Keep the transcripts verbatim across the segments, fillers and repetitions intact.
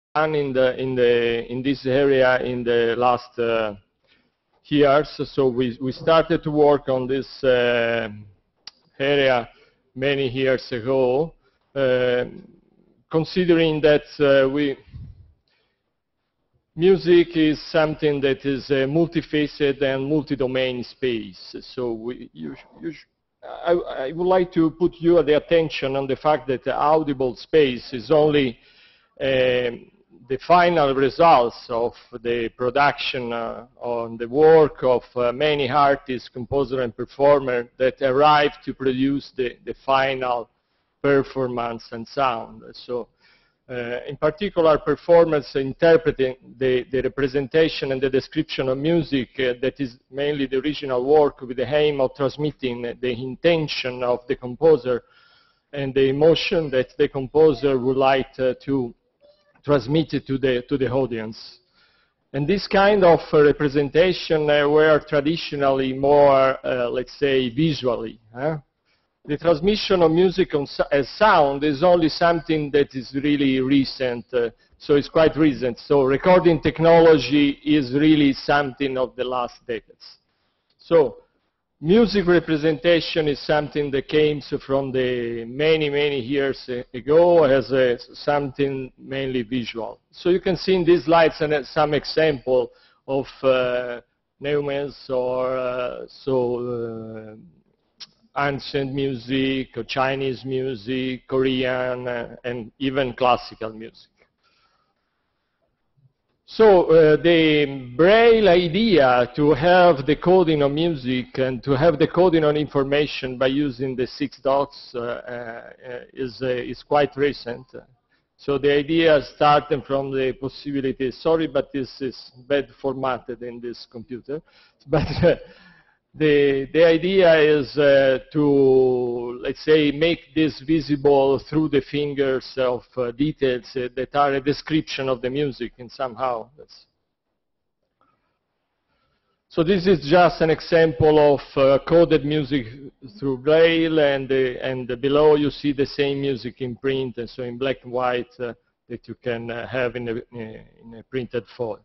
done in the in the in this area in the last uh, years. So we we started to work on this uh, area many years ago, uh, considering that uh, we music is something that is a multifaceted and multi-domain space. So we, you, you, I, I would like to put your the attention on the fact that the audible space is only uh, the final results of the production uh, on the work of uh, many artists, composers, and performers that arrive to produce the, the final performance and sound. So, uh, in particular, performers interpreting the, the representation and the description of music uh, that is mainly the original work with the aim of transmitting the intention of the composer and the emotion that the composer would like uh, to transmitted to the to the audience. And this kind of uh, representation uh, were traditionally more, uh, let's say, visually. Huh? The transmission of music on, as sound is only something that is really recent, uh, so it's quite recent. So recording technology is really something of the last decades. So music representation is something that came from the many, many years ago as a, something mainly visual. So you can see in these slides some example of uh, Neumans or uh, so uh, ancient music, or Chinese music, Korean, uh, and even classical music. So uh, the Braille idea to have the coding of music and to have the coding on information by using the six dots uh, uh, is, uh, is quite recent. So the idea started from the possibility, sorry, but this is bad formatted in this computer, but uh, the, the idea is uh, to, let's say, make this visible through the fingers of uh, details uh, that are a description of the music in somehow. That's so this is just an example of uh, coded music through Braille, and, uh, and below you see the same music in print, and so in black and white uh, that you can uh, have in a, in a printed foil.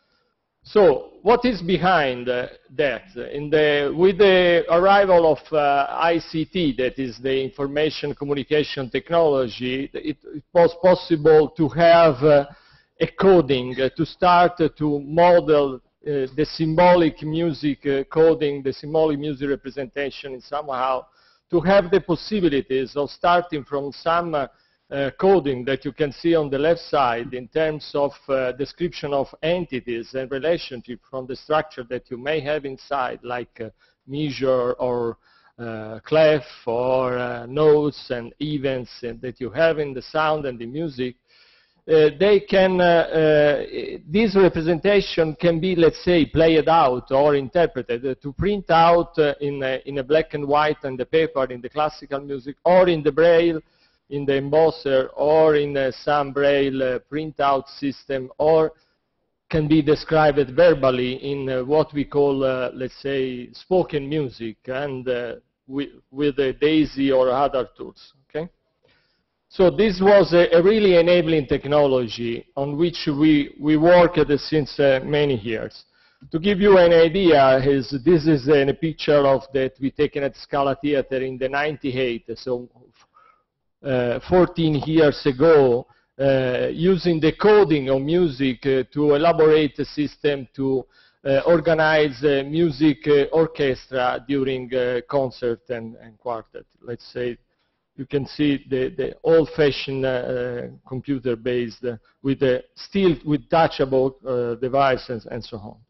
So what is behind uh, that? In the, with the arrival of uh, I C T, that is the information communication technology, it, it was possible to have uh, a coding, uh, to start uh, to model uh, the symbolic music uh, coding, the symbolic music representation in somehow, to have the possibilities of starting from some uh, Uh, coding that you can see on the left side in terms of uh, description of entities and relationship from the structure that you may have inside, like uh, measure or uh, clef or uh, notes and events uh, that you have in the sound and the music. Uh, they can, uh, uh, this representation can be, let's say, played out or interpreted uh, to print out uh, in, a, in a black and white on the paper in the classical music, or in the Braille, in the embosser, or in uh, some Braille uh, printout system, or can be described verbally in uh, what we call, uh, let's say, spoken music, and uh, with, with uh, DAISY or other tools. Okay? So this was a, a really enabling technology on which we, we worked since uh, many years. To give you an idea, is, this is a picture of that we taken at Scala Theater in the ninety-eight, so Uh, fourteen years ago, uh, using the coding of music uh, to elaborate a system to uh, organize uh, music uh, orchestra during uh, concert and, and quartet. Let's say you can see the, the old-fashioned uh, computer-based uh, with the still with touchable uh, devices and so on.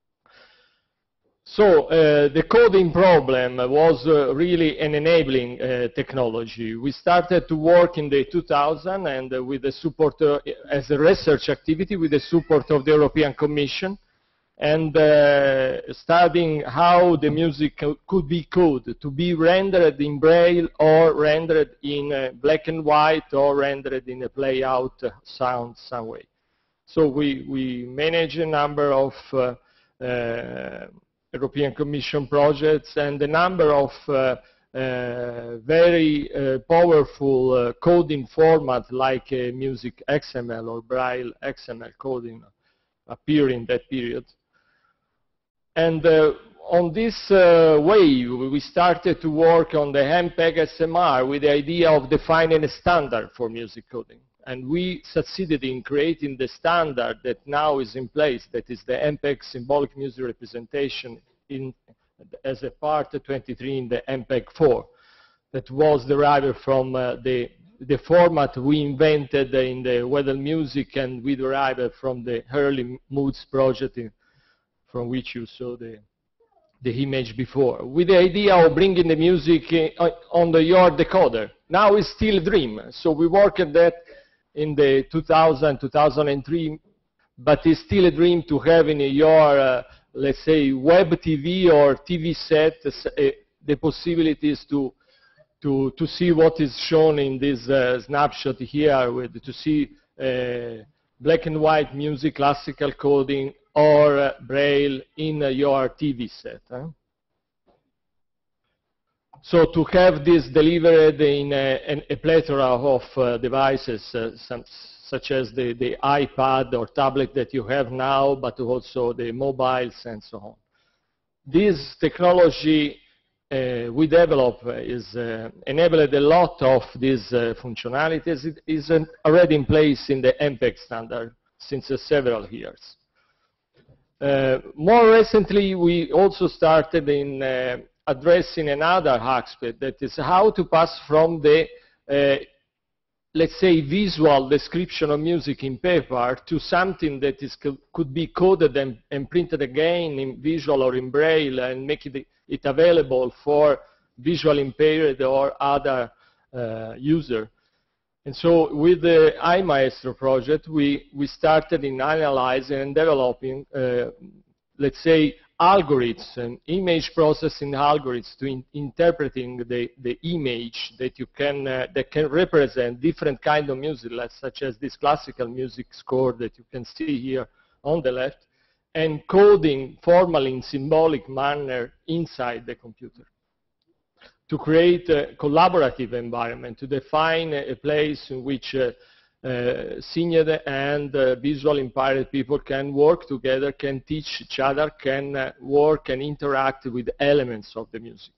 So uh, the coding problem was uh, really an enabling uh, technology. We started to work in the two thousand and uh, with the support uh, as a research activity with the support of the European Commission, and uh, studying how the music co could be coded to be rendered in Braille or rendered in uh, black and white or rendered in a play-out uh, sound some way. So we, we manage a number of uh, uh, European Commission projects and a number of uh, uh, very uh, powerful uh, coding format like uh, music X M L or Braille X M L coding appear in that period. And uh, on this uh, way, we started to work on the M P E G S M R with the idea of defining a standard for music coding. And we succeeded in creating the standard that now is in place, that is the M P E G symbolic music representation in, as a part twenty-three in the M P E G four. That was derived from uh, the, the format we invented in the Weddell Music, and we derived from the early Moods project in, from which you saw the, the image before, with the idea of bringing the music in, on the, your decoder. Now it's still a dream, so we worked at that in the two thousand, two thousand three, but it's still a dream to have in your, uh, let's say, web T V or T V set uh, the possibilities to, to, to see what is shown in this uh, snapshot here, with, to see uh, black and white music, classical coding, or uh, Braille in uh, your T V set. Huh? So to have this delivered in a, a plethora of uh, devices, uh, some, such as the, the iPad or tablet that you have now, but also the mobiles and so on. This technology uh, we developed is uh, enabled a lot of these uh, functionalities. It is already in place in the M P E G standard since uh, several years. Uh, more recently, we also started in uh, addressing another aspect, that is how to pass from the, uh, let's say, visual description of music in paper to something that is, could be coded and, and printed again in visual or in Braille, and make it, it available for visual impaired or other uh, user. And so with the iMaestro project, we, we started in analyzing and developing, uh, let's say, algorithms and image processing algorithms to in, interpreting the, the image that you can, uh, that can represent different kind of music, such as this classical music score that you can see here on the left, and coding formally in symbolic manner inside the computer, to create a collaborative environment, to define a place in which uh, uh, senior and uh, visual impaired people can work together, can teach each other, can uh, work and interact with elements of the music.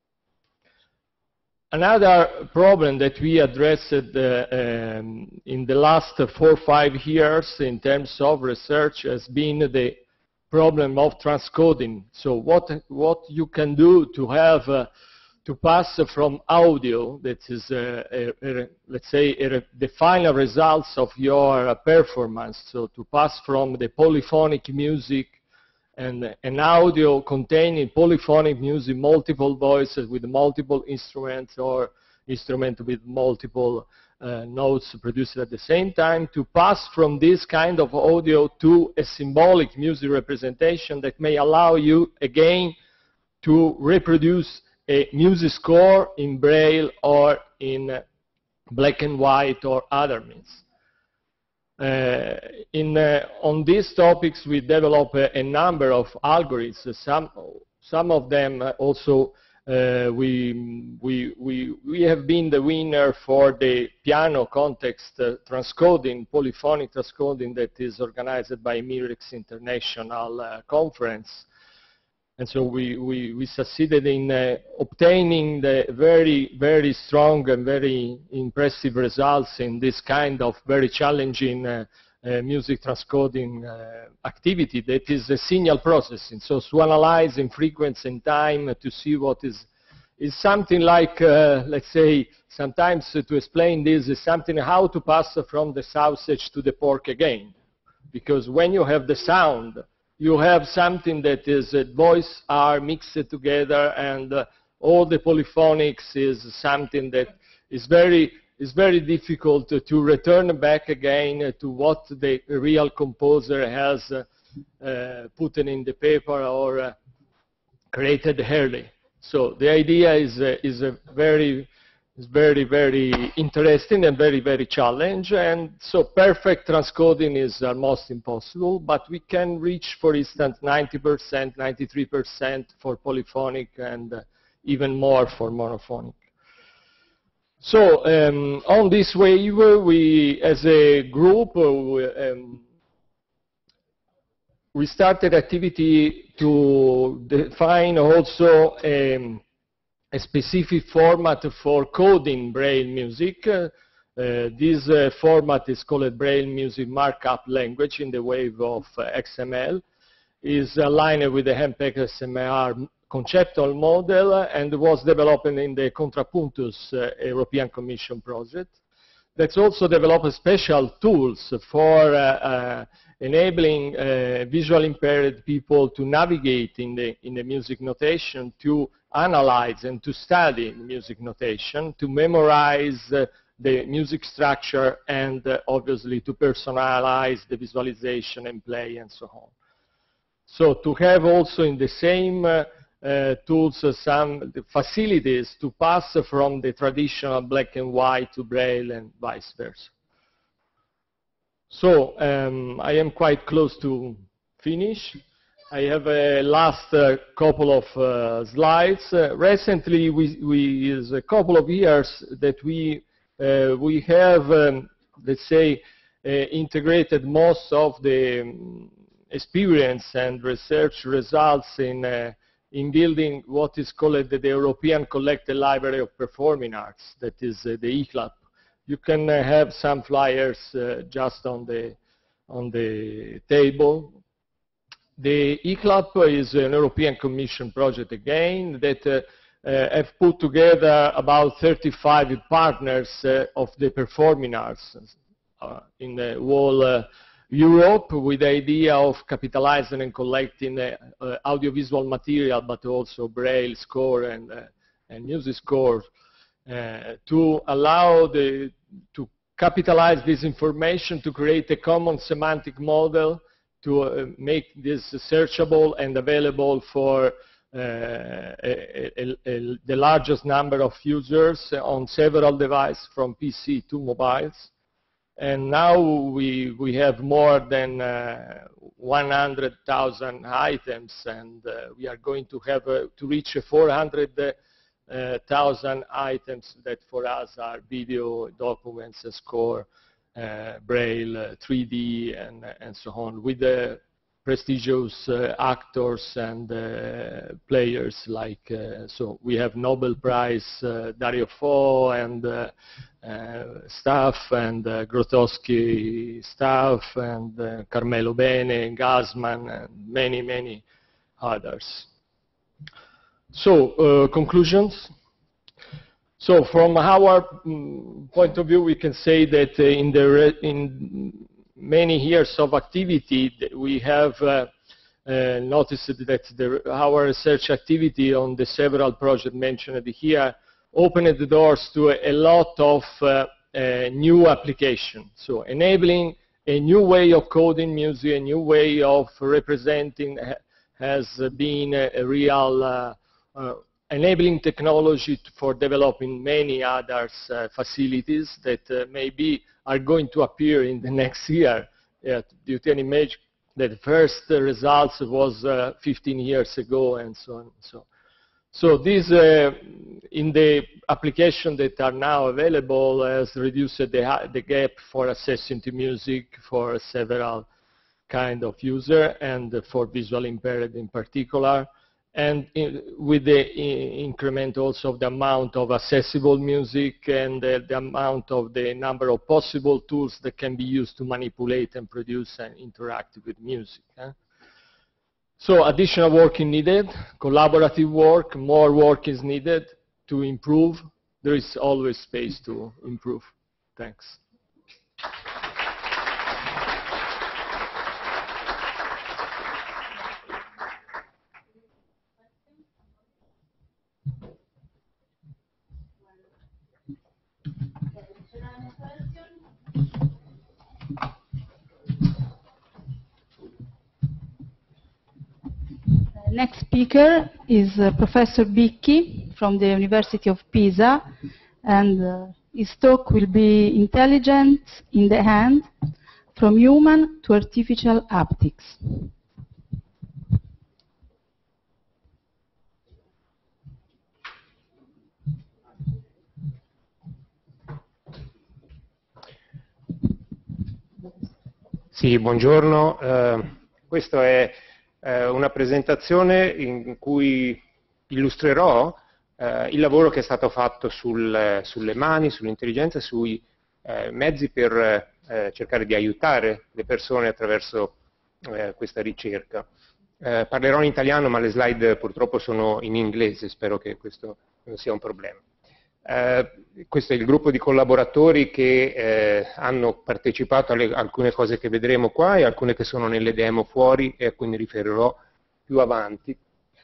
Another problem that we addressed uh, um, in the last uh, four or five years in terms of research has been the problem of transcoding. So what, what you can do to have uh, to pass from audio, that is, uh, a, a, let's say, a, the final results of your uh, performance, so to pass from the polyphonic music and an audio containing polyphonic music, multiple voices with multiple instruments, or instrument with multiple uh, notes produced at the same time, to pass from this kind of audio to a symbolic music representation that may allow you, again, to reproduce a music score in Braille or in uh, black and white or other means. Uh, in, uh, on these topics, we develop a, a number of algorithms. Some, some of them also uh, we, we, we, we have been the winner for the piano context uh, transcoding, polyphonic transcoding that is organized by Mirex International uh, Conference. And so we, we, we succeeded in uh, obtaining the very, very strong and very impressive results in this kind of very challenging uh, uh, music transcoding uh, activity that is a signal processing. So to analyze in frequency and time to see what is, is something like, uh, let's say, sometimes uh, to explain this is something how to pass from the sausage to the pork again. Because when you have the sound, you have something that is uh, voice are mixed together, and uh, all the polyphonics is something that is very is very difficult to, to return back again uh, to what the real composer has uh, uh, put in the paper or uh, created early. So the idea is uh, is a very is very very interesting and very very challenging, and so perfect transcoding is almost impossible, but we can reach, for instance, ninety percent, ninety-three percent for polyphonic, and uh, even more for monophonic. So um, on this wave, we, as a group, uh, we, um, we started activity to define also um, a specific format for coding Braille music. Uh, uh, this uh, format is called Braille Music Markup Language in the wave of uh, X M L. Is aligned with the HempX S M R conceptual model and was developed in the Contrapuntus uh, European Commission project. That's also developed special tools for uh, uh, enabling uh, visually impaired people to navigate in the, in the music notation, to analyze and to study music notation, to memorize uh, the music structure, and uh, obviously to personalize the visualization and play and so on. So to have also in the same uh, uh, tools uh, some facilities to pass from the traditional black and white to Braille and vice versa. So um, I am quite close to finish. I have a last uh, couple of uh, slides. Uh, recently, we, we is a couple of years that we uh, we have, um, let's say, uh, integrated most of the um, experience and research results in uh, in building what is called the, the European Collected Library of Performing Arts. That is uh, the E C L A P. You can uh, have some flyers uh, just on the on the table. The E C L A P is an European Commission project again that uh, uh, have put together about thirty-five partners uh, of the performing arts uh, in the whole uh, Europe, with the idea of capitalizing and collecting uh, uh, audiovisual material, but also Braille score and, uh, and music score, uh, to allow the, to capitalize this information to create a common semantic model to uh, make this searchable and available for uh, a, a, a, the largest number of users on several devices, from P C to mobiles. And now we, we have more than uh, one hundred thousand items, and uh, we are going to have uh, to reach four hundred thousand items that for us are video, documents, score, uh, Braille, uh, three D, and, and so on, with the prestigious uh, actors and uh, players like, uh, so we have Nobel Prize uh, Dario Fo and uh, uh, staff, and uh, Grotowski staff, and uh, Carmelo Bene, Gassman, and many, many others. So, uh, conclusions. So from our mm, point of view, we can say that uh, in the re in many years of activity, we have uh, uh, noticed that the, our research activity on the several projects mentioned here opened the doors to a, a lot of uh, uh, new applications. So enabling a new way of coding music, a new way of representing has been a, a real uh, uh, enabling technology for developing many other uh, facilities that uh, maybe are going to appear in the next year. Yeah, you can imagine that the first uh, results was uh, fifteen years ago, and so on. And so, so this, uh, in the applications that are now available, has reduced the, the gap for accessing to music for several kind of user, and for visually impaired in particular. And in, with the in increment also of the amount of accessible music, and uh, the amount of the number of possible tools that can be used to manipulate and produce and interact with music. Eh? So additional work is needed, collaborative work, more work is needed to improve. There is always space to improve. Thanks. Next speaker is uh, Professor Bicchi from the University of Pisa, and uh, his talk will be Intelligence in the Hand, from Human to Artificial Haptics. Sì, buongiorno. Eh, questa è eh, una presentazione in cui illustrerò eh, il lavoro che è stato fatto sul, sulle mani, sull'intelligenza, sui eh, mezzi per eh, cercare di aiutare le persone attraverso eh, questa ricerca. Eh, parlerò in italiano, ma le slide purtroppo sono in inglese, spero che questo non sia un problema. Eh, questo è il gruppo di collaboratori che eh, hanno partecipato alle alcune cose che vedremo qua e alcune che sono nelle demo fuori e a cui mi riferirò più avanti.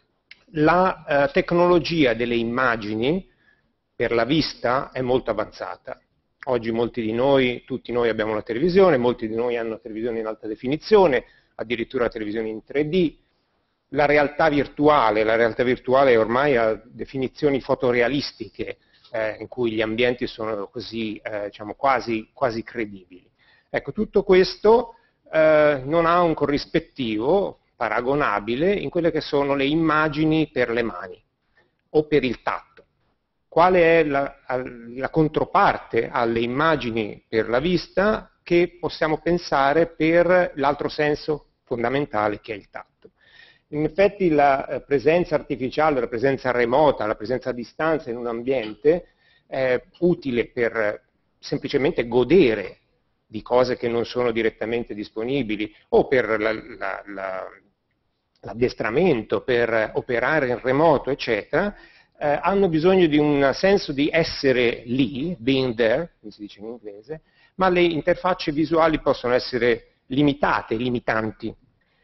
La eh, tecnologia delle immagini per la vista è molto avanzata. Oggi molti di noi, tutti noi abbiamo la televisione, molti di noi hanno la televisione in alta definizione, addirittura la televisione in tre D. La realtà virtuale, la realtà virtuale ormai ha definizioni fotorealistiche, Eh, in cui gli ambienti sono così, eh, diciamo, quasi, quasi credibili. Ecco, tutto questo eh, non ha un corrispettivo paragonabile in quelle che sono le immagini per le mani o per il tatto. Quale è la, la controparte alle immagini per la vista che possiamo pensare per l'altro senso fondamentale che è il tatto? In effetti la presenza artificiale, la presenza remota, la presenza a distanza in un ambiente è utile per semplicemente godere di cose che non sono direttamente disponibili o per la, la, la, l'addestramento, per operare in remoto, eccetera, eh, hanno bisogno di un senso di essere lì, being there, come si dice in inglese, ma le interfacce visuali possono essere limitate, limitanti.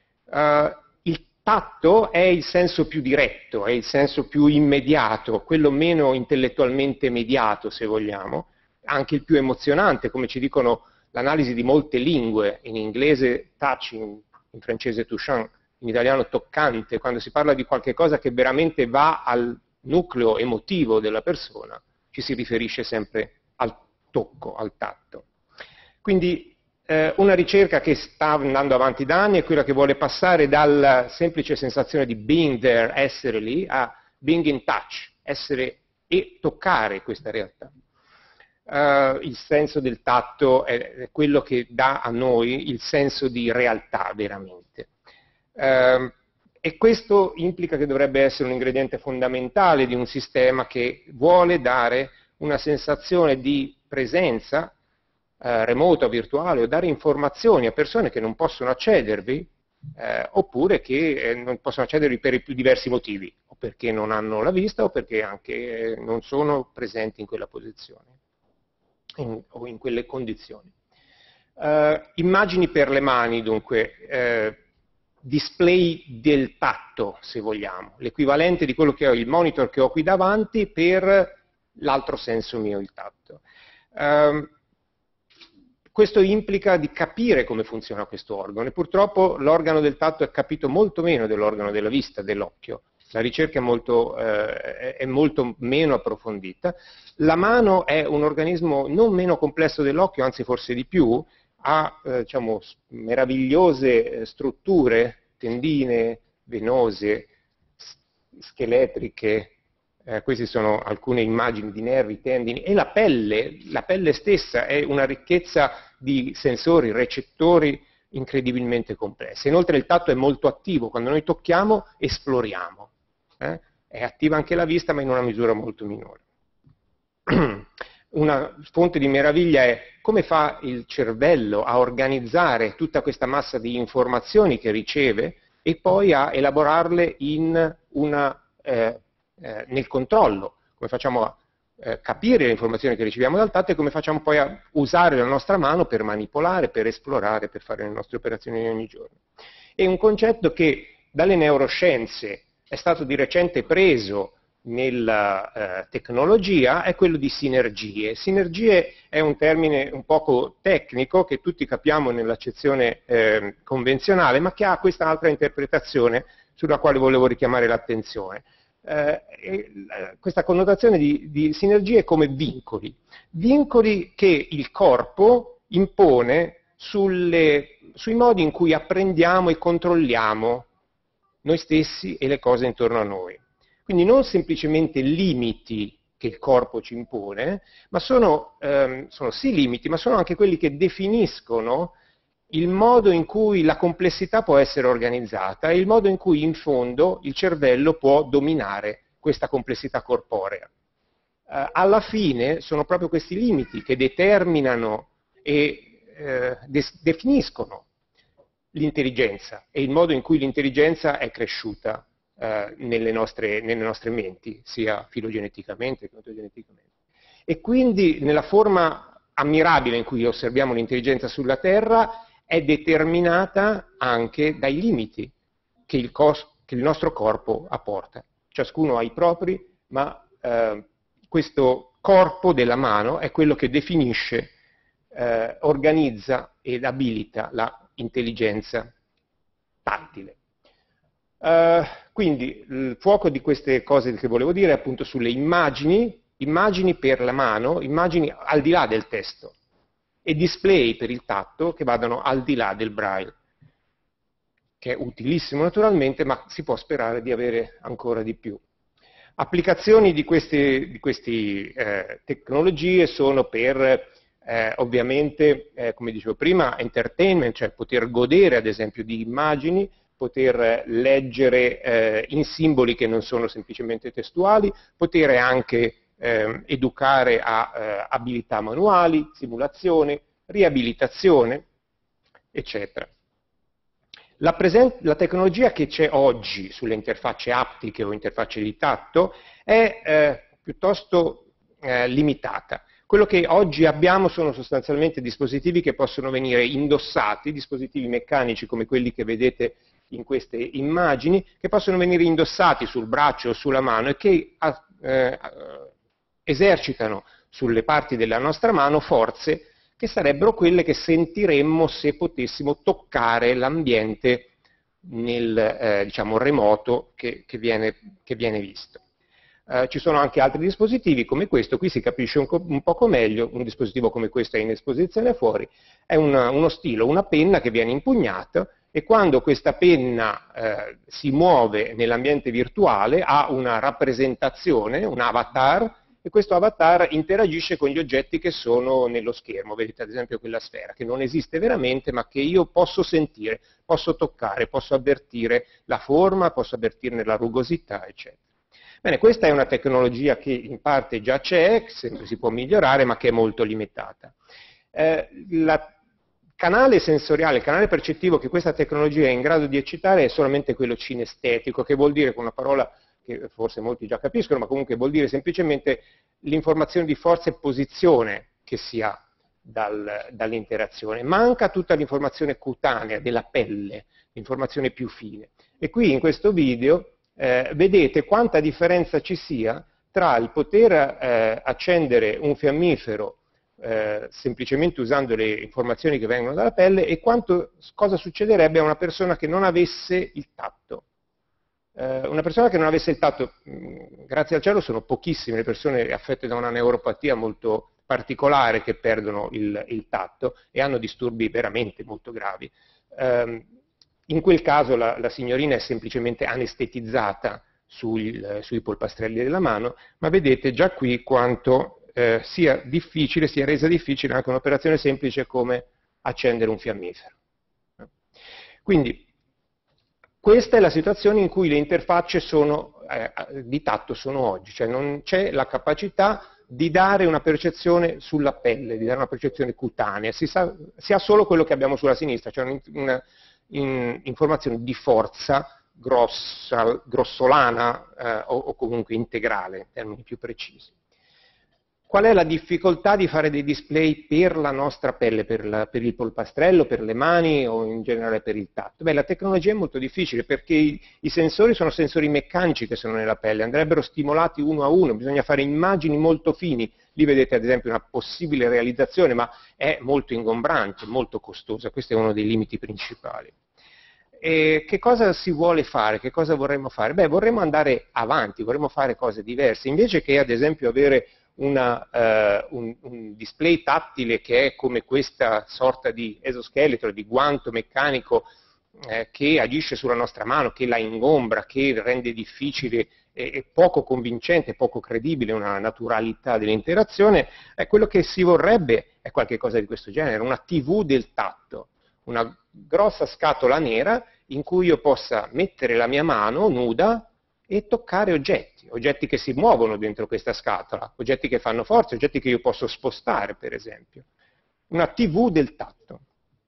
Uh, Tatto è il senso più diretto, è il senso più immediato, quello meno intellettualmente mediato, se vogliamo, anche il più emozionante, come ci dicono l'analisi di molte lingue, in inglese touching, in francese touchant, in italiano toccante, quando si parla di qualche cosa che veramente va al nucleo emotivo della persona, ci si riferisce sempre al tocco, al tatto. Quindi Eh, una ricerca che sta andando avanti da anni è quella che vuole passare dalla semplice sensazione di being there, essere lì, a being in touch, essere e toccare questa realtà. Uh, il senso del tatto è, è quello che dà a noi il senso di realtà veramente. Uh, e questo implica che dovrebbe essere un ingrediente fondamentale di un sistema che vuole dare una sensazione di presenza Eh, remota o virtuale, o dare informazioni a persone che non possono accedervi eh, oppure che eh, non possono accedervi per i più diversi motivi, o perché non hanno la vista o perché anche eh, non sono presenti in quella posizione in, o in quelle condizioni. Uh, immagini per le mani, dunque, eh, display del tatto, se vogliamo, l'equivalente di quello che ho, il monitor che ho qui davanti per l'altro senso mio, il tatto. Uh, Questo implica di capire come funziona questo organo e purtroppo l'organo del tatto è capito molto meno dell'organo della vista, dell'occhio. La ricerca è molto, eh, è molto meno approfondita. La mano è un organismo non meno complesso dell'occhio, anzi forse di più, ha eh, diciamo, meravigliose strutture, tendine, venose, scheletriche. Eh, queste sono alcune immagini di nervi, tendini e la pelle, la pelle stessa è una ricchezza di sensori, recettori incredibilmente complessi. Inoltre il tatto è molto attivo, quando noi tocchiamo esploriamo, eh? È attiva anche la vista ma in una misura molto minore. Una fonte di meraviglia è come fa il cervello a organizzare tutta questa massa di informazioni che riceve e poi a elaborarle in una eh, Eh, nel controllo, come facciamo a eh, capire le informazioni che riceviamo dal tatto e come facciamo poi a usare la nostra mano per manipolare, per esplorare, per fare le nostre operazioni di ogni giorno. È un concetto che dalle neuroscienze è stato di recente preso nella eh, tecnologia, è quello di sinergie. Sinergie è un termine un poco tecnico che tutti capiamo nell'accezione eh, convenzionale, ma che ha questa altra interpretazione sulla quale volevo richiamare l'attenzione. Eh, questa connotazione di, di sinergie come vincoli, vincoli che il corpo impone sulle, sui modi in cui apprendiamo e controlliamo noi stessi e le cose intorno a noi. Quindi non semplicemente limiti che il corpo ci impone, ma sono, ehm, sono sì limiti, ma sono anche quelli che definiscono il modo in cui la complessità può essere organizzata e il modo in cui in fondo il cervello può dominare questa complessità corporea. Eh, alla fine sono proprio questi limiti che determinano e eh, definiscono l'intelligenza e il modo in cui l'intelligenza è cresciuta eh, nelle, nostre, nelle nostre menti, sia filogeneticamente che ontogeneticamente. E quindi nella forma ammirabile in cui osserviamo l'intelligenza sulla Terra è determinata anche dai limiti che il, che il nostro corpo apporta. Ciascuno ha i propri, ma eh, questo corpo della mano è quello che definisce, eh, organizza ed abilita la intelligenza tattile. Uh, quindi il fuoco di queste cose che volevo dire è appunto sulle immagini, immagini per la mano, immagini al di là del testo e display per il tatto che vadano al di là del braille, che è utilissimo naturalmente, ma si può sperare di avere ancora di più. Applicazioni di queste, di queste eh, tecnologie sono per Eh, ovviamente, eh, come dicevo prima, entertainment, cioè poter godere ad esempio di immagini, poter leggere eh, in simboli che non sono semplicemente testuali, poter anche eh, educare a eh, abilità manuali, simulazione, riabilitazione, eccetera. La, la tecnologia che c'è oggi sulle interfacce aptiche o interfacce di tatto è eh, piuttosto eh, limitata. Quello che oggi abbiamo sono sostanzialmente dispositivi che possono venire indossati, dispositivi meccanici come quelli che vedete in queste immagini, che possono venire indossati sul braccio o sulla mano e che eh, esercitano sulle parti della nostra mano forze che sarebbero quelle che sentiremmo se potessimo toccare l'ambiente nel eh, diciamo, remoto che, che, viene, che viene visto. Uh, ci sono anche altri dispositivi come questo, qui si capisce un, un poco meglio, un dispositivo come questo è in esposizione fuori, è una, uno stilo, una penna che viene impugnata e quando questa penna eh, si muove nell'ambiente virtuale ha una rappresentazione, un avatar, e questo avatar interagisce con gli oggetti che sono nello schermo, vedete ad esempio quella sfera, che non esiste veramente ma che io posso sentire, posso toccare, posso avvertire la forma, posso avvertirne la rugosità, eccetera. Bene, questa è una tecnologia che in parte già c'è, sempre si può migliorare, ma che è molto limitata. Eh, il canale sensoriale, il canale percettivo che questa tecnologia è in grado di eccitare è solamente quello cinestetico, che vuol dire, con una parola che forse molti già capiscono, ma comunque vuol dire semplicemente l'informazione di forza e posizione che si ha dal, dall'interazione. Manca tutta l'informazione cutanea, della pelle, l'informazione più fine. E qui in questo video Eh, vedete quanta differenza ci sia tra il poter eh, accendere un fiammifero eh, semplicemente usando le informazioni che vengono dalla pelle e quanto, cosa succederebbe a una persona che non avesse il tatto. Eh, una persona che non avesse il tatto, mh, grazie al cielo sono pochissime le persone affette da una neuropatia molto particolare che perdono il, il tatto e hanno disturbi veramente molto gravi. Eh, In quel caso la, la signorina è semplicemente anestetizzata sui, sui polpastrelli della mano, ma vedete già qui quanto eh, sia difficile, sia resa difficile anche un'operazione semplice come accendere un fiammifero. Quindi questa è la situazione in cui le interfacce sono, eh, di tatto sono oggi, cioè non c'è la capacità di dare una percezione sulla pelle, di dare una percezione cutanea, si, sa, si ha solo quello che abbiamo sulla sinistra, cioè una, una in informazione di forza grossa, grossolana eh, o, o comunque integrale, in termini più precisi. Qual è la difficoltà di fare dei display per la nostra pelle, per, la, per il polpastrello, per le mani o in generale per il tatto? Beh, la tecnologia è molto difficile perché i, i sensori sono sensori meccanici che sono nella pelle, andrebbero stimolati uno a uno, bisogna fare immagini molto fini. Lì vedete ad esempio una possibile realizzazione, ma è molto ingombrante, molto costosa, questo è uno dei limiti principali. E che cosa si vuole fare? Che cosa vorremmo fare? Beh, vorremmo andare avanti, vorremmo fare cose diverse, invece che ad esempio avere una, uh, un, un display tattile che è come questa sorta di esoscheletro, di guanto meccanico eh, che agisce sulla nostra mano, che la ingombra, che rende difficile e poco convincente, poco credibile una naturalità dell'interazione, eh, quello che si vorrebbe è qualcosa di questo genere, una tivù del tatto, una grossa scatola nera in cui io possa mettere la mia mano nuda e toccare oggetti, oggetti che si muovono dentro questa scatola, oggetti che fanno forza, oggetti che io posso spostare, per esempio. Una tivù del tatto.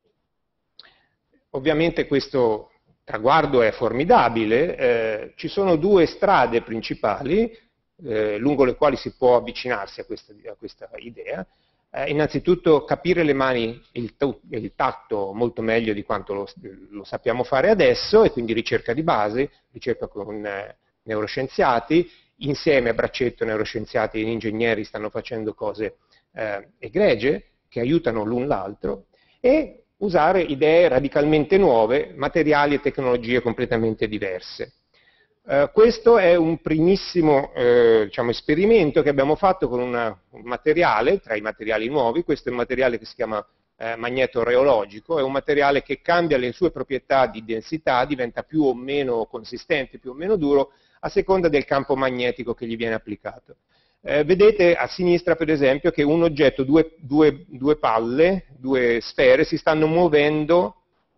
Ovviamente questo traguardo è formidabile, eh, ci sono due strade principali eh, lungo le quali si può avvicinarsi a questa, a questa idea. Eh, innanzitutto capire le mani e il, il tatto molto meglio di quanto lo, lo sappiamo fare adesso, e quindi ricerca di base, ricerca con eh, neuroscienziati, insieme a braccetto neuroscienziati e ingegneri stanno facendo cose eh, egregie che aiutano l'un l'altro, e usare idee radicalmente nuove, materiali e tecnologie completamente diverse. Uh, questo è un primissimo eh, diciamo, esperimento che abbiamo fatto con una, un materiale, tra i materiali nuovi. Questo è un materiale che si chiama eh, magneto reologico, è un materiale che cambia le sue proprietà di densità, diventa più o meno consistente, più o meno duro, a seconda del campo magnetico che gli viene applicato. Eh, vedete a sinistra, per esempio, che un oggetto, due, due, due palle, due sfere, si stanno muovendo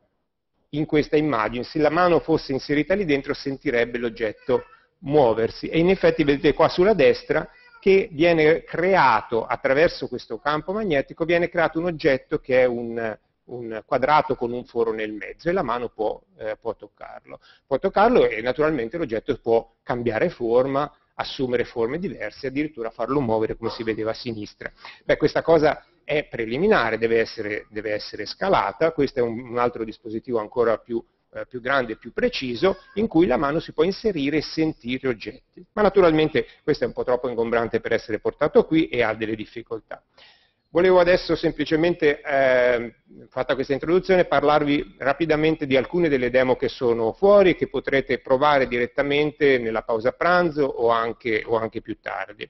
in questa immagine. Se la mano fosse inserita lì dentro sentirebbe l'oggetto muoversi, e in effetti vedete qua sulla destra che viene creato, attraverso questo campo magnetico, viene creato un oggetto che è un, un quadrato con un foro nel mezzo, e la mano può, eh, può toccarlo. Può toccarlo e naturalmente l'oggetto può cambiare forma, assumere forme diverse, addirittura farlo muovere come si vedeva a sinistra. Beh, questa cosa è preliminare, deve essere, deve essere scalata. Questo è un, un altro dispositivo ancora più, eh, più grande e più preciso, in cui la mano si può inserire e sentire oggetti. Ma naturalmente questo è un po' troppo ingombrante per essere portato qui e ha delle difficoltà. Volevo adesso semplicemente, eh, fatta questa introduzione, parlarvi rapidamente di alcune delle demo che sono fuori e che potrete provare direttamente nella pausa pranzo o anche, o anche più tardi.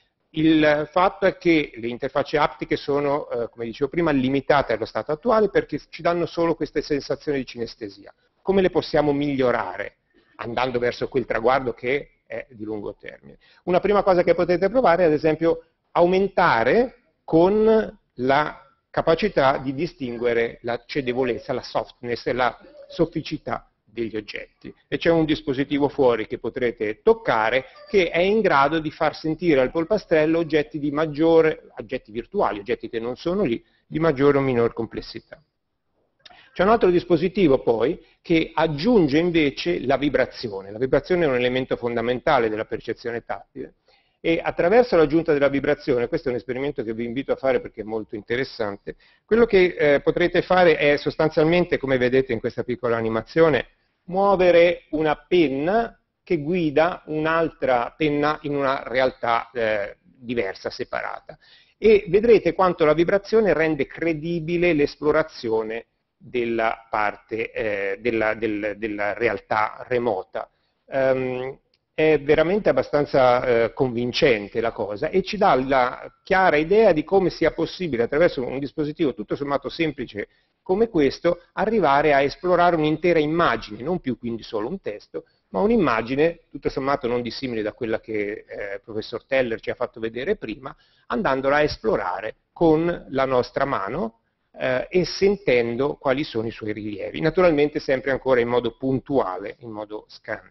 Il fatto è che le interfacce aptiche sono, eh, come dicevo prima, limitate allo stato attuale perché ci danno solo queste sensazioni di cinestesia. Come le possiamo migliorare? Andando verso quel traguardo che è di lungo termine. Una prima cosa che potete provare è, ad esempio, aumentare con la capacità di distinguere la cedevolezza, la softness e la sofficità degli oggetti. E c'è un dispositivo fuori che potrete toccare che è in grado di far sentire al polpastrello oggetti di maggiore, oggetti virtuali, oggetti che non sono lì, di maggiore o minor complessità. C'è un altro dispositivo poi che aggiunge invece la vibrazione. La vibrazione è un elemento fondamentale della percezione tattile, e attraverso l'aggiunta della vibrazione, questo è un esperimento che vi invito a fare perché è molto interessante, quello che eh, potrete fare è sostanzialmente, come vedete in questa piccola animazione, muovere una penna che guida un'altra penna in una realtà eh, diversa, separata. E vedrete quanto la vibrazione rende credibile l'esplorazione della parte, eh, della, del, della realtà remota. Um, È veramente abbastanza eh, convincente la cosa, e ci dà la chiara idea di come sia possibile, attraverso un dispositivo tutto sommato semplice come questo, arrivare a esplorare un'intera immagine, non più quindi solo un testo, ma un'immagine tutto sommato non dissimile da quella che eh, il professor Teller ci ha fatto vedere prima, andandola a esplorare con la nostra mano eh, e sentendo quali sono i suoi rilievi. Naturalmente sempre ancora in modo puntuale, in modo scante.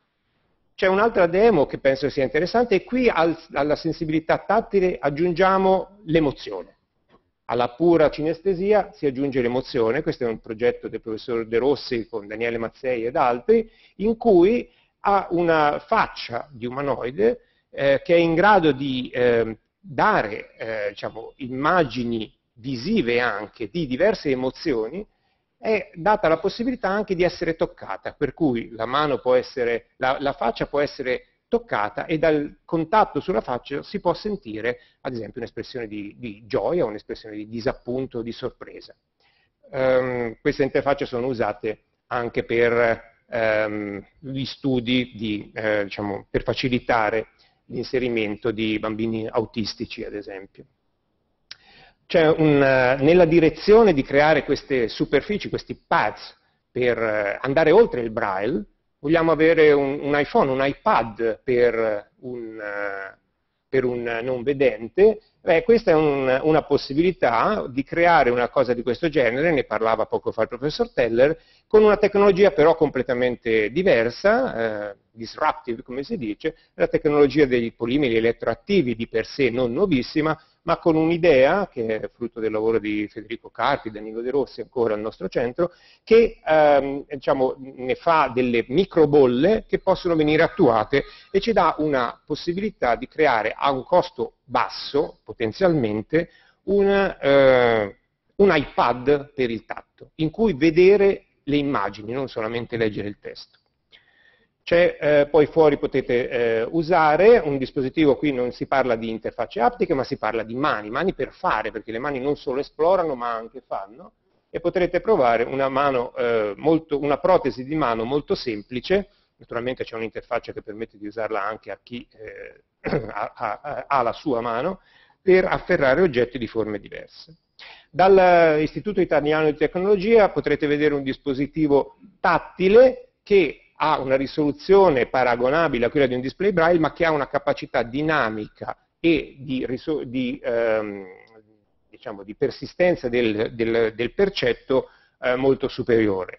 C'è un'altra demo che penso sia interessante, e qui al, alla sensibilità tattile aggiungiamo l'emozione. Alla pura cinestesia si aggiunge l'emozione. Questo è un progetto del professor De Rossi con Daniele Mazzei ed altri, in cui ha una faccia di umanoide eh, che è in grado di eh, dare eh, diciamo, immagini visive anche di diverse emozioni, è data la possibilità anche di essere toccata, per cui la mano può essere, la, la faccia può essere toccata, e dal contatto sulla faccia si può sentire, ad esempio, un'espressione di, di gioia, un'espressione di disappunto, di sorpresa. Um, queste interfacce sono usate anche per um, gli studi di, eh, diciamo, per facilitare l'inserimento di bambini autistici, ad esempio. C'è un, nella direzione di creare queste superfici, questi pads, per andare oltre il braille, vogliamo avere un, un iPhone, un iPad per un, per un non vedente, Beh, questa è un, una possibilità di creare una cosa di questo genere, ne parlava poco fa il professor Teller, con una tecnologia però completamente diversa, eh, disruptive come si dice, la tecnologia dei polimeri elettroattivi di per sé non nuovissima, ma con un'idea, che è frutto del lavoro di Federico Carpi, Danilo De Rossi ancora al nostro centro, che ehm, diciamo, ne fa delle microbolle che possono venire attuate e ci dà una possibilità di creare a un costo basso, potenzialmente, un, eh, un iPad per il tatto, in cui vedere le immagini, non solamente leggere il testo. C'è, eh, poi fuori potete eh, usare un dispositivo, qui non si parla di interfacce aptiche, ma si parla di mani, mani per fare, perché le mani non solo esplorano, ma anche fanno, e potrete provare una, mano, eh, molto, una protesi di mano molto semplice, naturalmente c'è un'interfaccia che permette di usarla anche a chi eh, ha, ha, ha la sua mano, per afferrare oggetti di forme diverse. Dall'Istituto Italiano di Tecnologia potrete vedere un dispositivo tattile che ha una risoluzione paragonabile a quella di un display braille, ma che ha una capacità dinamica e di, di, ehm, diciamo, di persistenza del, del, del percetto eh, molto superiore.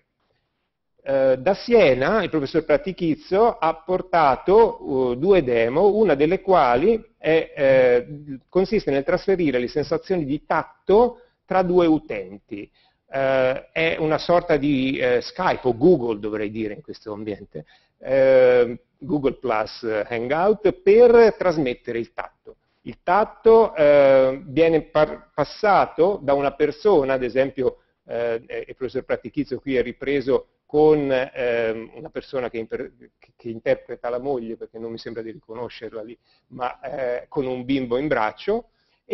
Eh, da Siena il professor Pratichizzo ha portato uh, due demo, una delle quali è, eh, consiste nel trasferire le sensazioni di tatto tra due utenti. Uh, è una sorta di uh, Skype o Google, dovrei dire in questo ambiente, uh, Google Plus Hangout, per trasmettere il tatto. Il tatto uh, viene passato da una persona, ad esempio uh, il professor Pratichizzo qui è ripreso con uh, una persona che, che interpreta la moglie, perché non mi sembra di riconoscerla lì, ma uh, con un bimbo in braccio,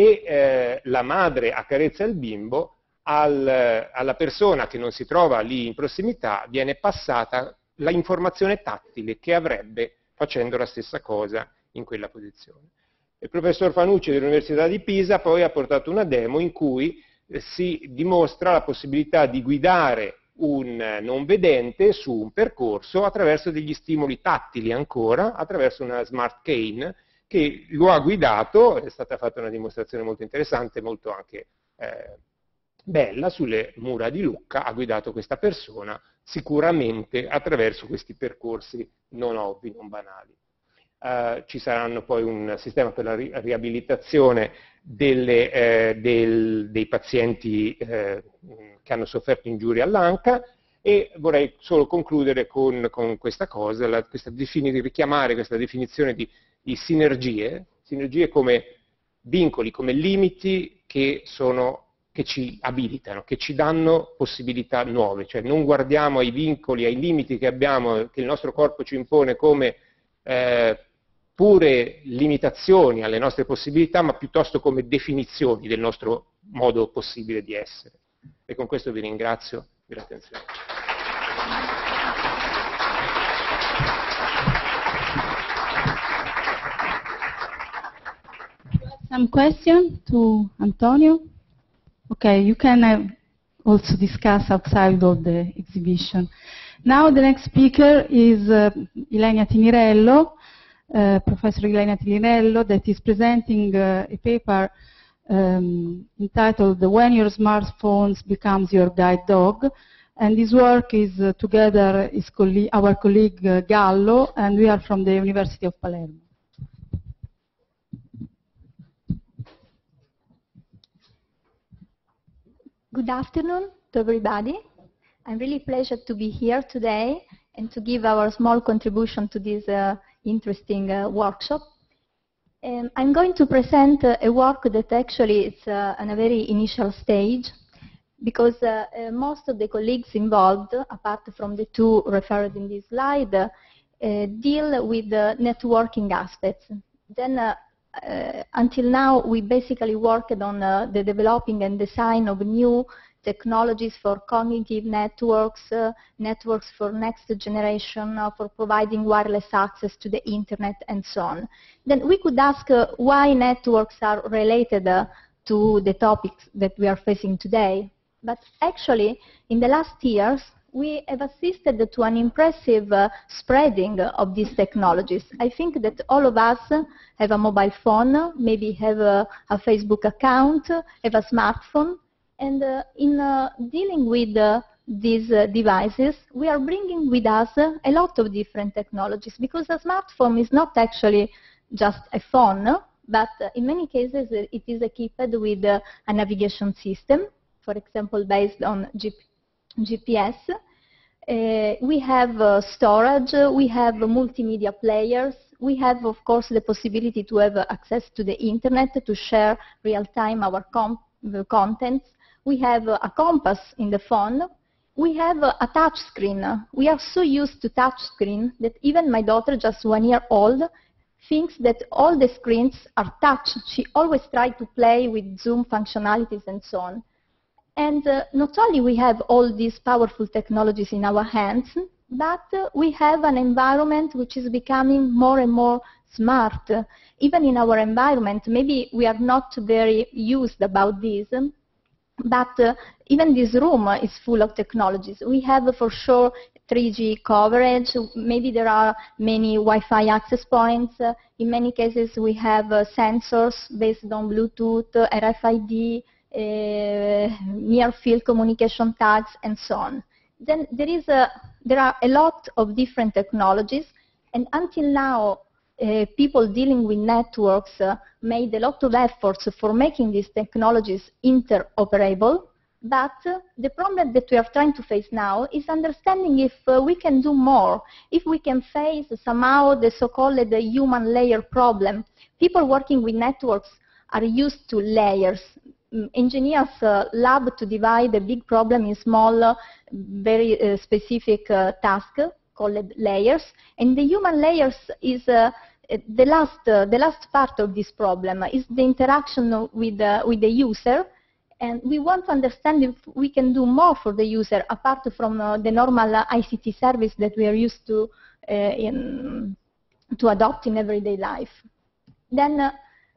e uh, la madre accarezza il bimbo. Al, alla persona che non si trova lì in prossimità viene passata l'informazione tattile che avrebbe facendo la stessa cosa in quella posizione. Il professor Fanucci dell'Università di Pisa poi ha portato una demo in cui eh, si dimostra la possibilità di guidare un non vedente su un percorso attraverso degli stimoli tattili ancora, attraverso una smart cane che lo ha guidato, è stata fatta una dimostrazione molto interessante, molto anche eh, bella, sulle mura di Lucca, ha guidato questa persona sicuramente attraverso questi percorsi non ovvi, non banali. Uh, ci saranno poi un sistema per la ri riabilitazione delle, eh, del, dei pazienti eh, che hanno sofferto ingiurie all'anca, e vorrei solo concludere con, con questa cosa, la, questa richiamare questa definizione di, di sinergie, sinergie come vincoli, come limiti che sono che ci abilitano, che ci danno possibilità nuove, cioè non guardiamo ai vincoli, ai limiti che abbiamo, che il nostro corpo ci impone come eh, pure limitazioni alle nostre possibilità, ma piuttosto come definizioni del nostro modo possibile di essere. E con questo vi ringrazio per l'attenzione. Some question to Antonio? Okay, you can uh, also discuss outside of the exhibition. Now the next speaker is uh, Ilenia Tinirello, uh, Professor Ilenia Tinirello, that is presenting uh, a paper um, entitled When Your Smartphone Becomes Your Guide Dog. And this work is uh, together is coll our colleague uh, Gallo, and we are from the University of Palermo. Good afternoon to everybody. I'm really pleased to be here today and to give our small contribution to this uh, interesting uh, workshop. Um, I'm going to present uh, a work that actually is uh, on a very initial stage, because uh, uh, most of the colleagues involved, apart from the two referred in this slide, uh, uh, deal with the networking aspects. Then uh, Uh, until now, we basically worked on uh, the developing and design of new technologies for cognitive networks, uh, networks for next generation, uh, for providing wireless access to the internet, and so on. Then we could ask uh, why networks are related uh, to the topics that we are facing today. But actually, in the last years, we have assisted to an impressive uh, spreading of these technologies. I think that all of us have a mobile phone, maybe have a, a Facebook account, have a smartphone, and uh, in uh, dealing with uh, these uh, devices, we are bringing with us uh, a lot of different technologies, because a smartphone is not actually just a phone, but uh, in many cases uh, it is equipped with uh, a navigation system, for example, based on G P G P S. Uh, we have uh, storage, uh, we have uh, multimedia players, we have, of course, the possibility to have uh, access to the internet to share real-time our com uh, contents. We have uh, a compass in the phone. We have uh, a touch screen. We are so used to touch screen that even my daughter, just one year old, thinks that all the screens are touch. She always tries to play with Zoom functionalities and so on. And uh, not only we have all these powerful technologies in our hands, but uh, we have an environment which is becoming more and more smart. Uh, even in our environment, maybe we are not very used about this, but uh, even this room uh, is full of technologies. We have uh, for sure three G coverage, maybe there are many Wi-Fi access points. Uh, in many cases we have uh, sensors based on Bluetooth, uh, R F I D, Uh, near field communication tags, and so on. Then there is a, there are a lot of different technologies, and until now uh, people dealing with networks uh, made a lot of efforts for making these technologies interoperable, but uh, the problem that we are trying to face now is understanding if uh, we can do more, if we can face somehow the so-called uh, human layer problem. People working with networks are used to layers. Engineers uh, love to divide a big problem in small, uh, very uh, specific uh, tasks called layers, and the human layers is uh, the last, uh, the last part of this problem, is the interaction with, uh, with the user, and we want to understand if we can do more for the user apart from uh, the normal uh, I C T service that we are used to, uh, in, to adopt in everyday life. Then, uh,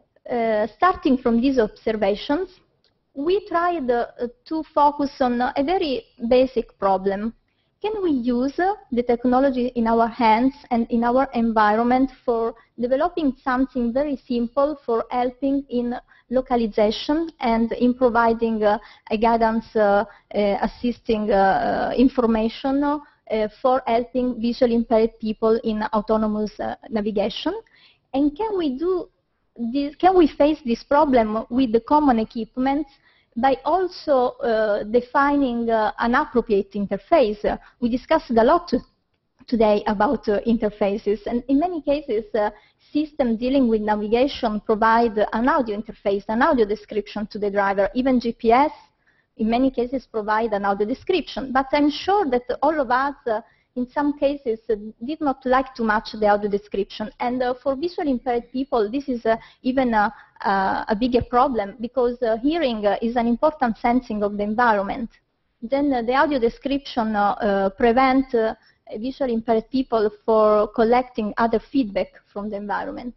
uh, starting from these observations, we tried uh, to focus on uh, a very basic problem. Can we use uh, the technology in our hands and in our environment for developing something very simple for helping in localization and in providing uh, a guidance, uh, uh, assisting uh, uh, information uh, for helping visually impaired people in autonomous uh, navigation? And can we do this, can we face this problem with the common equipment by also uh, defining uh, an appropriate interface? Uh, we discussed a lot today about uh, interfaces, and in many cases, uh, systems dealing with navigation provide an audio interface, an audio description to the driver. Even G P S, in many cases, provide an audio description. But I'm sure that all of us, uh, in some cases, uh, did not like too much the audio description. And uh, for visually impaired people, this is uh, even a, a, a bigger problem, because uh, hearing uh, is an important sensing of the environment. Then uh, the audio description uh, uh, prevents uh, visually impaired people for collecting other feedback from the environment.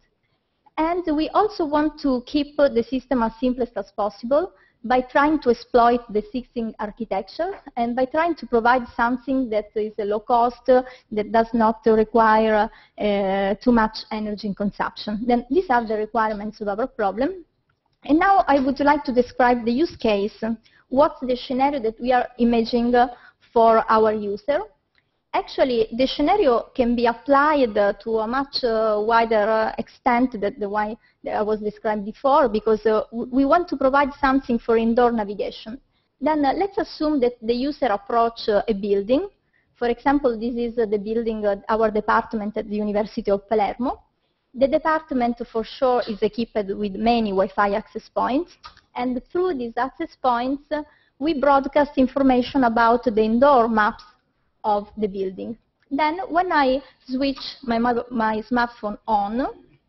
And we also want to keep uh, the system as simplest as possible by trying to exploit the existing architecture and by trying to provide something that is uh, low cost, uh, that does not uh, require uh, too much energy consumption. Then these are the requirements of our problem. And now I would like to describe the use case. What's the scenario that we are imagining uh, for our user? Actually, the scenario can be applied uh, to a much uh, wider uh, extent than the one that I was described before, because uh, we want to provide something for indoor navigation. Then uh, let's assume that the user approach uh, a building. For example, this is uh, the building, uh, our department at the University of Palermo. The department for sure is equipped with many Wi-Fi access points, and through these access points, uh, we broadcast information about the indoor maps of the building. Then when I switch my, my smartphone on,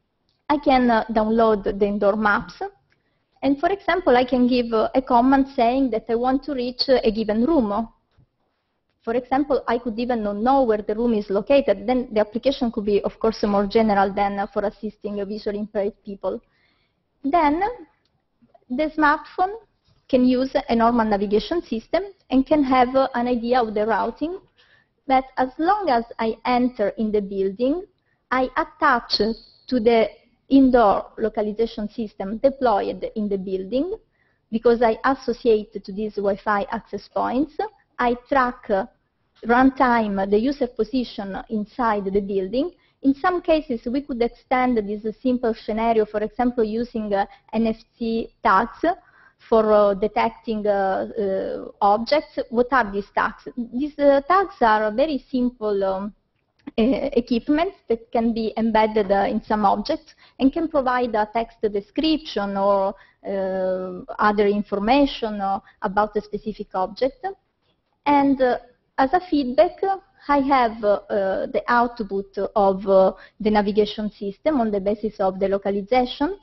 I can uh, download the indoor maps. And for example, I can give uh, a command saying that I want to reach uh, a given room. For example, I could even not know where the room is located. Then the application could be, of course, more general than uh, for assisting uh, visually impaired people. Then the smartphone can use a normal navigation system and can have uh, an idea of the routing. But as long as I enter in the building, I attach to the indoor localization system deployed in the building, because I associate to these Wi-Fi access points. I track uh, runtime the user position inside the building. In some cases, we could extend this simple scenario, for example, using uh, N F C tags for uh, detecting uh, uh, objects. What are these tags? These uh, tags are very simple um, uh, equipment that can be embedded uh, in some objects and can provide a text description or uh, other information uh, about a specific object. And uh, as a feedback, I have uh, uh, the output of uh, the navigation system on the basis of the localization.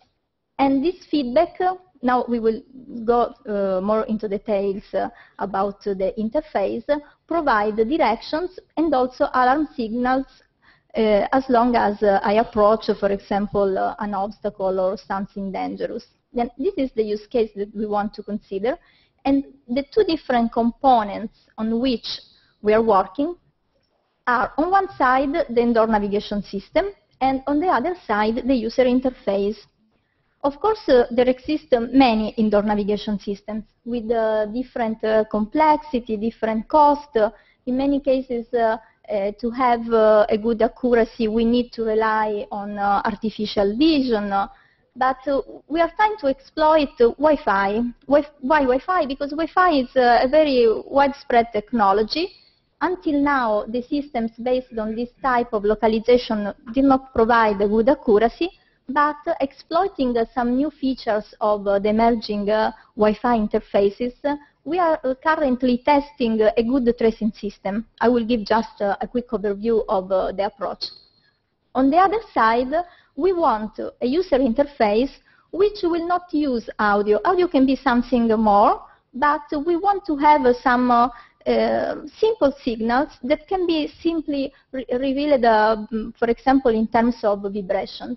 And this feedback, uh, now we will go uh, more into details uh, about uh, the interface, provide the directions and also alarm signals uh, as long as uh, I approach, uh, for example, uh, an obstacle or something dangerous. Then this is the use case that we want to consider. And the two different components on which we are working are, on one side, the indoor navigation system, and on the other side, the user interface. Of course, uh, there exist uh, many indoor navigation systems with uh, different uh, complexity, different cost. Uh, in many cases, uh, uh, to have uh, a good accuracy, we need to rely on uh, artificial vision. Uh, but uh, we are trying to exploit uh, Wi-Fi. Why Wi-Fi? Because Wi-Fi is uh, a very widespread technology. Until now, the systems based on this type of localization did not provide a good accuracy. But uh, exploiting uh, some new features of uh, the emerging uh, Wi-Fi interfaces, uh, we are uh, currently testing uh, a good tracing system. I will give just uh, a quick overview of uh, the approach. On the other side, we want uh, a user interface which will not use audio. Audio can be something more, but uh, we want to have uh, some uh, uh, simple signals that can be simply re revealed, uh, for example, in terms of vibrations.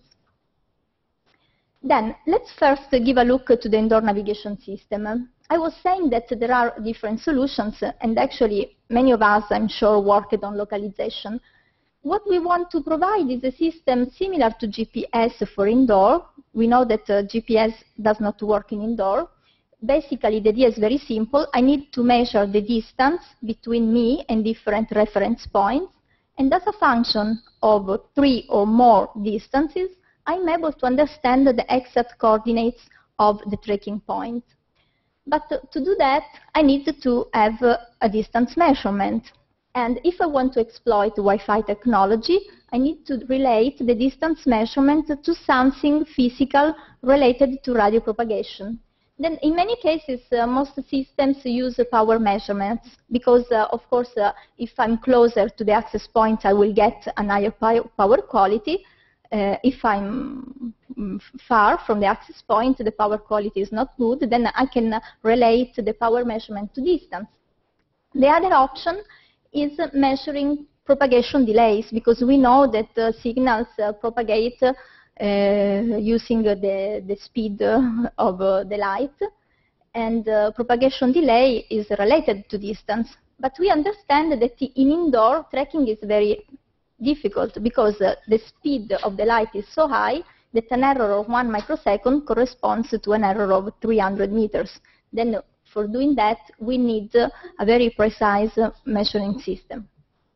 Then, let's first give a look to the indoor navigation system. I was saying that there are different solutions, and actually many of us, I'm sure, worked on localization. What we want to provide is a system similar to G P S for indoor. We know that uh, G P S does not work in indoor. Basically, the idea is very simple. I need to measure the distance between me and different reference points, and as a function of three or more distances, I'm able to understand the exact coordinates of the tracking point. But to do that, I need to have a distance measurement. And if I want to exploit Wi-Fi technology, I need to relate the distance measurement to something physical related to radio propagation. Then in many cases, uh, most systems use power measurements because, uh, of course, uh, if I'm closer to the access point, I will get a higher power quality. Uh, if I'm far from the access point, the power quality is not good, then I can relate the power measurement to distance. The other option is measuring propagation delays, because we know that uh, signals uh, propagate uh, using the, the speed of uh, the light, and uh, propagation delay is related to distance. But we understand that in indoor, tracking is very difficult because uh, the speed of the light is so high that an error of one microsecond corresponds to an error of three hundred meters. Then for doing that, we need uh, a very precise uh, measuring system.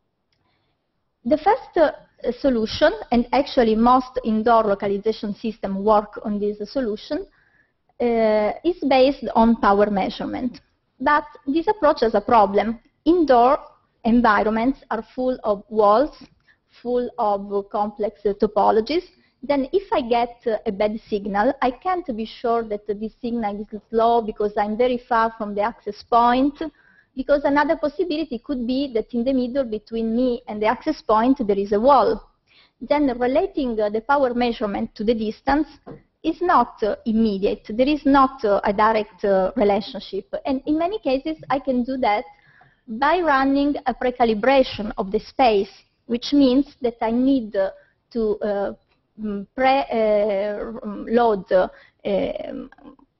The first uh, solution, and actually most indoor localization systems work on this solution, uh, is based on power measurement. But this approach has a problem. Indoor environments are full of walls, full of complex uh, topologies. Then if I get uh, a bad signal, I can't be sure that uh, this signal is slow because I'm very far from the access point, because another possibility could be that in the middle between me and the access point there is a wall. Then relating uh, the power measurement to the distance is not uh, immediate. There is not uh, a direct uh, relationship. And in many cases, I can do that by running a precalibration of the space, which means that I need uh, to uh, pre-load uh, uh,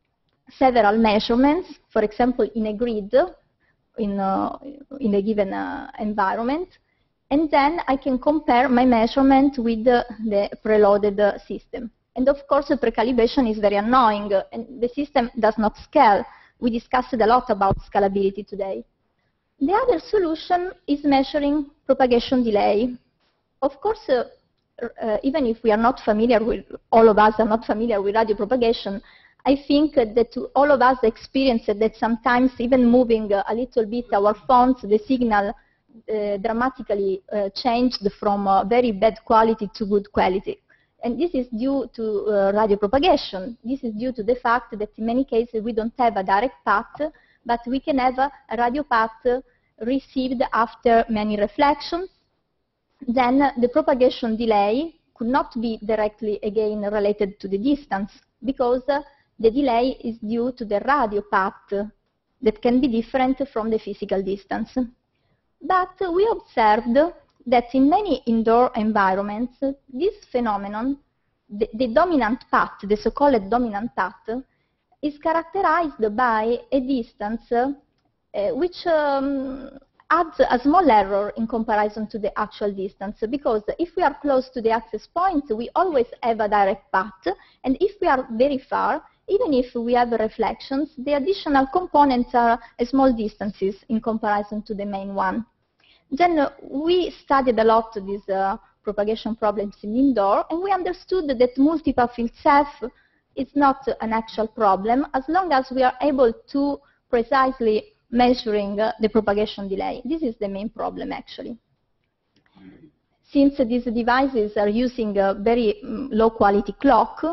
several measurements, for example, in a grid, in, uh, in a given uh, environment, and then I can compare my measurement with the, the preloaded uh, system. And of course, the precalibration is very annoying, uh, and the system does not scale. We discussed a lot about scalability today. The other solution is measuring propagation delay. Of course, uh, uh, even if we are not familiar with, all of us are not familiar with radio propagation, I think uh, that all of us experience that sometimes even moving uh, a little bit our phones, the signal uh, dramatically uh, changed from uh, very bad quality to good quality. And this is due to uh, radio propagation. This is due to the fact that in many cases we don't have a direct path, but we can have a, a radio path received after many reflections. Then uh, the propagation delay could not be directly again related to the distance, because uh, the delay is due to the radio path that can be different from the physical distance. But uh, we observed that in many indoor environments, uh, this phenomenon, the, the dominant path, the so-called dominant path, is characterized by a distance uh, uh, which um, adds a small error in comparison to the actual distance, because if we are close to the access point, we always have a direct path, and if we are very far, even if we have reflections, the additional components are small distances in comparison to the main one. Then uh, we studied a lot these uh, propagation problems in indoor, and we understood that multipath itself is not an actual problem as long as we are able to precisely measuring uh, the propagation delay. This is the main problem, actually. Since uh, these devices are using a very um, low quality clock,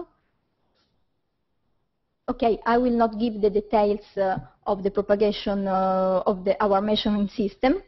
okay, I will not give the details uh, of the propagation uh, of the, our measuring system.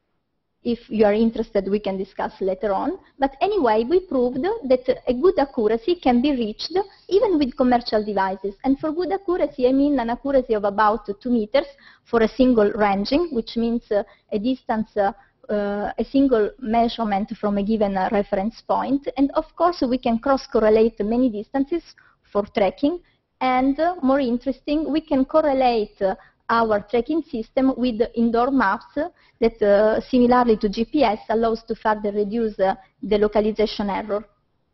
If you are interested, we can discuss later on. But anyway, we proved that a good accuracy can be reached even with commercial devices. And for good accuracy, I mean an accuracy of about two meters for a single ranging, which means uh, a distance, uh, uh, a single measurement from a given uh, reference point. And of course, we can cross-correlate many distances for tracking. And uh, more interesting, we can correlate uh, our tracking system with indoor maps that, uh, similarly to G P S, allows to further reduce uh, the localization error.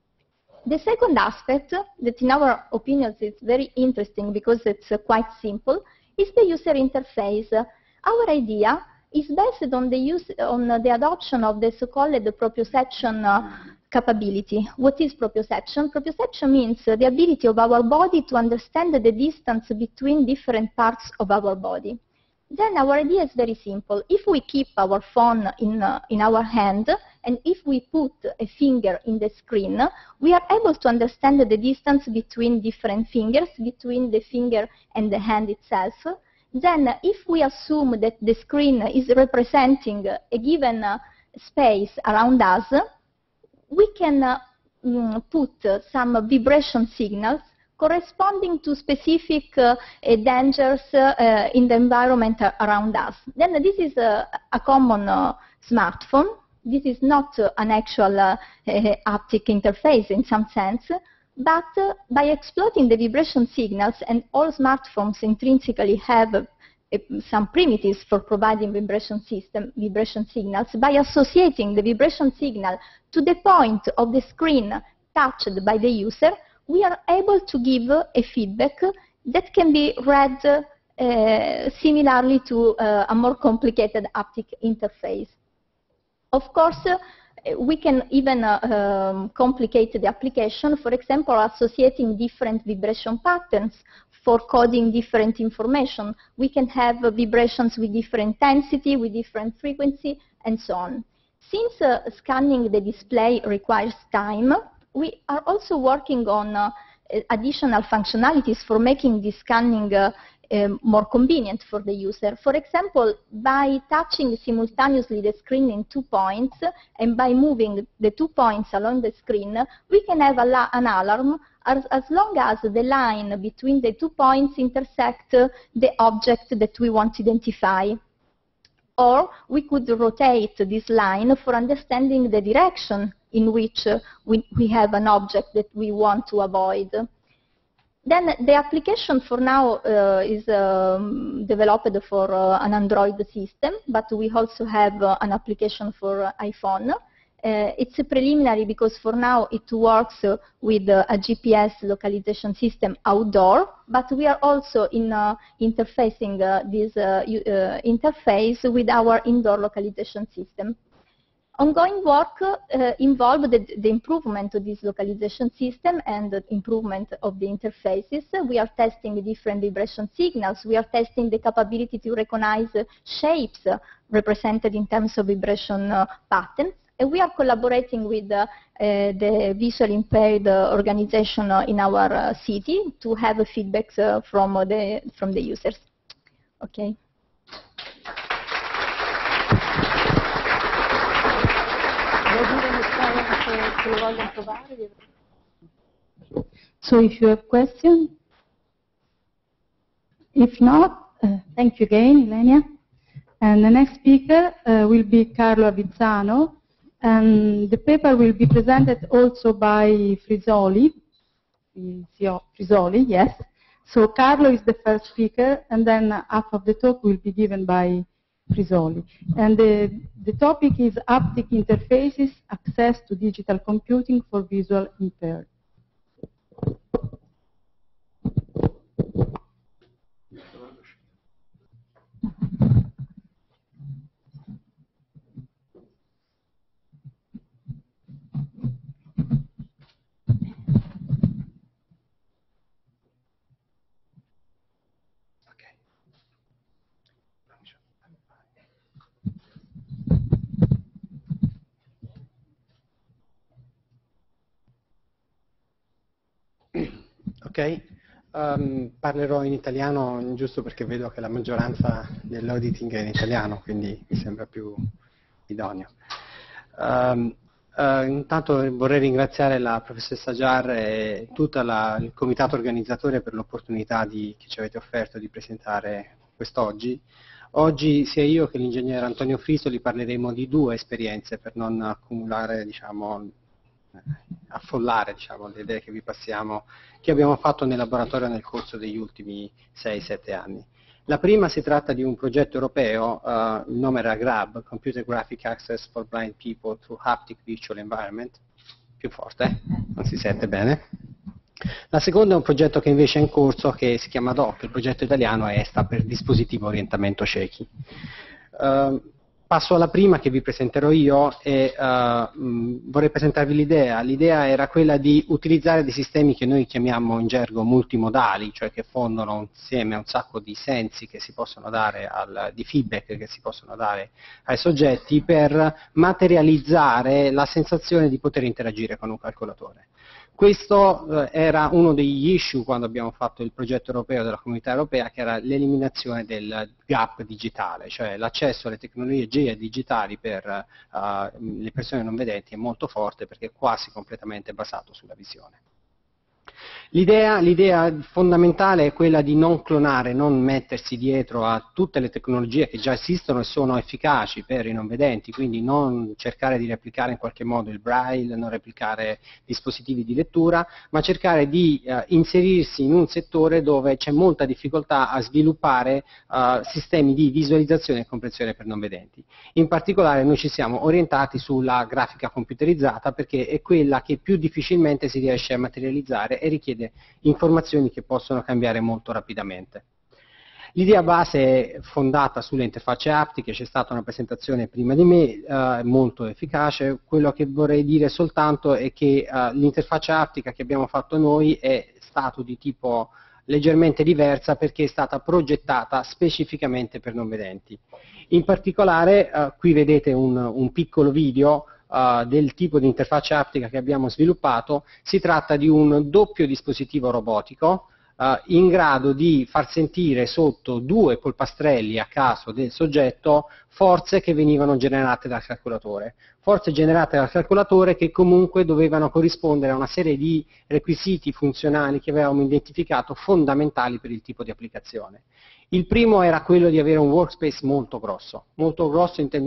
The second aspect, that in our opinions is very interesting because it's uh, quite simple, is the user interface. Our idea is based on the, use, on the adoption of the so-called proprioception uh, capability. What is proprioception? Proprioception means uh, the ability of our body to understand the distance between different parts of our body. Then our idea is very simple. If we keep our phone in, uh, in our hand, and if we put a finger in the screen, we are able to understand the distance between different fingers, between the finger and the hand itself. Then if we assume that the screen is representing a given uh, space around us, we can uh, mm, put uh, some vibration signals corresponding to specific uh, uh, dangers uh, in the environment around us. Then this is a, a common uh, smartphone. This is not uh, an actual uh, uh, haptic interface in some sense, but uh, by exploiting the vibration signals, and all smartphones intrinsically have uh, some primitives for providing vibration system, vibration signals, by associating the vibration signal to the point of the screen touched by the user, we are able to give a feedback that can be read uh, similarly to uh, a more complicated haptic interface. Of course, uh, we can even uh, um, complicate the application, for example, associating different vibration patterns for coding different information. We can have uh, vibrations with different intensity, with different frequency, and so on. Since uh, scanning the display requires time, we are also working on uh, additional functionalities for making the scanning uh, um, more convenient for the user. For example, by touching simultaneously the screen in two points and by moving the two points along the screen, we can have a an alarm as, as long as the line between the two points intersect uh, the object that we want to identify. Or we could rotate this line for understanding the direction in which uh, we, we have an object that we want to avoid. Then the application for now uh, is um, developed for uh, an Android system, but we also have uh, an application for uh, iPhone. Uh, it's a preliminary because for now it works uh, with uh, a G P S localization system outdoor, but we are also in uh, interfacing uh, this uh, uh, interface with our indoor localization system. Ongoing work uh, involved the, the improvement of this localization system and the improvement of the interfaces. We are testing different vibration signals. We are testing the capability to recognize uh, shapes uh, represented in terms of vibration uh, patterns. And we are collaborating with uh, uh, the visually impaired uh, organization uh, in our uh, city to have uh, feedbacks uh, from, uh, the, from the users. Okay. So if you have questions, if not, uh, thank you again, Ilenia. And the next speaker uh, will be Carlo Avizzano, and the paper will be presented also by Frisoli. Frisoli, yes. So Carlo is the first speaker, and then half of the talk will be given by Frisoli. And the, the topic is haptic interfaces, access to digital computing for visual impaired. Ok, um, parlerò in italiano giusto perché vedo che la maggioranza dell'auditing è in italiano, quindi mi sembra più idoneo. Um, uh, intanto vorrei ringraziare la professoressa Giar e tutto il comitato organizzatore per l'opportunità che ci avete offerto di presentare quest'oggi. Oggi sia io che l'ingegnere Antonio Frisoli parleremo di due esperienze per non accumulare, diciamo, affollare diciamo, le idee che vi passiamo, che abbiamo fatto nel laboratorio nel corso degli ultimi sei sette anni. La prima si tratta di un progetto europeo, uh, il nome era GRAB, Computer Graphic Access for Blind People Through Haptic Virtual Environment, più forte, eh? Non si sente bene. La seconda è un progetto che invece è in corso, che si chiama D O C, il progetto italiano è sta per dispositivo orientamento ciechi. Uh, Passo alla prima che vi presenterò io e uh, mh, vorrei presentarvi l'idea. L'idea era quella di utilizzare dei sistemi che noi chiamiamo in gergo multimodali, cioè che fondono insieme un sacco di sensi che si possono dare, al, di feedback che si possono dare ai soggetti per materializzare la sensazione di poter interagire con un calcolatore. Questo eh, era uno degli issue quando abbiamo fatto il progetto europeo della Comunità Europea, che era l'eliminazione del gap digitale, cioè l'accesso alle tecnologie digitali per uh, le persone non vedenti è molto forte perché è quasi completamente basato sulla visione. L'idea, l'idea fondamentale è quella di non clonare, non mettersi dietro a tutte le tecnologie che già esistono e sono efficaci per i non vedenti, quindi non cercare di replicare in qualche modo il braille, non replicare dispositivi di lettura, ma cercare di uh, inserirsi in un settore dove c'è molta difficoltà a sviluppare uh, sistemi di visualizzazione e comprensione per non vedenti. In particolare noi ci siamo orientati sulla grafica computerizzata perché è quella che più difficilmente si riesce a materializzare e richiede informazioni che possono cambiare molto rapidamente. L'idea base è fondata sulle interfacce aptiche, c'è stata una presentazione prima di me, eh, molto efficace. Quello che vorrei dire soltanto è che eh, l'interfaccia aptica che abbiamo fatto noi è stata di tipo leggermente diversa perché è stata progettata specificamente per non vedenti. In particolare, eh, qui vedete un, un piccolo video Uh, del tipo di interfaccia aptica che abbiamo sviluppato. Si tratta di un doppio dispositivo robotico uh, in grado di far sentire sotto due polpastrelli a caso del soggetto forze che venivano generate dal calcolatore. Forze generate dal calcolatore che comunque dovevano corrispondere a una serie di requisiti funzionali che avevamo identificato fondamentali per il tipo di applicazione. Il primo era quello di avere un workspace molto grosso, molto grosso intendo dire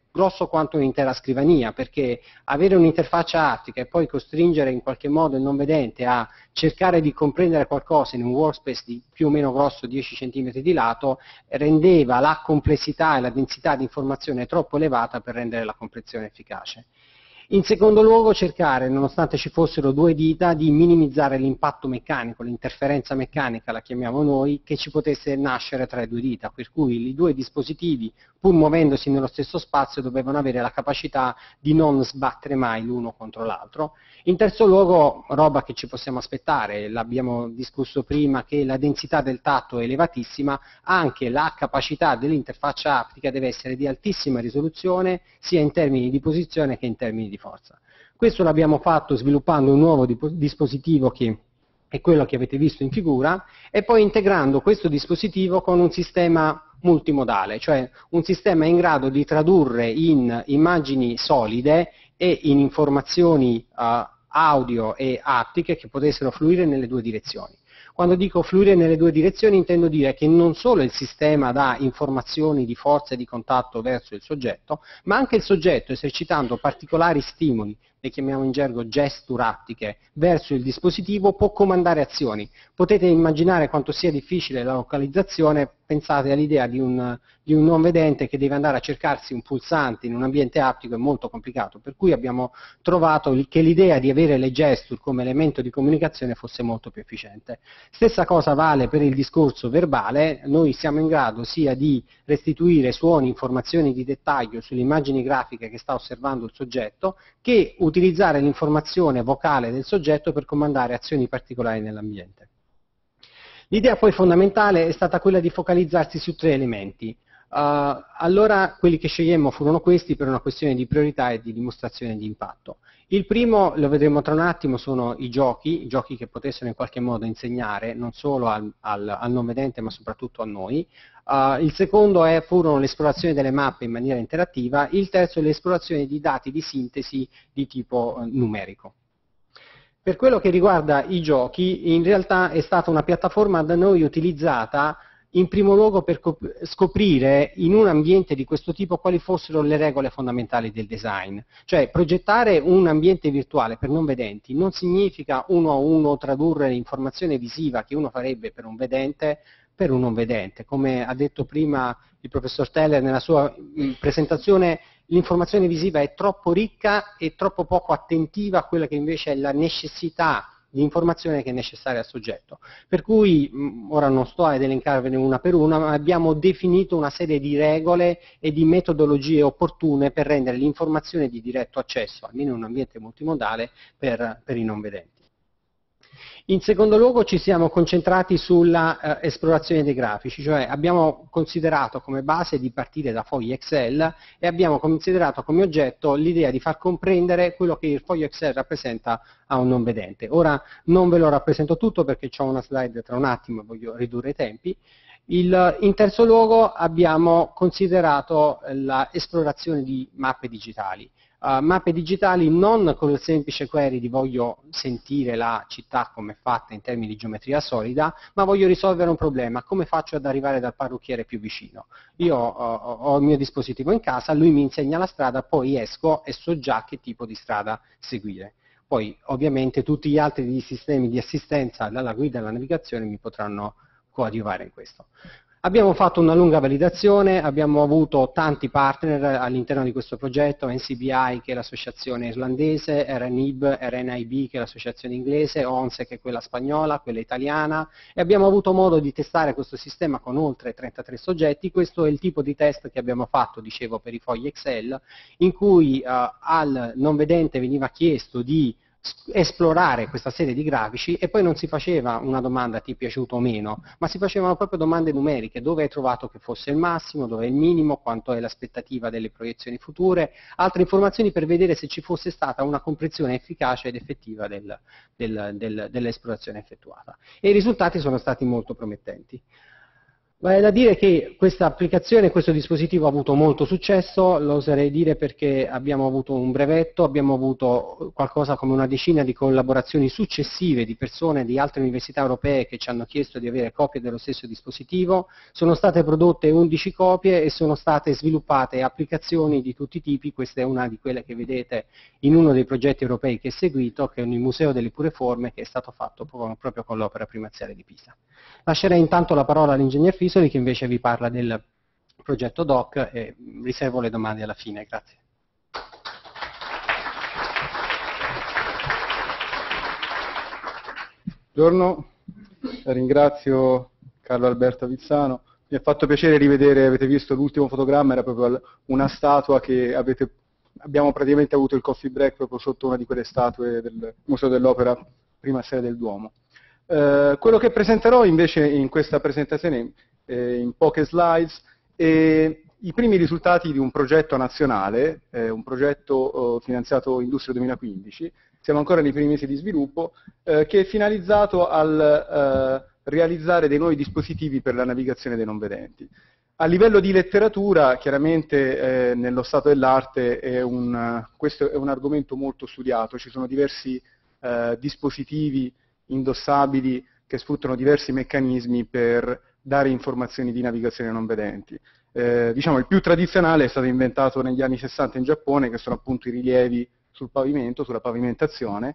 grosso quanto un'intera scrivania, perché avere un'interfaccia aptica e poi costringere in qualche modo il non vedente a cercare di comprendere qualcosa in un workspace di più o meno grosso dieci centimetri di lato rendeva la complessità e la densità di informazione troppo elevata per rendere la comprensione efficace. In secondo luogo cercare, nonostante ci fossero due dita, di minimizzare l'impatto meccanico, l'interferenza meccanica la chiamiamo noi, che ci potesse nascere tra le due dita, per cui i due dispositivi, pur muovendosi nello stesso spazio, dovevano avere la capacità di non sbattere mai l'uno contro l'altro. In terzo luogo, roba che ci possiamo aspettare, l'abbiamo discusso prima, che la densità del tatto è elevatissima, anche la capacità dell'interfaccia aptica deve essere di altissima risoluzione, sia in termini di posizione che in termini di forza. Questo l'abbiamo fatto sviluppando un nuovo dispositivo che è quello che avete visto in figura e poi integrando questo dispositivo con un sistema multimodale, cioè un sistema in grado di tradurre in immagini solide e in informazioni uh, audio e aptiche che potessero fluire nelle due direzioni. Quando dico fluire nelle due direzioni intendo dire che non solo il sistema dà informazioni di forza e di contatto verso il soggetto, ma anche il soggetto, esercitando particolari stimoli, le chiamiamo in gergo gesture aptiche, verso il dispositivo, può comandare azioni. Potete immaginare quanto sia difficile la localizzazione, pensate all'idea di un, di un non vedente che deve andare a cercarsi un pulsante in un ambiente aptico, è molto complicato, per cui abbiamo trovato che l'idea di avere le gesture come elemento di comunicazione fosse molto più efficiente. Stessa cosa vale per il discorso verbale, noi siamo in grado sia di restituire suoni, informazioni di dettaglio sulle immagini grafiche che sta osservando il soggetto, che utilizzare l'informazione vocale del soggetto per comandare azioni particolari nell'ambiente. L'idea poi fondamentale è stata quella di focalizzarsi su tre elementi. Uh, allora quelli che scegliemmo furono questi per una questione di priorità e di dimostrazione di impatto. Il primo, lo vedremo tra un attimo, sono i giochi, i giochi che potessero in qualche modo insegnare non solo al, al, al non vedente ma soprattutto a noi. Uh, il secondo è, furono l'esplorazione delle mappe in maniera interattiva, il terzo è l'esplorazione di dati di sintesi di tipo uh, numerico. Per quello che riguarda i giochi, in realtà è stata una piattaforma da noi utilizzata in primo luogo per scoprire in un ambiente di questo tipo quali fossero le regole fondamentali del design. Cioè progettare un ambiente virtuale per non vedenti non significa uno a uno tradurre l'informazione visiva che uno farebbe per un vedente per un non vedente. Come ha detto prima il professor Teller nella sua presentazione, l'informazione visiva è troppo ricca e troppo poco attentiva a quella che invece è la necessità di informazione che è necessaria al soggetto. Per cui, mh, ora non sto ad elencarvene una per una, ma abbiamo definito una serie di regole e di metodologie opportune per rendere l'informazione di diretto accesso, almeno in un ambiente multimodale, per, per i non vedenti. In secondo luogo ci siamo concentrati sulla eh, esplorazione dei grafici, cioè abbiamo considerato come base di partire da fogli Excel e abbiamo considerato come oggetto l'idea di far comprendere quello che il foglio Excel rappresenta a un non vedente. Ora non ve lo rappresento tutto perché ho una slide tra un attimo e voglio ridurre i tempi. Il, in terzo luogo abbiamo considerato l'esplorazione di mappe digitali. Uh, mappe digitali non con il semplice query di voglio sentire la città come è fatta in termini di geometria solida, ma voglio risolvere un problema, come faccio ad arrivare dal parrucchiere più vicino? Io uh, ho il mio dispositivo in casa, lui mi insegna la strada, poi esco e so già che tipo di strada seguire. Poi ovviamente tutti gli altri sistemi di assistenza dalla guida alla navigazione mi potranno coadiuvare in questo. Abbiamo fatto una lunga validazione, abbiamo avuto tanti partner all'interno di questo progetto, N C B I che è l'associazione irlandese, R N I B, R N I B che è l'associazione inglese, O N S E che è quella spagnola, quella italiana, e abbiamo avuto modo di testare questo sistema con oltre trentatré soggetti. Questo è il tipo di test che abbiamo fatto, dicevo, per i fogli Excel, in cui uh, al non vedente veniva chiesto di esplorare questa serie di grafici e poi non si faceva una domanda ti è piaciuto o meno, ma si facevano proprio domande numeriche: dove hai trovato che fosse il massimo, dove è il minimo, quanto è l'aspettativa delle proiezioni future, altre informazioni per vedere se ci fosse stata una comprensione efficace ed effettiva del, del, del, dell'esplorazione effettuata. E i risultati sono stati molto promettenti. Ma è da dire che questa applicazione, questo dispositivo ha avuto molto successo, lo oserei dire perché abbiamo avuto un brevetto, abbiamo avuto qualcosa come una decina di collaborazioni successive di persone di altre università europee che ci hanno chiesto di avere copie dello stesso dispositivo, sono state prodotte undici copie e sono state sviluppate applicazioni di tutti i tipi, questa è una di quelle che vedete in uno dei progetti europei che è seguito, che è il Museo delle Pure Forme, che è stato fatto proprio con l'opera primaziale di Pisa. Lascerei intanto la parola all'ingegner Fisoli che invece vi parla del progetto D O C e riservo le domande alla fine. Grazie. Buongiorno, ringrazio Carlo Alberto Avizzano. Mi ha fatto piacere rivedere, avete visto l'ultimo fotogramma, era proprio una statua che avete, abbiamo praticamente avuto il coffee break proprio sotto una di quelle statue del Museo dell'Opera, prima sede del Duomo. Eh, quello che presenterò invece in questa presentazione eh, in poche slides è i primi risultati di un progetto nazionale, eh, un progetto eh, finanziato Industria duemilaquindici, siamo ancora nei primi mesi di sviluppo, eh, che è finalizzato al eh, realizzare dei nuovi dispositivi per la navigazione dei non vedenti. A livello di letteratura, chiaramente eh, nello stato dell'arte è un, questo è un argomento molto studiato, ci sono diversi eh, dispositivi indossabili che sfruttano diversi meccanismi per dare informazioni di navigazione ai non vedenti. Eh, diciamo il più tradizionale è stato inventato negli anni sessanta in Giappone, che sono appunto i rilievi sul pavimento, sulla pavimentazione,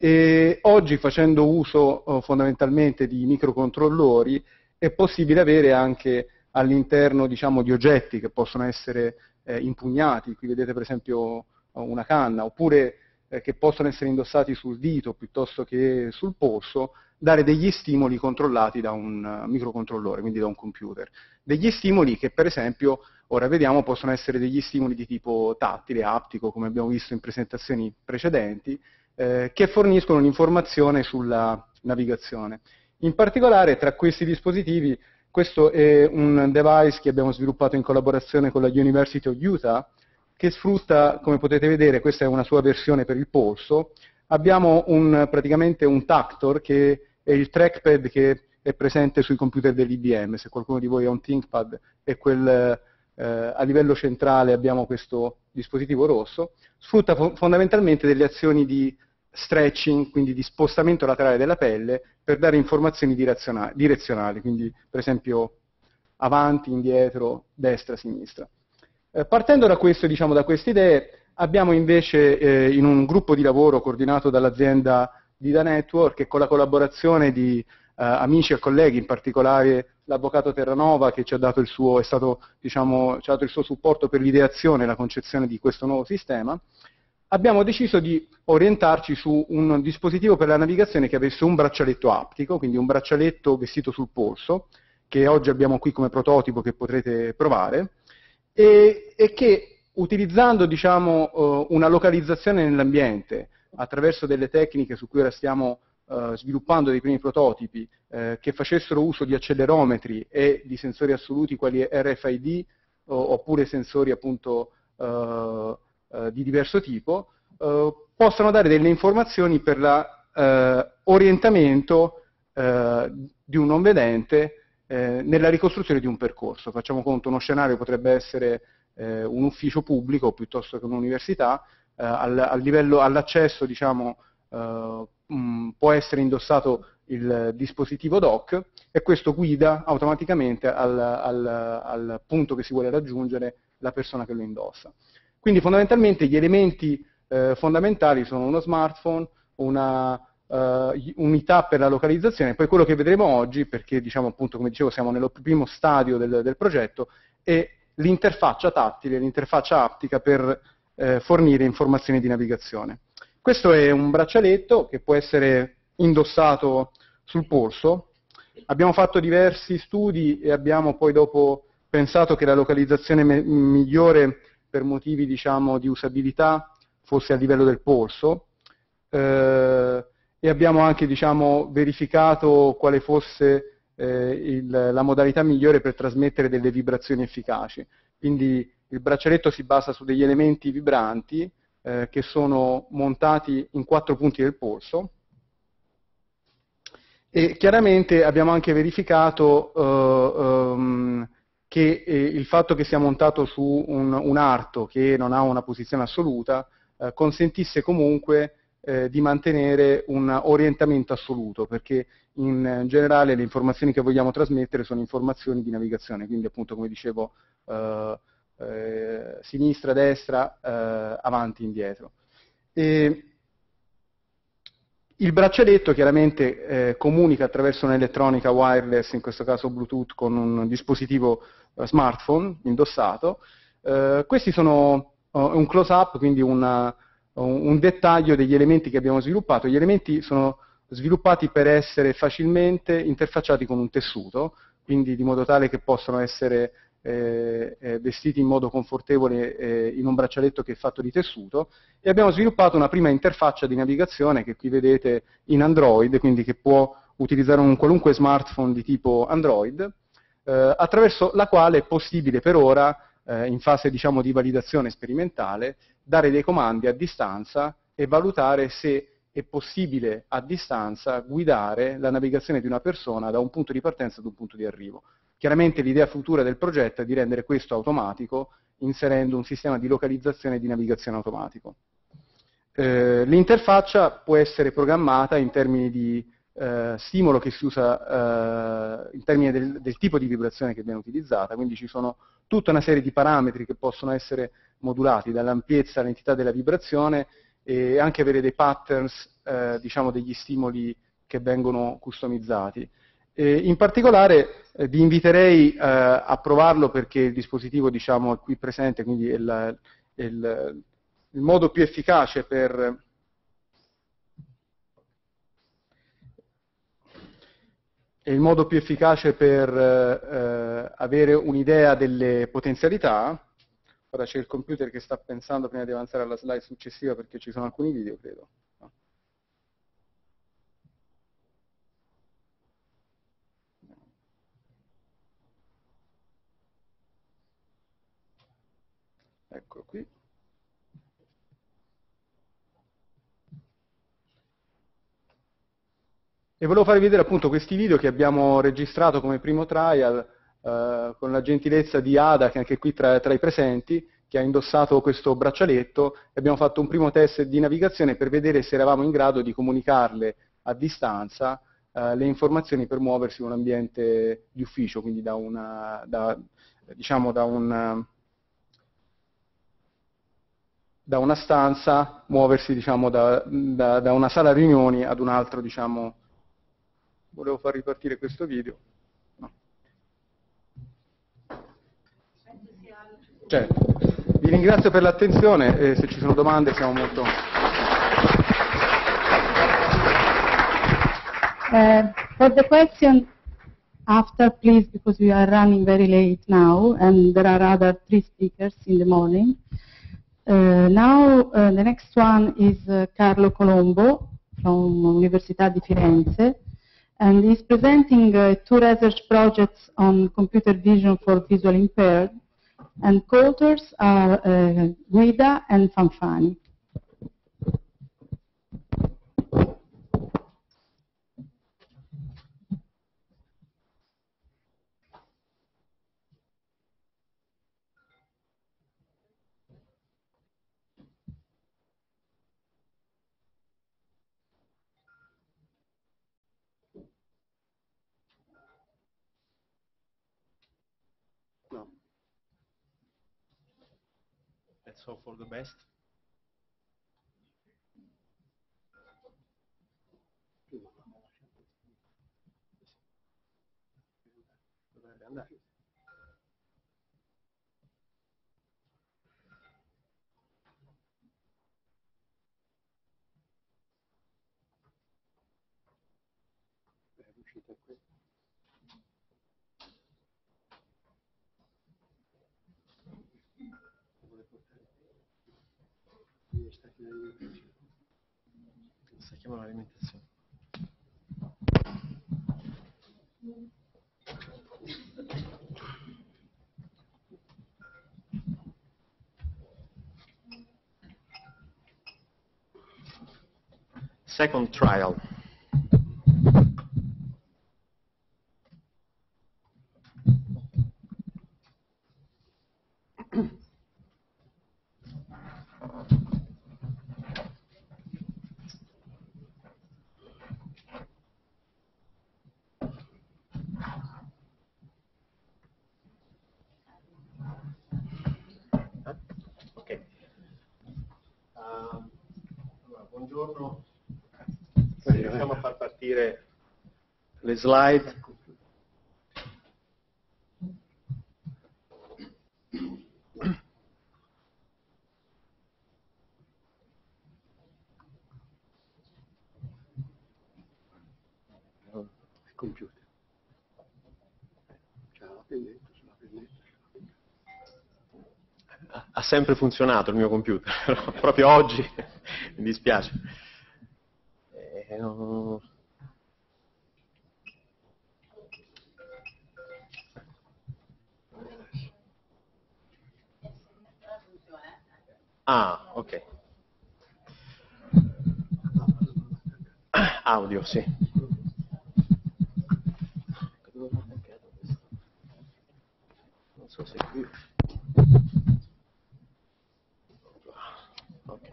e oggi facendo uso eh, fondamentalmente di microcontrollori è possibile avere anche all'interno diciamo, di oggetti che possono essere eh, impugnati, qui vedete per esempio una canna, oppure che possono essere indossati sul dito piuttosto che sul polso, dare degli stimoli controllati da un microcontrollore, quindi da un computer. Degli stimoli che per esempio, ora vediamo, possono essere degli stimoli di tipo tattile, aptico, come abbiamo visto in presentazioni precedenti, eh, che forniscono un'informazione sulla navigazione. In particolare tra questi dispositivi, questo è un device che abbiamo sviluppato in collaborazione con la University of Utah, che sfrutta, come potete vedere, questa è una sua versione per il polso, abbiamo un, praticamente un tactor che è il trackpad che è presente sui computer dell'I B M, se qualcuno di voi ha un ThinkPad è quel, eh, a livello centrale abbiamo questo dispositivo rosso, sfrutta fo fondamentalmente delle azioni di stretching, quindi di spostamento laterale della pelle per dare informazioni direzionali, quindi per esempio avanti, indietro, destra, sinistra. Eh, partendo da, questo, diciamo, da queste idee, abbiamo invece eh, in un gruppo di lavoro coordinato dall'azienda Dida Network e con la collaborazione di eh, amici e colleghi, in particolare l'avvocato Terranova che ci ha dato il suo, è stato, diciamo, ci ha dato il suo supporto per l'ideazione e la concezione di questo nuovo sistema, abbiamo deciso di orientarci su un dispositivo per la navigazione che avesse un braccialetto aptico, quindi un braccialetto vestito sul polso, che oggi abbiamo qui come prototipo che potrete provare, e, e che utilizzando diciamo, uh, una localizzazione nell'ambiente attraverso delle tecniche su cui ora stiamo uh, sviluppando dei primi prototipi uh, che facessero uso di accelerometri e di sensori assoluti quali R F I D uh, oppure sensori appunto uh, uh, di diverso tipo, uh, possono dare delle informazioni per l'orientamento uh, uh, di un non vedente Eh, nella ricostruzione di un percorso. Facciamo conto, uno scenario potrebbe essere eh, un ufficio pubblico piuttosto che un'università, eh, al, al livello, all'accesso diciamo, eh, mh, può essere indossato il dispositivo D O C e questo guida automaticamente al, al, al punto che si vuole raggiungere la persona che lo indossa. Quindi fondamentalmente gli elementi eh, fondamentali sono uno smartphone, una Uh, unità per la localizzazione, poi quello che vedremo oggi, perché diciamo appunto come dicevo siamo nel primo stadio del, del progetto, è l'interfaccia tattile, l'interfaccia aptica per eh, fornire informazioni di navigazione. Questo è un braccialetto che può essere indossato sul polso, abbiamo fatto diversi studi e abbiamo poi dopo pensato che la localizzazione migliore per motivi diciamo di usabilità fosse a livello del polso, eh, e abbiamo anche diciamo, verificato quale fosse eh, il, la modalità migliore per trasmettere delle vibrazioni efficaci. Quindi il braccialetto si basa su degli elementi vibranti eh, che sono montati in quattro punti del polso E chiaramente abbiamo anche verificato uh, um, che eh, il fatto che sia montato su un, un arto che non ha una posizione assoluta eh, consentisse comunque eh, di mantenere un orientamento assoluto, perché in generale le informazioni che vogliamo trasmettere sono informazioni di navigazione, quindi appunto come dicevo eh, eh, sinistra, destra, eh, avanti, indietro. E il braccialetto chiaramente eh, comunica attraverso un'elettronica wireless, in questo caso Bluetooth, con un dispositivo eh, smartphone indossato. Eh, questi sono uh, un close-up, quindi una, un, un dettaglio degli elementi che abbiamo sviluppato. Gli elementi sono sviluppati per essere facilmente interfacciati con un tessuto, quindi di modo tale che possano essere eh, eh, vestiti in modo confortevole eh, in un braccialetto che è fatto di tessuto, e abbiamo sviluppato una prima interfaccia di navigazione che qui vedete in Android, quindi che può utilizzare un qualunque smartphone di tipo Android, eh, attraverso la quale è possibile per ora, eh, in fase diciamo di validazione sperimentale, dare dei comandi a distanza e valutare se è possibile a distanza guidare la navigazione di una persona da un punto di partenza ad un punto di arrivo. Chiaramente l'idea futura del progetto è di rendere questo automatico inserendo un sistema di localizzazione e di navigazione automatico. Eh, l'interfaccia può essere programmata in termini di eh, stimolo che si usa, eh, in termini del, del tipo di vibrazione che viene utilizzata, quindi ci sono tutta una serie di parametri che possono essere modulati dall'ampiezza all'entità della vibrazione e anche avere dei patterns, eh, diciamo degli stimoli che vengono customizzati. E in particolare eh, vi inviterei eh, a provarlo perché il dispositivo diciamo, è qui presente, quindi è il, è il, il modo più efficace per è il modo più efficace per eh, avere un'idea delle potenzialità. Ora c'è il computer che sta pensando prima di avanzare alla slide successiva perché ci sono alcuni video, credo. No. Eccolo qui. E volevo farvi vedere appunto questi video che abbiamo registrato come primo trial eh, con la gentilezza di Ada, che è anche qui tra, tra i presenti, che ha indossato questo braccialetto, e abbiamo fatto un primo test di navigazione per vedere se eravamo in grado di comunicarle a distanza eh, le informazioni per muoversi in un ambiente di ufficio, quindi da una, da, diciamo da un... da una stanza, muoversi diciamo, da, da, da una sala riunioni ad un altro, diciamo, volevo far ripartire questo video. No. Certo. Vi ringrazio per l'attenzione e se ci sono domande siamo molto... Uh, for the question after, please, because we are running very late now and there are other three speakers in the morning. Uh, now uh, the next one is uh, Carlo Colombo from Università di Firenze, and he's presenting uh, two research projects on computer vision for visually impaired, and co-authors are uh, Guida and Fanfani. No. Let's hope for the best. Dovrebbe andare. È riuscito qui. Stacchiamo l'alimentazione. Second trial. Ok. Uh, allora, buongiorno. Se riusciamo a far partire le slide. Computer. C'è la pennetta, c'è la pennetta. Ha sempre funzionato il mio computer, però proprio oggi mi dispiace. Eh, no. Ah, ok. Audio, sì. Non so se qui. Ok.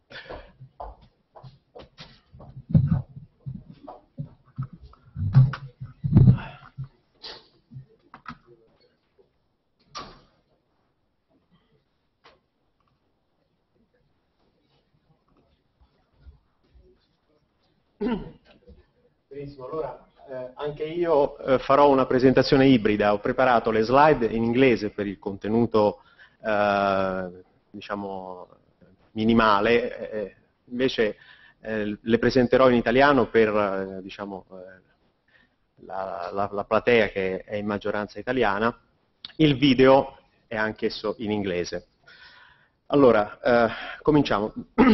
Benissimo, allora eh, anche io eh, farò una presentazione ibrida. Ho preparato le slide in inglese per il contenuto eh, diciamo minimale, eh, invece eh, le presenterò in italiano per eh, diciamo, eh, la, la, la platea che è in maggioranza italiana. Il video è anch'esso in inglese. Allora, eh, cominciamo.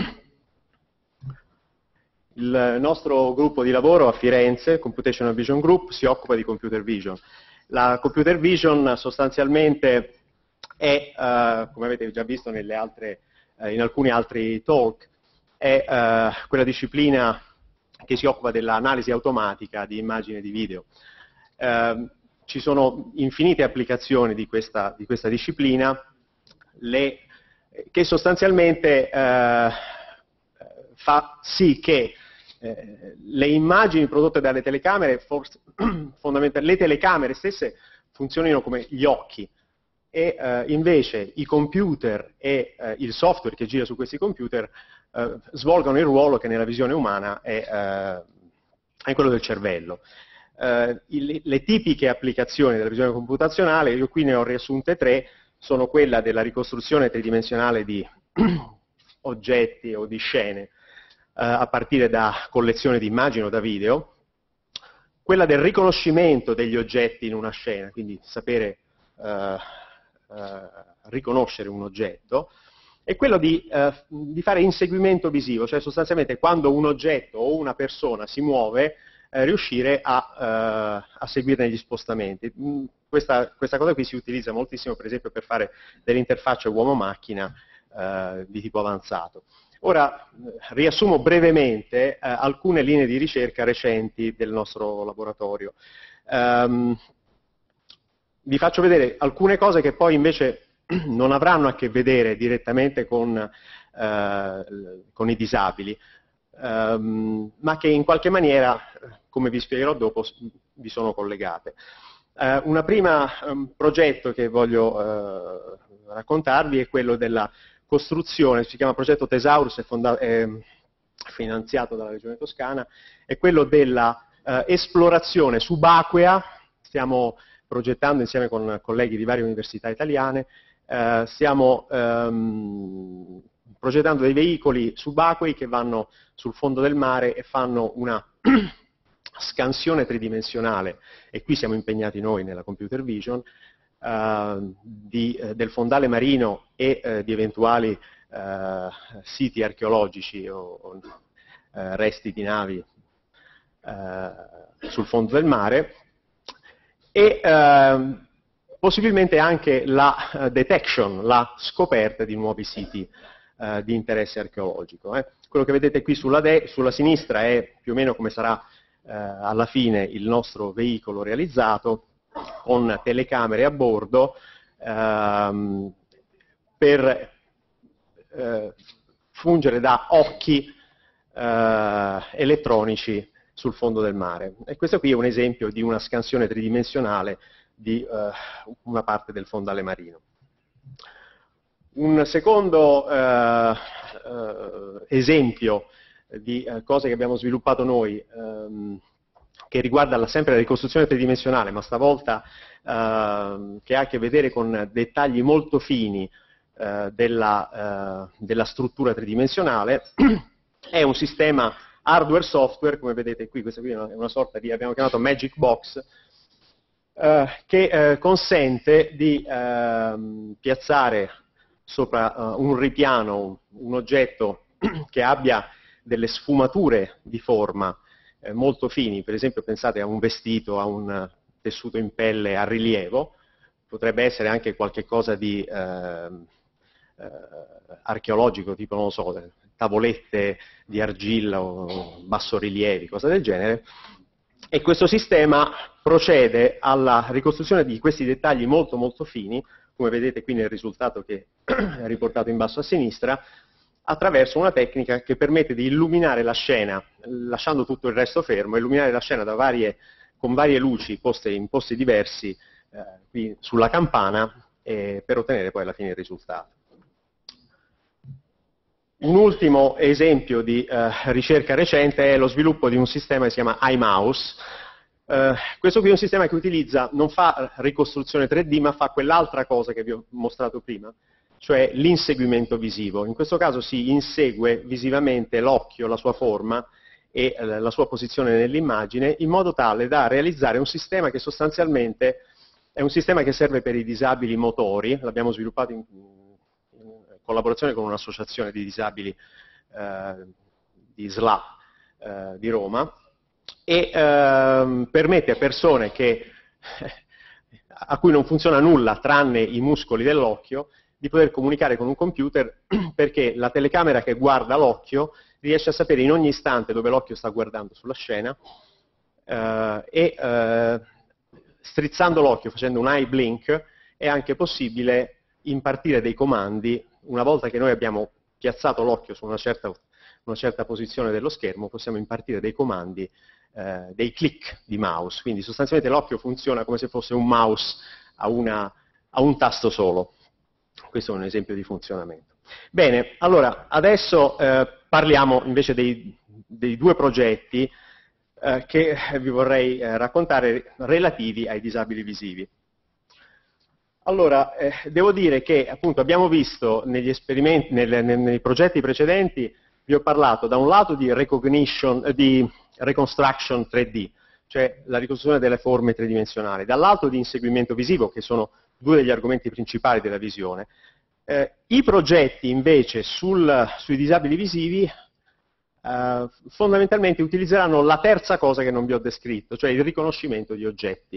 Il nostro gruppo di lavoro a Firenze, Computational Vision Group, si occupa di computer vision. La computer vision sostanzialmente è, eh, come avete già visto nelle altre, eh, in alcuni altri talk, è eh, quella disciplina che si occupa dell'analisi automatica di immagini e di video. Eh, ci sono infinite applicazioni di questa, di questa disciplina, le, che sostanzialmente eh, fa sì che Eh, le immagini prodotte dalle telecamere, forse, fondamentalmente le telecamere stesse funzionino come gli occhi e eh, invece i computer e eh, il software che gira su questi computer eh, svolgono il ruolo che nella visione umana è, eh, è quello del cervello. Eh, il, le tipiche applicazioni della visione computazionale, io qui ne ho riassunte tre, sono quella della ricostruzione tridimensionale di oggetti o di scene, a partire da collezioni di immagini o da video, quella del riconoscimento degli oggetti in una scena, quindi sapere eh, eh, riconoscere un oggetto, e quello di, eh, di fare inseguimento visivo, cioè sostanzialmente quando un oggetto o una persona si muove, eh, riuscire a, eh, a seguirne gli spostamenti. Questa, questa cosa qui si utilizza moltissimo, per esempio, per fare delle interfacce uomo-macchina eh, di tipo avanzato. Ora riassumo brevemente eh, alcune linee di ricerca recenti del nostro laboratorio. Um, vi faccio vedere alcune cose che poi invece non avranno a che vedere direttamente con, eh, con i disabili, um, ma che in qualche maniera, come vi spiegherò dopo, vi sono collegate. Uh, una prima um, progetto che voglio uh, raccontarvi è quello della costruzione, si chiama progetto Thesaurus, è, è finanziato dalla Regione Toscana, è quello della eh, esplorazione subacquea. Stiamo progettando insieme con colleghi di varie università italiane, eh, stiamo ehm, progettando dei veicoli subacquei che vanno sul fondo del mare e fanno una scansione tridimensionale, e qui siamo impegnati noi nella computer vision, Uh, di, uh, del fondale marino e uh, di eventuali uh, siti archeologici o, o uh, resti di navi uh, sul fondo del mare, e uh, possibilmente anche la uh, detection, la scoperta di nuovi siti uh, di interesse archeologico. Eh. Quello che vedete qui sulla, sulla sinistra è più o meno come sarà uh, alla fine il nostro veicolo realizzato, con telecamere a bordo, ehm, per eh, fungere da occhi eh, elettronici sul fondo del mare. E questo qui è un esempio di una scansione tridimensionale di eh, una parte del fondale marino. Un secondo eh, eh, esempio di eh, cose che abbiamo sviluppato noi, ehm, che riguarda la, sempre la ricostruzione tridimensionale, ma stavolta eh, che ha a che vedere con dettagli molto fini eh, della, eh, della struttura tridimensionale, è un sistema hardware-software, come vedete qui, questa qui è una, è una sorta di, abbiamo chiamato Magic Box, eh, che eh, consente di eh, piazzare sopra uh, un ripiano un oggetto che abbia delle sfumature di forma eh, molto fini, per esempio pensate a un vestito, a un tessuto in pelle a rilievo, potrebbe essere anche qualche cosa di eh, eh, archeologico, tipo, non lo so, tavolette di argilla o bassorilievi, cose del genere, e questo sistema procede alla ricostruzione di questi dettagli molto molto fini, come vedete qui nel risultato che è riportato in basso a sinistra, attraverso una tecnica che permette di illuminare la scena, lasciando tutto il resto fermo, illuminare la scena da varie, con varie luci poste in posti diversi eh, qui sulla campana, eh, per ottenere poi alla fine il risultato. Un ultimo esempio di eh, ricerca recente è lo sviluppo di un sistema che si chiama iMouse. Uh, questo qui è un sistema che utilizza, non fa ricostruzione tre D, ma fa quell'altra cosa che vi ho mostrato prima, cioè l'inseguimento visivo. In questo caso si insegue visivamente l'occhio, la sua forma e uh, la sua posizione nell'immagine, in modo tale da realizzare un sistema che sostanzialmente è un sistema che serve per i disabili motori, l'abbiamo sviluppato in, in collaborazione con un'associazione di disabili uh, di S L A uh, di Roma, e ehm, permette a persone che, a cui non funziona nulla tranne i muscoli dell'occhio di poter comunicare con un computer, perché la telecamera che guarda l'occhio riesce a sapere in ogni istante dove l'occhio sta guardando sulla scena eh, e eh, strizzando l'occhio, facendo un eye blink, è anche possibile impartire dei comandi. Una volta che noi abbiamo piazzato l'occhio su una certa, una certa posizione dello schermo, possiamo impartire dei comandi, eh, dei click di mouse, quindi sostanzialmente l'occhio funziona come se fosse un mouse a, una, a un tasto solo. Questo è un esempio di funzionamento. Bene, allora adesso eh, parliamo invece dei, dei due progetti eh, che vi vorrei eh, raccontare relativi ai disabili visivi. Allora, eh, devo dire che appunto abbiamo visto negli esperimenti, nel, nei, nei progetti precedenti, vi ho parlato da un lato di recognition, eh, di reconstruction tre D, cioè la ricostruzione delle forme tridimensionali, dall'altro di inseguimento visivo, che sono due degli argomenti principali della visione. Eh, I progetti invece sul, sui disabili visivi eh, fondamentalmente utilizzeranno la terza cosa che non vi ho descritto, cioè il riconoscimento di oggetti.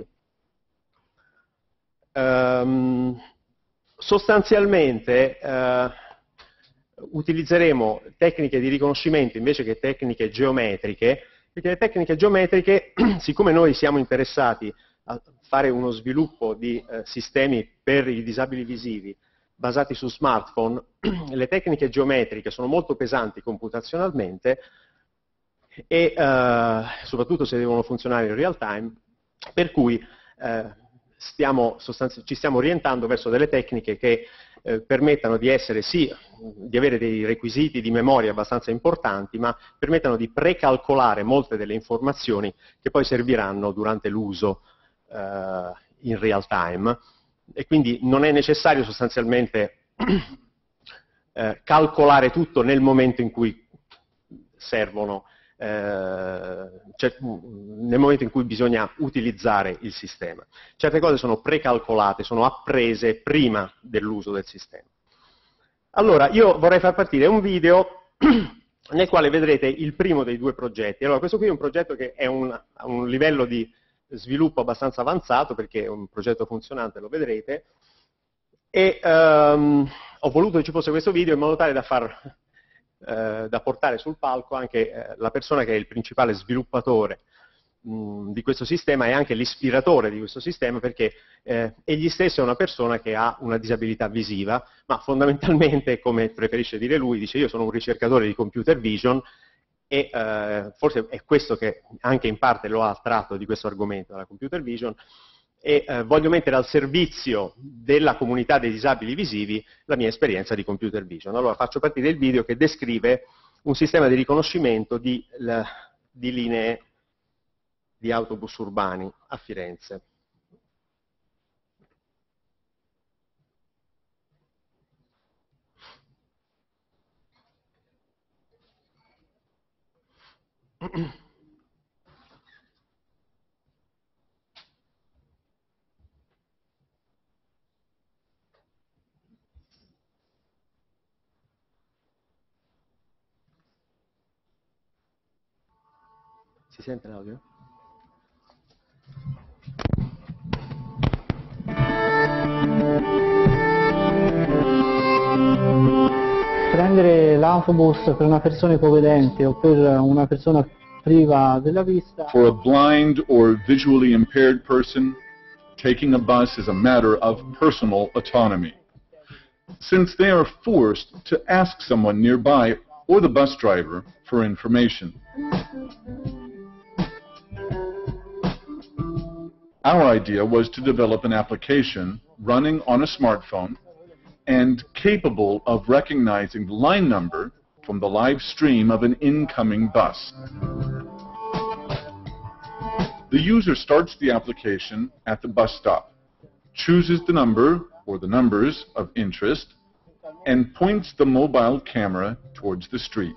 Um, sostanzialmente uh, utilizzeremo tecniche di riconoscimento invece che tecniche geometriche, perché le tecniche geometriche, siccome noi siamo interessati a fare uno sviluppo di uh, sistemi per i disabili visivi basati su smartphone, le tecniche geometriche sono molto pesanti computazionalmente e uh, soprattutto se devono funzionare in real time, per cui uh, Stiamo ci stiamo orientando verso delle tecniche che eh, permettano di essere sì, di avere dei requisiti di memoria abbastanza importanti, ma permettano di precalcolare molte delle informazioni che poi serviranno durante l'uso eh, in real time, e quindi non è necessario sostanzialmente eh, calcolare tutto nel momento in cui servono, Eh, cioè, nel momento in cui bisogna utilizzare il sistema. Certe cose sono precalcolate, sono apprese prima dell'uso del sistema. Allora, io vorrei far partire un video nel quale vedrete il primo dei due progetti. Allora, questo qui è un progetto che è un, a un livello di sviluppo abbastanza avanzato, perché è un progetto funzionante, lo vedrete, e um, ho voluto che ci fosse questo video in modo tale da far Eh, da portare sul palco anche eh, la persona che è il principale sviluppatore mh, di questo sistema è anche l'ispiratore di questo sistema, perché eh, egli stesso è una persona che ha una disabilità visiva, ma fondamentalmente, come preferisce dire lui, dice io sono un ricercatore di computer vision, e eh, forse è questo che anche in parte lo ha attratto di questo argomento, della computer vision, e eh, voglio mettere al servizio della comunità dei disabili visivi la mia esperienza di computer vision. Allora faccio partire il video che descrive un sistema di riconoscimento di, la, di linee di autobus urbani a Firenze. Si sente l'audio? Prendere l'autobus per una persona ipovedente o per una persona priva della vista. For a blind or visually impaired person, taking a bus is a matter of personal autonomy, since they are forced to ask someone nearby or the bus driver for information. Our idea was to develop an application running on a smartphone and capable of recognizing the line number from the live stream of an incoming bus. The user starts the application at the bus stop, chooses the number or the numbers of interest, and points the mobile camera towards the street.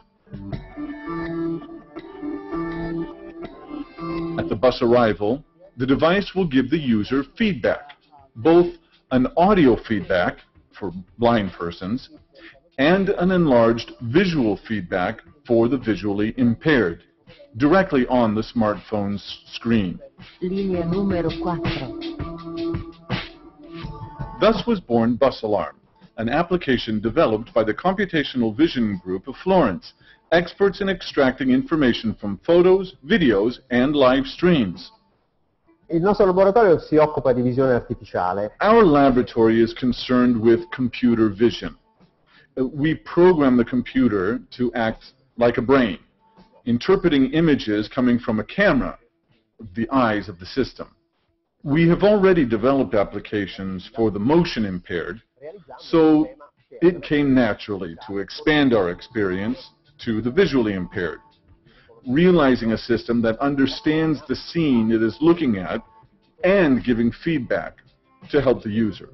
At the bus arrival, the device will give the user feedback, both an audio feedback for blind persons and an enlarged visual feedback for the visually impaired, directly on the smartphone's screen. Linea numero quattro. Thus was born Bus Alarm, an application developed by the Computational Vision Group of Florence, experts in extracting information from photos, videos, and live streams. Il nostro laboratorio si occupa di visione artificiale. Our laboratory is concerned with computer vision. We program the computer to act like a brain, interpreting images coming from a camera, the eyes of the system. We have already developed applications for the motion impaired, so it came naturally to expand our experience to the visually impaired, realizing a system that understands the scene it is looking at and giving feedback to help the user.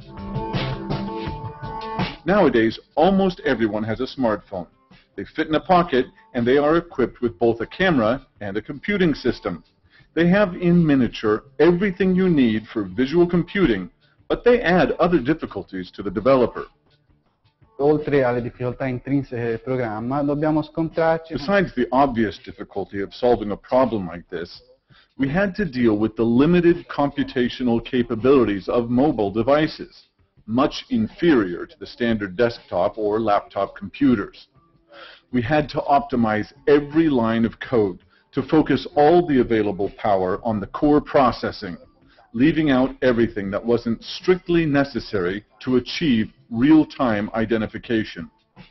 Nowadays, almost everyone has a smartphone. They fit in a pocket and they are equipped with both a camera and a computing system. They have in miniature everything you need for visual computing, but they add other difficulties to the developer. Oltre alle difficoltà intrinseche del programma, dobbiamo scontrarci. Besides the obvious difficulty of solving a problem like this, we had to deal with the limited computational capabilities of mobile devices, much inferior to the standard desktop or laptop computers. We had to optimize every line of code to focus all the available power on the core processing, leaving out everything that wasn't strictly necessary to achieve real-time identification.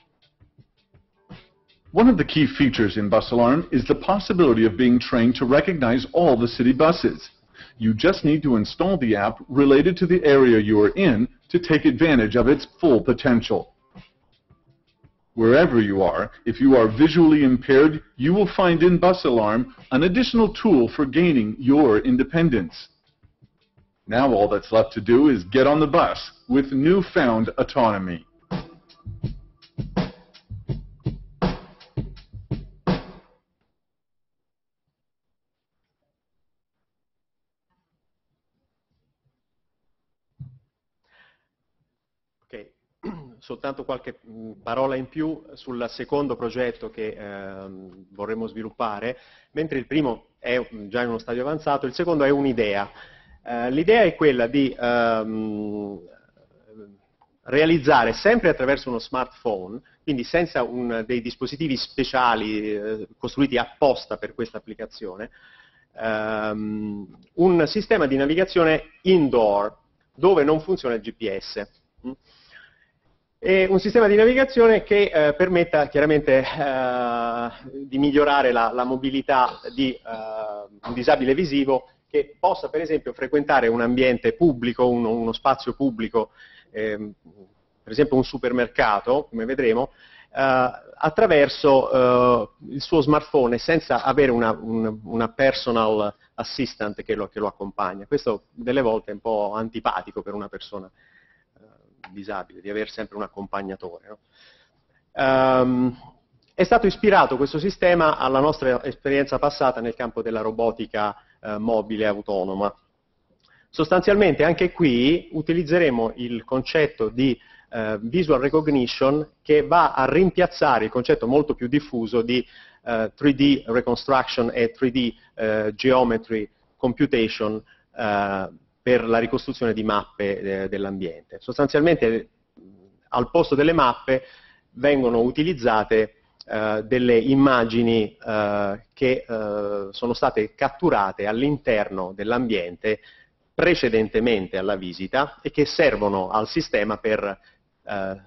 One of the key features in Bus Alarm is the possibility of being trained to recognize all the city buses. You just need to install the app related to the area you are in to take advantage of its full potential. Wherever you are, if you are visually impaired, you will find in Bus Alarm an additional tool for gaining your independence. Now all that's left to do is get on the bus with newfound autonomy. Ok, soltanto qualche parola in più sul secondo progetto che eh, vorremmo sviluppare, mentre il primo è già in uno stadio avanzato, il secondo è un'idea. Uh, l'idea è quella di um, realizzare sempre attraverso uno smartphone, quindi senza un, dei dispositivi speciali eh, costruiti apposta per questa applicazione, um, un sistema di navigazione indoor, dove non funziona il G P S. È un sistema di navigazione che eh, permetta chiaramente eh, di migliorare la, la mobilità di eh, un disabile visivo che possa per esempio frequentare un ambiente pubblico, uno, uno spazio pubblico, ehm, per esempio un supermercato, come vedremo, eh, attraverso eh, il suo smartphone senza avere una, una, una personal assistant che lo, che lo accompagna. Questo delle volte è un po' antipatico per una persona disabile, di avere sempre un accompagnatore. No? Um, è stato ispirato questo sistema alla nostra esperienza passata nel campo della robotica eh, mobile autonoma. Sostanzialmente anche qui utilizzeremo il concetto di eh, visual recognition che va a rimpiazzare il concetto molto più diffuso di eh, tre D reconstruction e tre D eh, geometry computation eh, per la ricostruzione di mappe eh, dell'ambiente. Sostanzialmente al posto delle mappe vengono utilizzate eh, delle immagini eh, che eh, sono state catturate all'interno dell'ambiente precedentemente alla visita e che servono al sistema per eh,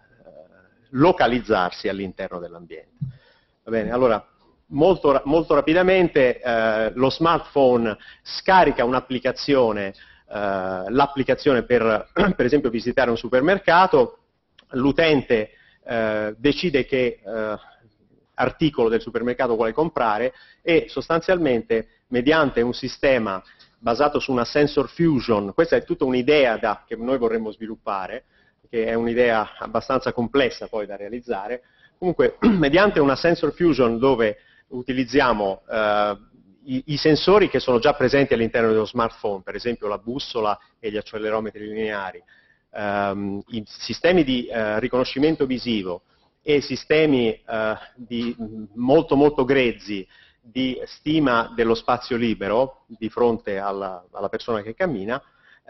localizzarsi all'interno dell'ambiente. Va bene, allora molto, molto rapidamente eh, lo smartphone scarica un'applicazione, Uh, l'applicazione per, per esempio, visitare un supermercato, l'utente uh, decide che uh, articolo del supermercato vuole comprare e sostanzialmente mediante un sistema basato su una sensor fusion, questa è tutta un'idea che noi vorremmo sviluppare, che è un'idea abbastanza complessa poi da realizzare, comunque mediante una sensor fusion dove utilizziamo uh, I, i sensori che sono già presenti all'interno dello smartphone, per esempio la bussola e gli accelerometri lineari, ehm, i sistemi di eh, riconoscimento visivo e sistemi eh, di, molto molto grezzi di stima dello spazio libero di fronte alla, alla persona che cammina,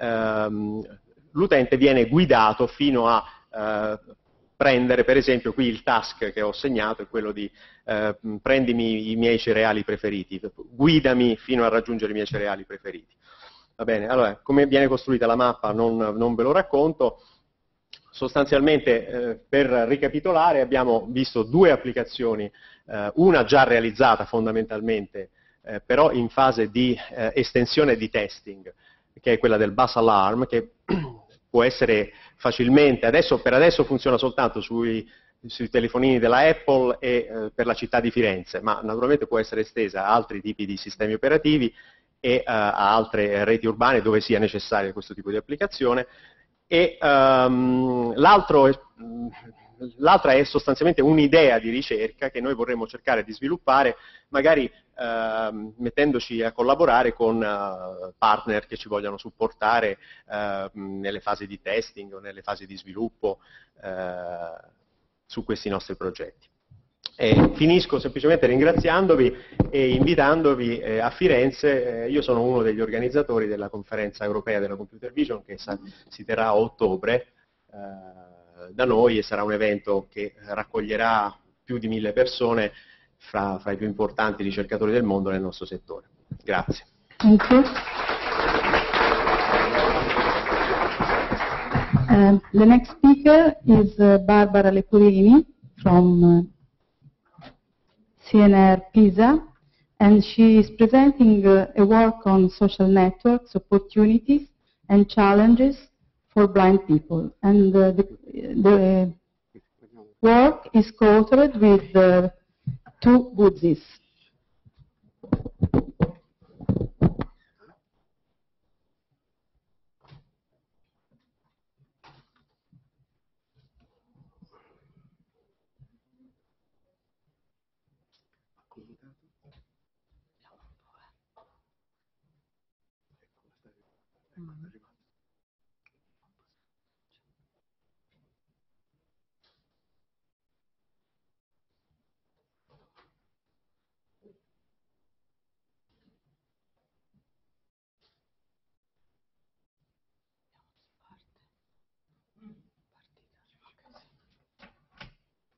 ehm, l'utente viene guidato fino a eh, prendere, per esempio, qui il task che ho segnato è quello di eh, prendimi i miei cereali preferiti, guidami fino a raggiungere i miei cereali preferiti. Va bene, allora, come viene costruita la mappa non, non ve lo racconto, sostanzialmente eh, per ricapitolare abbiamo visto due applicazioni, eh, una già realizzata fondamentalmente, eh, però in fase di eh, estensione di testing, che è quella del bus alarm, che può essere facilmente, adesso, per adesso funziona soltanto sui, sui telefonini della Apple e eh, per la città di Firenze, ma naturalmente può essere estesa a altri tipi di sistemi operativi e uh, a altre reti urbane dove sia necessaria questo tipo di applicazione. E um, l'altra è sostanzialmente un'idea di ricerca che noi vorremmo cercare di sviluppare, magari uh, mettendoci a collaborare con uh, partner che ci vogliano supportare uh, nelle fasi di testing o nelle fasi di sviluppo uh, su questi nostri progetti. E finisco semplicemente ringraziandovi e invitandovi eh, a Firenze. Eh, io sono uno degli organizzatori della conferenza europea della Computer Vision che sa, si terrà a ottobre eh, da noi e sarà un evento che raccoglierà più di mille persone fra, fra i più importanti ricercatori del mondo nel nostro settore. Grazie. Thank you. Uh, the next speaker is uh, Barbara Leporini from uh, C N R Pisa, and she is presenting uh, a work on social networks, opportunities and challenges for blind people. And uh, the, the work is co-authored with uh, two Budzis.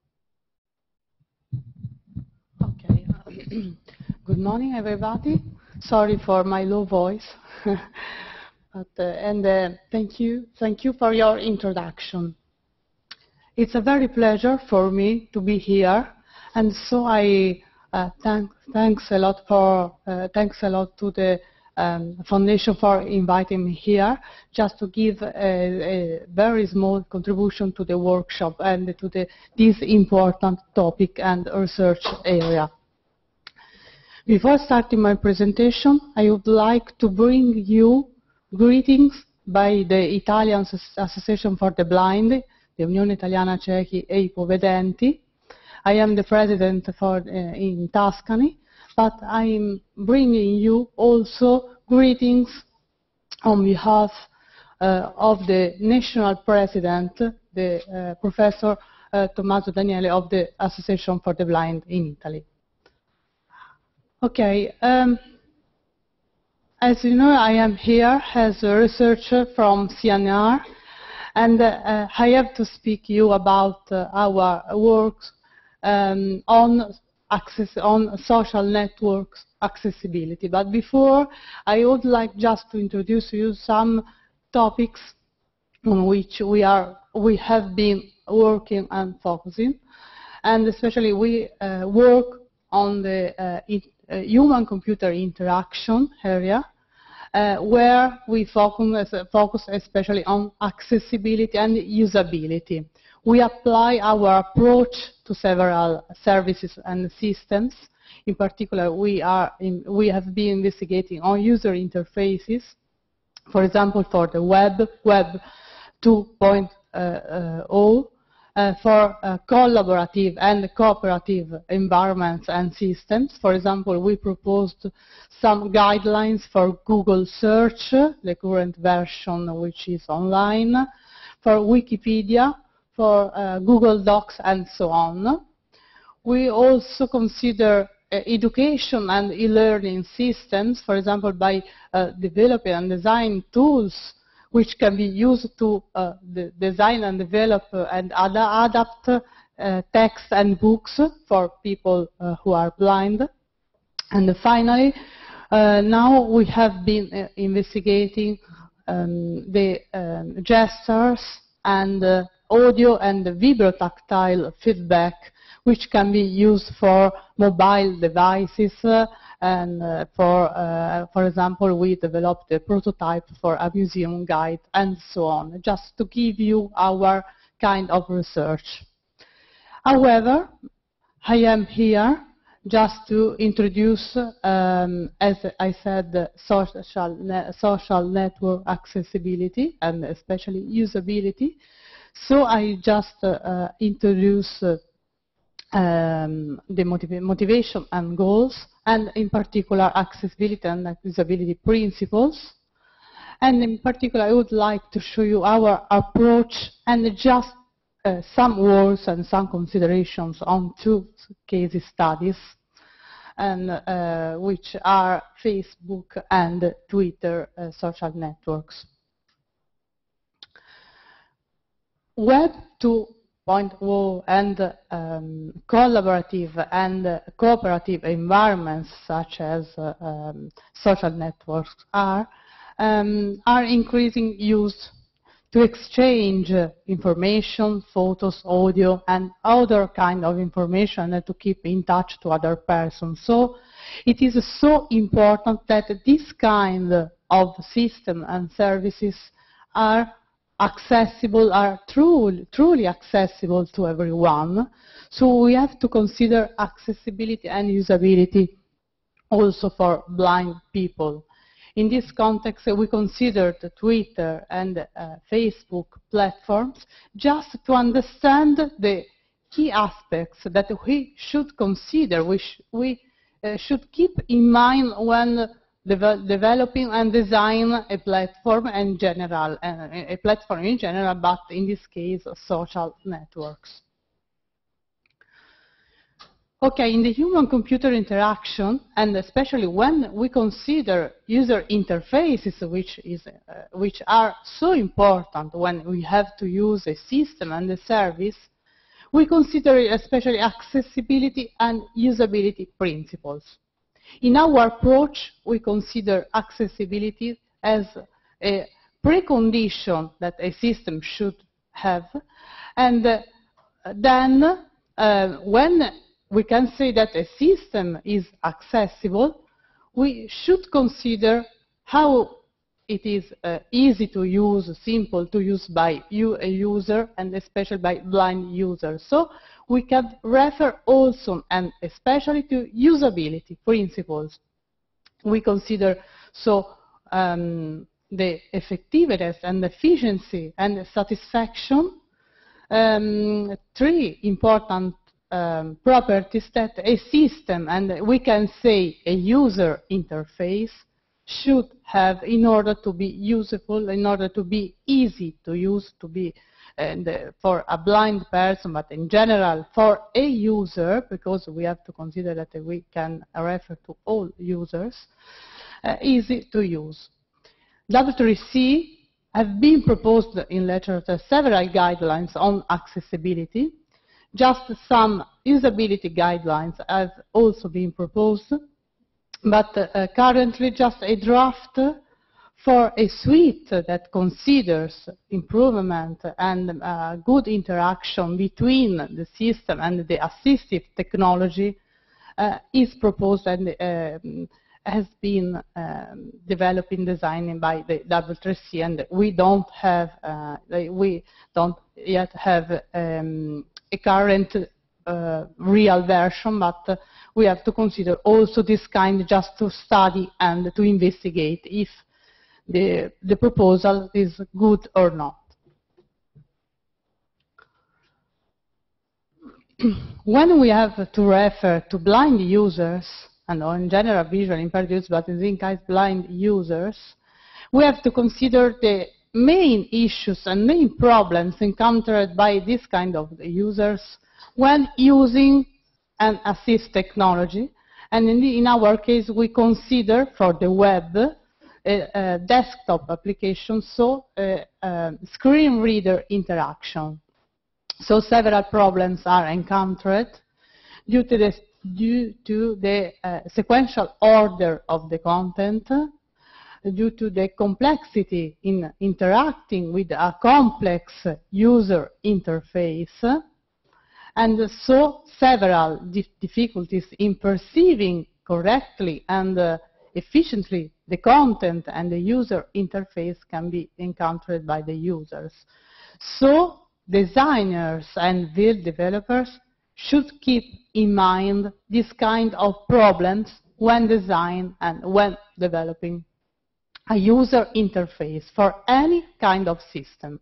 Good morning, everybody. Sorry for my low voice. But, uh, and uh, thank you, thank you for your introduction. It's a very pleasure for me to be here, and so I uh, thank, thanks a lot for uh, thanks a lot to the um, foundation for inviting me here, just to give a, a very small contribution to the workshop and to the, this important topic and research area. Before starting my presentation, I would like to bring you greetings by the Italian Association for the Blind, the Unione Italiana Ciechi e Ipovedenti. I am the president for, uh, in Tuscany, but I'm bringing you also greetings on behalf uh, of the national president, the uh, Professor uh, Tommaso Daniele of the Association for the Blind in Italy. Okay. Um, As you know, I am here as a researcher from C N R, and uh, I have to speak to you about uh, our work um, on, access, on social networks accessibility. But before, I would like just to introduce you some topics on which we, are, we have been working and focusing, and especially we uh, work on the uh, it, uh, human-computer interaction area, uh, where we focus, uh, focus especially on accessibility and usability. We apply our approach to several services and systems. In particular, we, are in, we have been investigating on user interfaces, for example, for the web, Web two point oh, Uh, for uh, collaborative and cooperative environments and systems. For example, we proposed some guidelines for Google Search, the current version which is online, for Wikipedia, for uh, Google Docs, and so on. We also consider uh, education and e-learning systems, for example, by uh, developing and designing tools which can be used to uh, de design and develop uh, and ad adapt uh, text and books for people uh, who are blind. And finally, uh, now we have been uh, investigating um, the um, gestures and uh, audio and vibrotactile feedback, which can be used for mobile devices, uh, and uh, for, uh, for example, we developed a prototype for a museum guide, and so on, just to give you our kind of research. However, I am here just to introduce, um, as I said, social, ne social network accessibility and especially usability. So I just uh, introduce uh, um, the motiva motivation and goals, and in particular accessibility and usability principles. And in particular, I would like to show you our approach and just uh, some words and some considerations on two case studies, and uh, which are Facebook and Twitter uh, social networks. Web two point oh and um, collaborative and uh, cooperative environments such as uh, um, social networks are, um, are increasing use to exchange uh, information, photos, audio, and other kind of information uh, to keep in touch to other persons. So it is so important that this kind of system and services are accessible, are truly, truly accessible to everyone. So we have to consider accessibility and usability also for blind people. In this context, we considered Twitter and uh, Facebook platforms just to understand the key aspects that we should consider, which we uh, should keep in mind when Deve developing and design a platform in general, uh, a platform in general, but in this case, social networks. Okay, in the human-computer interaction, and especially when we consider user interfaces, which, is, uh, which are so important when we have to use a system and a service, we consider especially accessibility and usability principles. In our approach, we consider accessibility as a precondition that a system should have, and uh, then uh, when we can say that a system is accessible, we should consider how it is uh, easy to use, simple to use by you, a user, and especially by blind users. So we can refer also and especially to usability principles. We consider so um, the effectiveness and efficiency and satisfaction, um, three important um, properties that a system, and we can say a user interface, should have in order to be useful, in order to be easy to use, to be and uh, for a blind person, but in general for a user, because we have to consider that we can refer to all users, uh, easy to use. W three C have been proposed in literature several guidelines on accessibility. Just some usability guidelines have also been proposed, but uh, currently just a draft for a suite that considers improvement and uh, good interaction between the system and the assistive technology uh, is proposed and uh, has been um, developed and designed by the W three C, and we don't have uh, we don't yet have um, a current uh, real version, but uh, we have to consider also this kind just to study and to investigate if the, the proposal is good or not. When we have to refer to blind users, and in general visual impaired users, but in this case blind users, we have to consider the main issues and main problems encountered by this kind of users when using an assist technology. And in, the, in our case, we consider for the web a, a desktop application, so a, a screen reader interaction. So several problems are encountered due to the, due to the uh, sequential order of the content, due to the complexity in interacting with a complex user interface, and so several dif difficulties in perceiving correctly and uh, efficiently the content and the user interface can be encountered by the users. So designers and web developers should keep in mind this kind of problems when design and when developing a user interface for any kind of system.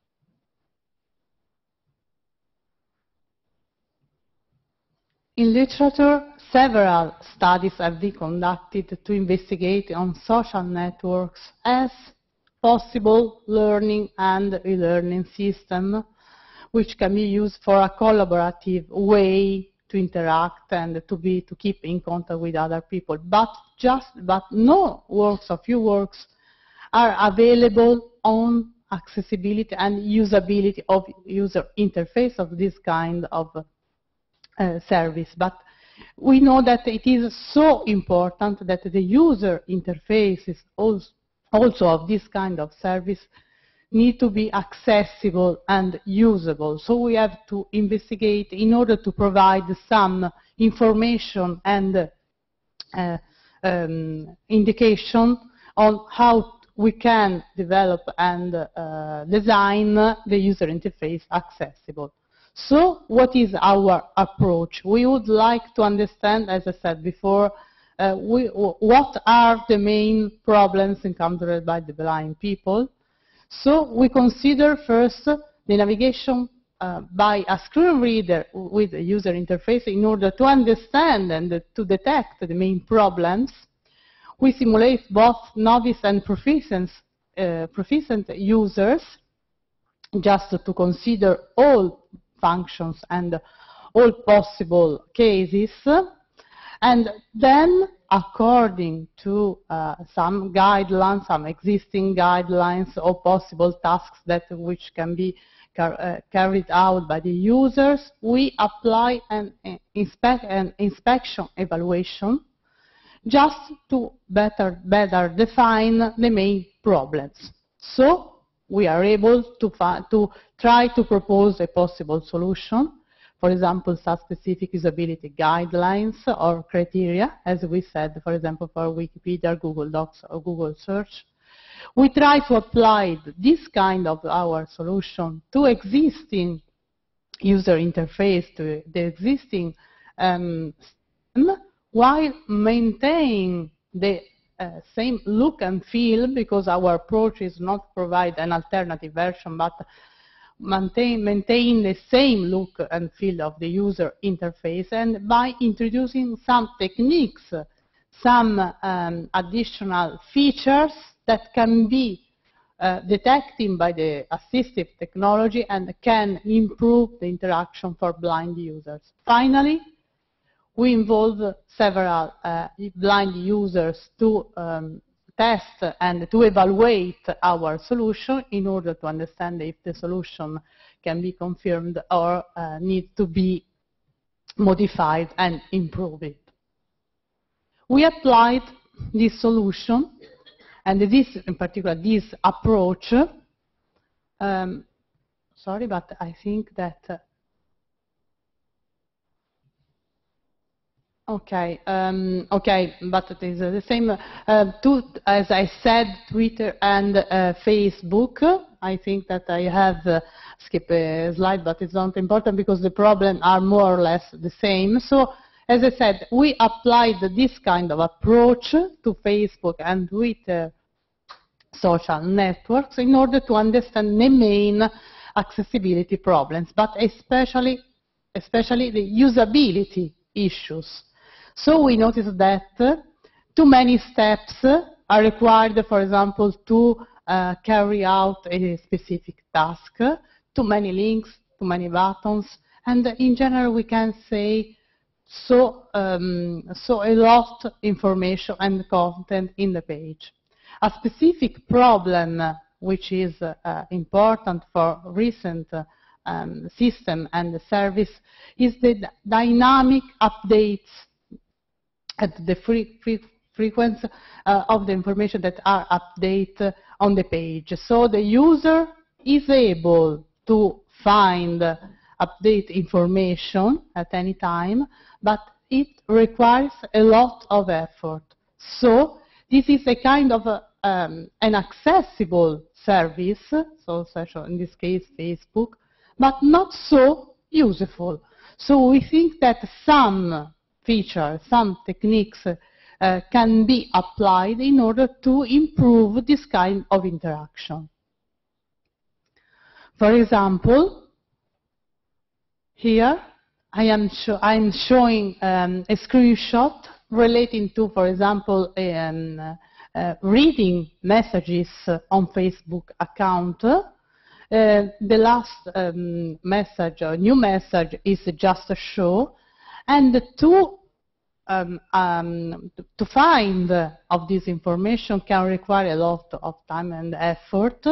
In literature, several studies have been conducted to investigate on social networks as possible learning and e-learning system, which can be used for a collaborative way to interact and to be to keep in contact with other people. But just but no works or few works are available on accessibility and usability of user interface of this kind of Uh, service. But we know that it is so important that the user interfaces also, also of this kind of service need to be accessible and usable. So we have to investigate in order to provide some information and uh, um, indication on how we can develop and uh, design the user interface accessible. So what is our approach? We would like to understand, as I said before, uh, we, what are the main problems encountered by the blind people. So we consider first the navigation uh, by a screen reader with a user interface in order to understand and to detect the main problems. We simulate both novice and proficient, uh, proficient users just to consider all functions and all possible cases, and then according to uh, some guidelines, some existing guidelines or possible tasks that which can be car uh, carried out by the users, we apply an, uh, inspec an inspection evaluation just to better, better define the main problems. So we are able to, to try to propose a possible solution, for example, sub-specific usability guidelines or criteria, as we said, for example, for Wikipedia, Google Docs, or Google Search. We try to apply this kind of our solution to existing user interface, to the existing um, system, while maintaining the uh, same look and feel, because our approach is not provide an alternative version, but maintain, maintain the same look and feel of the user interface, and by introducing some techniques, some um, additional features that can be uh, detected by the assistive technology and can improve the interaction for blind users. Finally, we involve several uh, blind users to um, test and to evaluate our solution in order to understand if the solution can be confirmed or uh, need to be modified and improved. We applied this solution, and this, in particular, this approach. Um, sorry, but I think that. Uh, Okay, um, okay, but it is uh, the same, uh, two, as I said, Twitter and uh, Facebook. I think that I have uh, skipped a slide, but it's not important because the problems are more or less the same. So, as I said, we applied this kind of approach to Facebook and Twitter social networks in order to understand the main accessibility problems, but especially, especially the usability issues. So we noticed that uh, too many steps are required, for example, to uh, carry out a specific task, too many links, too many buttons, and in general we can say so, um, so a lot of information and content in the page. A specific problem uh, which is uh, important for recent uh, um, system and the service is the dynamic updates at the free, free frequency uh, of the information that are updated on the page. So the user is able to find uh, update information at any time, but it requires a lot of effort. So this is a kind of a, um, an accessible service, so in this case Facebook, but not so useful. So we think that some features, some techniques uh, can be applied in order to improve this kind of interaction. For example, here I am sho I'm showing um, a screenshot relating to, for example, um, uh, reading messages on Facebook account. Uh, the last um, message, or new message, is just a show, and to um, um, to find uh, of this information can require a lot of time and effort.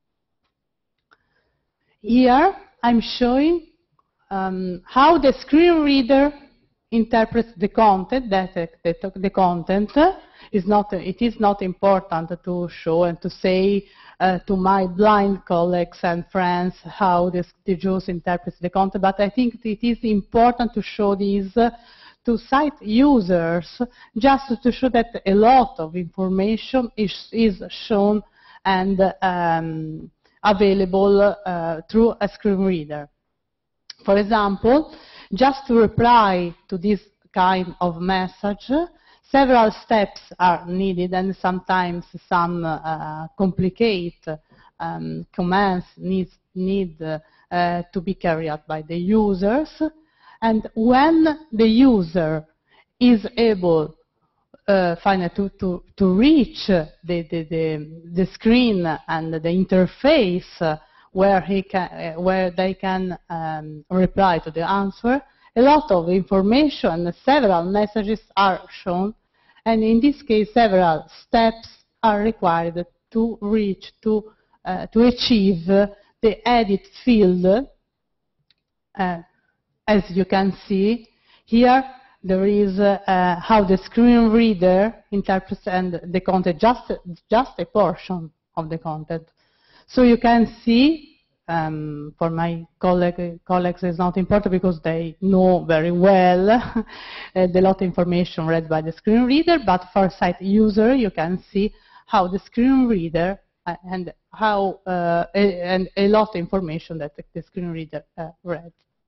Here I'm showing um, how the screen reader interprets the content. That uh, the, the content is not. It is not important to show and to say uh, to my blind colleagues and friends how this, the Jews interprets the content. But I think it is important to show these uh, to sight users, just to show that a lot of information is, is shown and um, available uh, through a screen reader. For example, just to reply to this kind of message, several steps are needed, and sometimes some uh, complicated um, commands need, need uh, to be carried out by the users. And when the user is able uh, finally to, to, to reach the, the, the, the screen and the interface uh, where, he can, uh, where they can um, reply to the answer, a lot of information, several messages are shown, and in this case several steps are required to reach, to, uh, to achieve the edit field. Uh, as you can see here, there is uh, uh, how the screen reader interprets and the content, just, just a portion of the content. So you can see, um, for my colleague, colleagues it's not important because they know very well uh, the lot of information read by the screen reader, but for sight user you can see how the screen reader uh, and how uh, a, and a lot of information that the screen reader uh, read.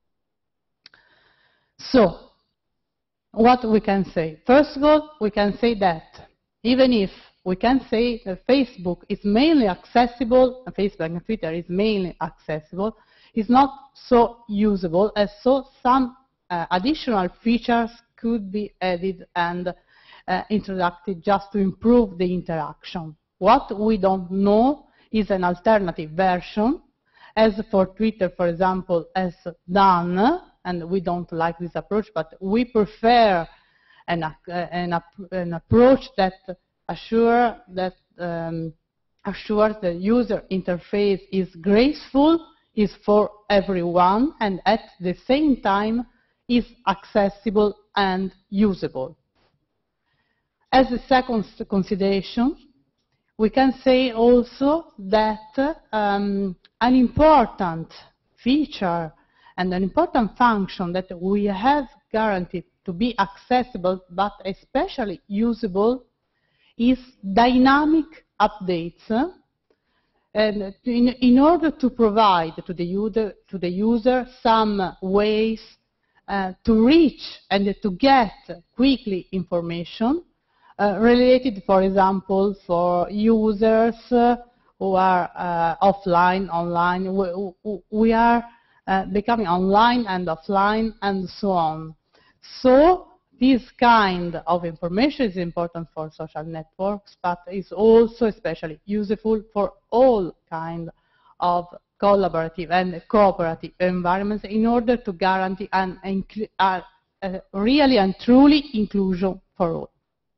So, what we can say? First of all, we can say that even if we can say that Facebook is mainly accessible, and Facebook and Twitter is mainly accessible, it's not so usable, as so some uh, additional features could be added and uh, introduced just to improve the interaction. What we don't know is an alternative version, as for Twitter, for example, has done, and we don't like this approach, but we prefer an, uh, an, an approach that assure that um, assures the user interface is graceful, is for everyone, and at the same time is accessible and usable. As a second consideration, we can say also that um, an important feature and an important function that we have guaranteed to be accessible but especially usable is dynamic updates. And in, in order to provide to the user, to the user some ways uh, to reach and to get quickly information uh, related, for example, for users uh, who are uh, offline, online, we, we are uh, becoming online and offline and so on. So this kind of information is important for social networks, but is also especially useful for all kinds of collaborative and cooperative environments in order to guarantee an uh, uh, really and truly inclusion for all.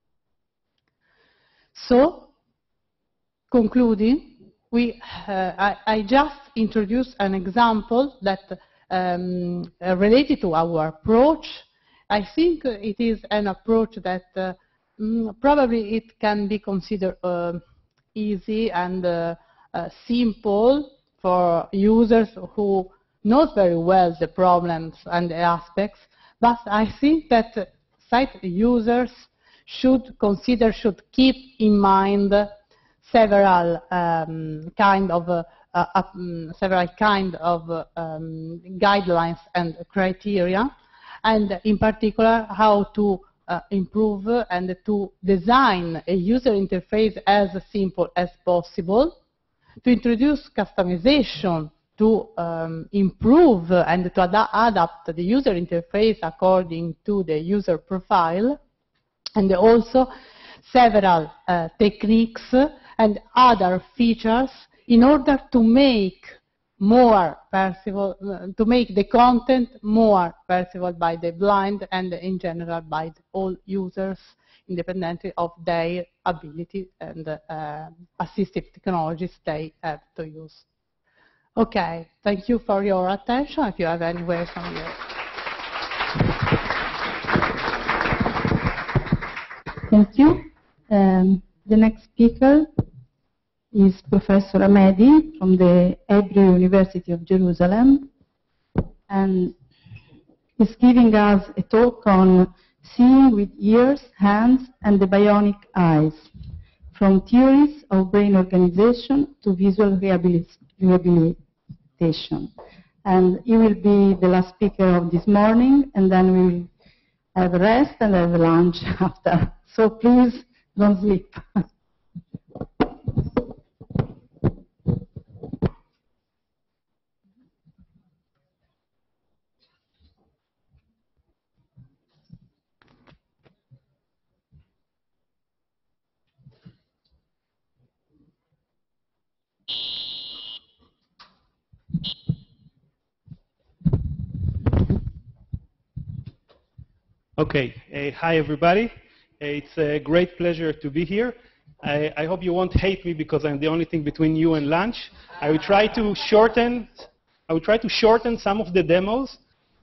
So, concluding, we, uh, I, I just introduced an example that um, uh, related to our approach. I think it is an approach that uh, mm, probably it can be considered uh, easy and uh, uh, simple for users who know very well the problems and the aspects, but I think that site users should consider, should keep in mind several um, kind of uh, uh, um, several kind of uh, um, guidelines and criteria, and in particular how to uh, improve and to design a user interface as simple as possible, to introduce customization, to um, improve and to ad adapt the user interface according to the user profile, and also several uh, techniques and other features in order to make more perceivable, uh, to make the content more perceivable by the blind and in general by all users, independently of their ability and uh, assistive technologies they have to use. Okay, thank you for your attention. If you have any questions, you. Thank you. Um, the next speaker is Professor Amedi from the Hebrew University of Jerusalem, and he's giving us a talk on seeing with ears, hands, and the bionic eyes, from theories of brain organization to visual rehabilitation. And he will be the last speaker of this morning, and then we will have a rest and have a lunch after. So please don't sleep. Okay, uh, hi everybody. Uh, it's a great pleasure to be here. I, I hope you won't hate me because I'm the only thing between you and lunch. I will try to shorten, I will try to shorten some of the demos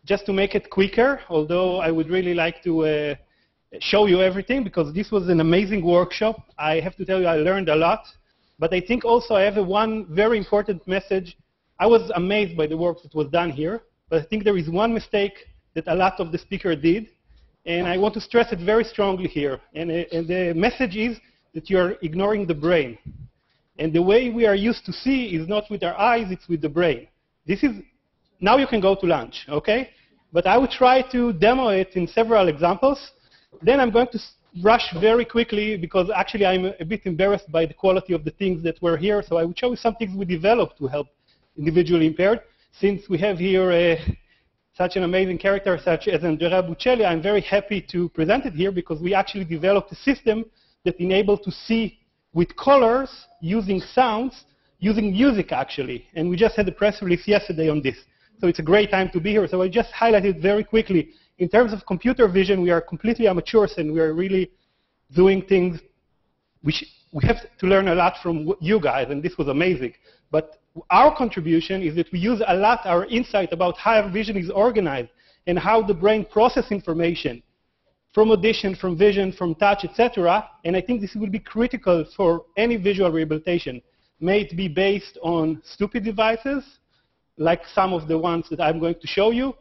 just to make it quicker, although I would really like to uh, show you everything, because this was an amazing workshop. I have to tell you, I learned a lot. But I think also I have a one very important message. I was amazed by the work that was done here, but I think there is one mistake that a lot of the speakers did, and I want to stress it very strongly here. And, uh, and the message is that you're ignoring the brain. And the way we are used to see is not with our eyes, it's with the brain. This is, now you can go to lunch, okay? But I will try to demo it in several examples. Then I'm going to rush very quickly, because actually I'm a bit embarrassed by the quality of the things that were here. So I will show you some things we developed to help individually impaired. Since we have here uh, such an amazing character such as Andrea Bocelli, I'm very happy to present it here, because we actually developed a system that enables to see with colors, using sounds, using music actually. And we just had a press release yesterday on this. So it's a great time to be here. So I just highlighted very quickly. In terms of computer vision, we are completely amateurs, and we are really doing things which we have to learn a lot from you guys, and this was amazing. But our contribution is that we use a lot our insight about how vision is organized and how the brain processes information from audition, from vision, from touch, et cetera. And I think this will be critical for any visual rehabilitation. May it be based on stupid devices, like some of the ones that I'm going to show you.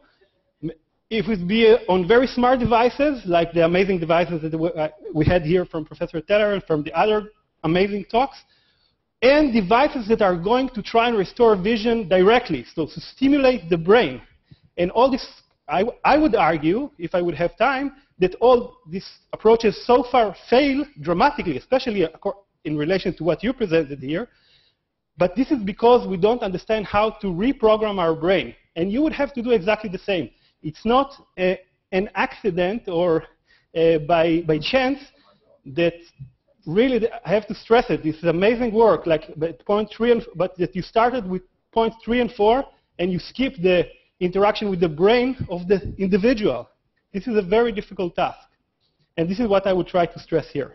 If it be on very smart devices, like the amazing devices that we had here from Professor Teller and from the other amazing talks, and devices that are going to try and restore vision directly, so to stimulate the brain. And all this, I, I would argue, if I would have time, that all these approaches so far fail dramatically, especially in relation to what you presented here. But this is because we don't understand how to reprogram our brain. And you would have to do exactly the same. It's not a, an accident or uh, by, by chance that really, I have to stress it, this is amazing work, like point three, and, but that you started with point three and four, and you skip the interaction with the brain of the individual. This is a very difficult task. And this is what I would try to stress here.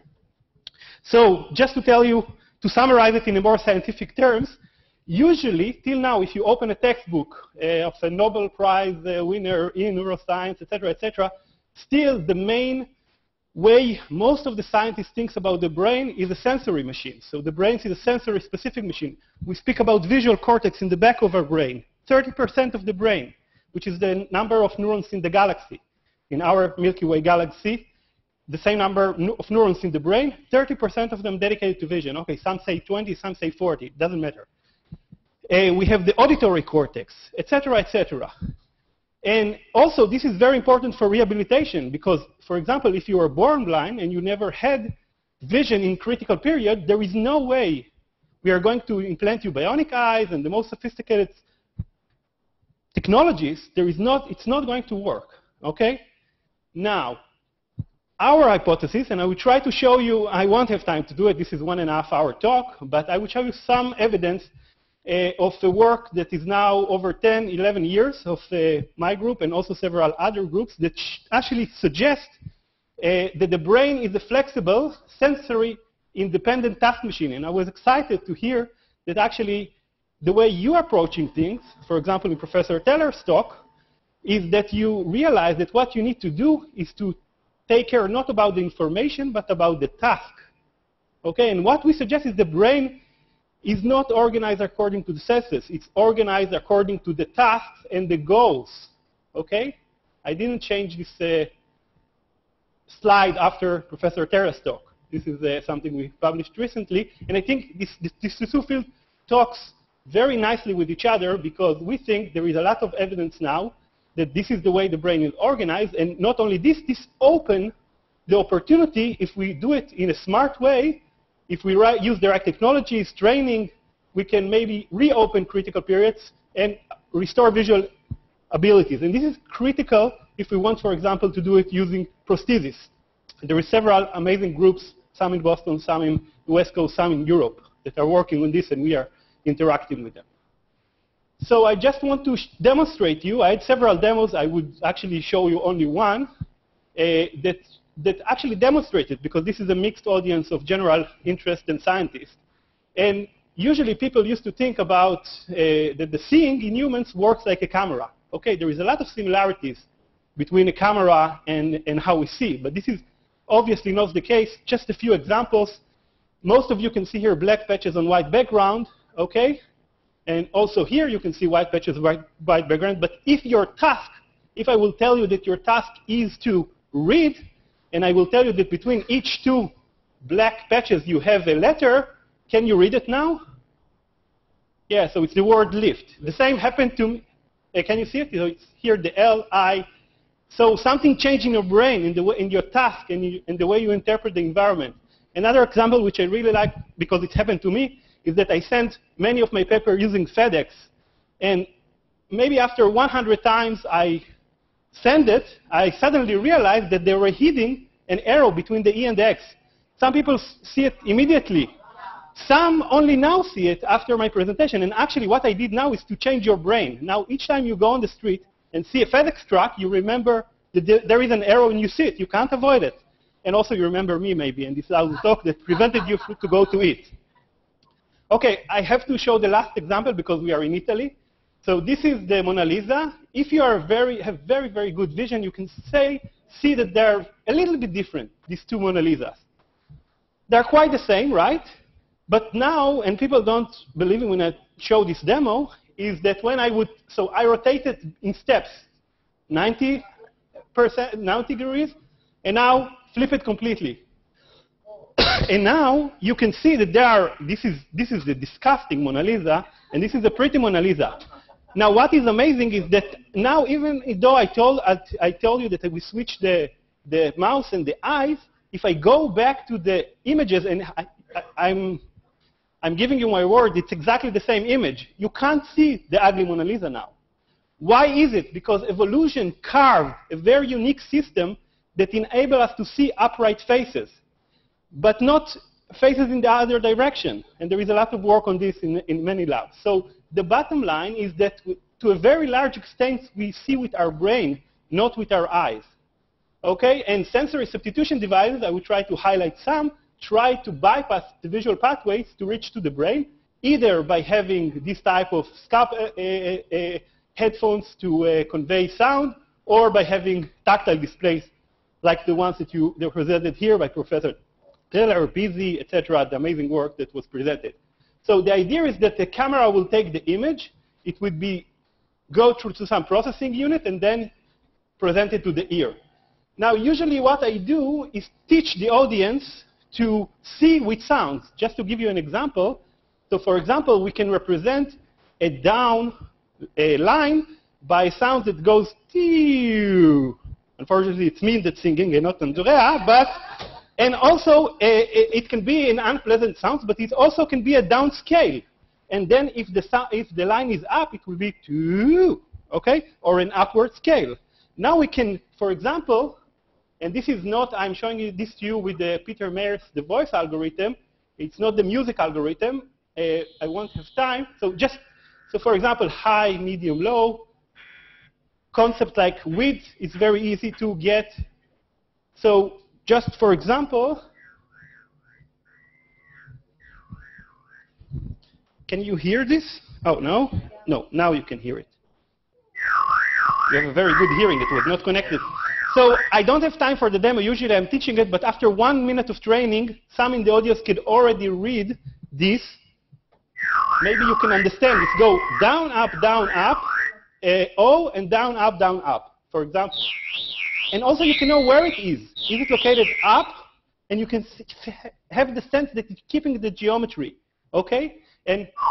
So just to tell you, to summarize it in a more scientific terms, usually, till now, if you open a textbook uh, of a Nobel Prize uh, winner in neuroscience, et cetera, et cetera, still the main way most of the scientists think about the brain is a sensory machine. So the brain is a sensory specific machine. We speak about visual cortex in the back of our brain, thirty percent of the brain, which is the number of neurons in the galaxy. In our Milky Way galaxy, the same number of neurons in the brain, thirty percent of them dedicated to vision. Okay, some say twenty, some say forty, it doesn't matter. Uh, we have the auditory cortex, et cetera, et cetera. And also, this is very important for rehabilitation because, for example, if you were born blind and you never had vision in critical period, there is no way we are going to implant you bionic eyes and the most sophisticated technologies. There is not, it's not going to work, okay? Now, our hypothesis, and I will try to show you, I won't have time to do it, this is one and a half hour talk, but I will show you some evidence Uh, of the work that is now over ten, eleven years of uh, my group and also several other groups that actually suggest uh, that the brain is a flexible, sensory, independent task machine. And I was excited to hear that actually the way you are approaching things, for example, in Professor Teller's talk, is that you realize that what you need to do is to take care not about the information, but about the task. Okay, and what we suggest is the brain is not organized according to the senses. It's organized according to the tasks and the goals, okay? I didn't change this uh, slide after Professor Terra's talk. This is uh, something we published recently, and I think this, this, this two field talks very nicely with each other because we think there is a lot of evidence now that this is the way the brain is organized, and not only this, this opens the opportunity, if we do it in a smart way, if we use the right technologies, training, we can maybe reopen critical periods and restore visual abilities. And this is critical if we want, for example, to do it using prosthesis. There are several amazing groups, some in Boston, some in the West Coast, some in Europe, that are working on this, and we are interacting with them. So I just want to demonstrate you. I had several demos. I would actually show you only one uh, that that actually demonstrated, because this is a mixed audience of general interest and scientists. And usually people used to think about uh, that the seeing in humans works like a camera. Okay, there is a lot of similarities between a camera and, and how we see, but this is obviously not the case. Just a few examples. Most of you can see here black patches on white background, okay? And also here you can see white patches on white, white background, but if your task, if I will tell you that your task is to read, and I will tell you that between each two black patches you have a letter, can you read it now? Yeah, so it's the word lift. The same happened to me. Uh, can you see it? So it's here the L, I. So something changed in your brain, in, the way, in your task, and in, in the way you interpret the environment. Another example, which I really like because it happened to me, is that I sent many of my papers using FedEx. And maybe after one hundred times I send it, I suddenly realized that they were hiding an arrow between the E and the X. Some people see it immediately. Some only now see it after my presentation. And actually what I did now is to change your brain. Now each time you go on the street and see a FedEx truck, you remember that there is an arrow and you see it. You can't avoid it. And also you remember me maybe, and this is the talk that prevented you to go to it. Okay, I have to show the last example because we are in Italy. So this is the Mona Lisa. If you are very, have very, very good vision, you can say, see that they're a little bit different, these two Mona Lisas. They're quite the same, right? But now, and people don't believe me when I show this demo, is that when I would, so I rotated in steps, ninety percent, ninety degrees, and now flip it completely. And now you can see that there are, this is, this is the disgusting Mona Lisa, and this is the pretty Mona Lisa. Now what is amazing is that now even though I told, I told you that we switched the, the mouse and the eyes, if I go back to the images, and I, I, I'm, I'm giving you my word, it's exactly the same image. You can't see the ugly Mona Lisa now. Why is it? Because evolution carved a very unique system that enables us to see upright faces, but not faces in the other direction. And there is a lot of work on this in, in many labs. So the bottom line is that to a very large extent, we see with our brain, not with our eyes. Okay? And sensory substitution devices, I will try to highlight some, try to bypass the visual pathways to reach to the brain, either by having this type of scalp, uh, uh, uh, headphones to uh, convey sound, or by having tactile displays like the ones that you that presented here by Professor Taylor, Busy, et cetera, the amazing work that was presented. So the idea is that the camera will take the image, it would be go through to some processing unit, and then present it to the ear. Now, usually what I do is teach the audience to see with sounds. Just to give you an example, so for example, we can represent a down a line by sound that goes tew. Unfortunately, it's me that's singing and not Andrea, but, and also uh, it can be an unpleasant sound, but it also can be a down scale. And then if the, sound, if the line is up, it will be tew, okay, or an upward scale. Now we can, for example, and this is not, I'm showing you this to you with the Peter Mayer's, the voice algorithm. It's not the music algorithm. Uh, I won't have time. So just, so for example, high, medium, low. Concepts like width is very easy to get. So just for example, can you hear this? Oh, no? No, now you can hear it. You have a very good hearing. It was not connected. So I don't have time for the demo. Usually I'm teaching it, but after one minute of training, some in the audience could already read this. Maybe you can understand. Let's go down, up, down, up. Uh, O and down, up, down, up, for example. And also you can know where it is. Is it located up? And you can have the sense that it's keeping the geometry, okay? And it's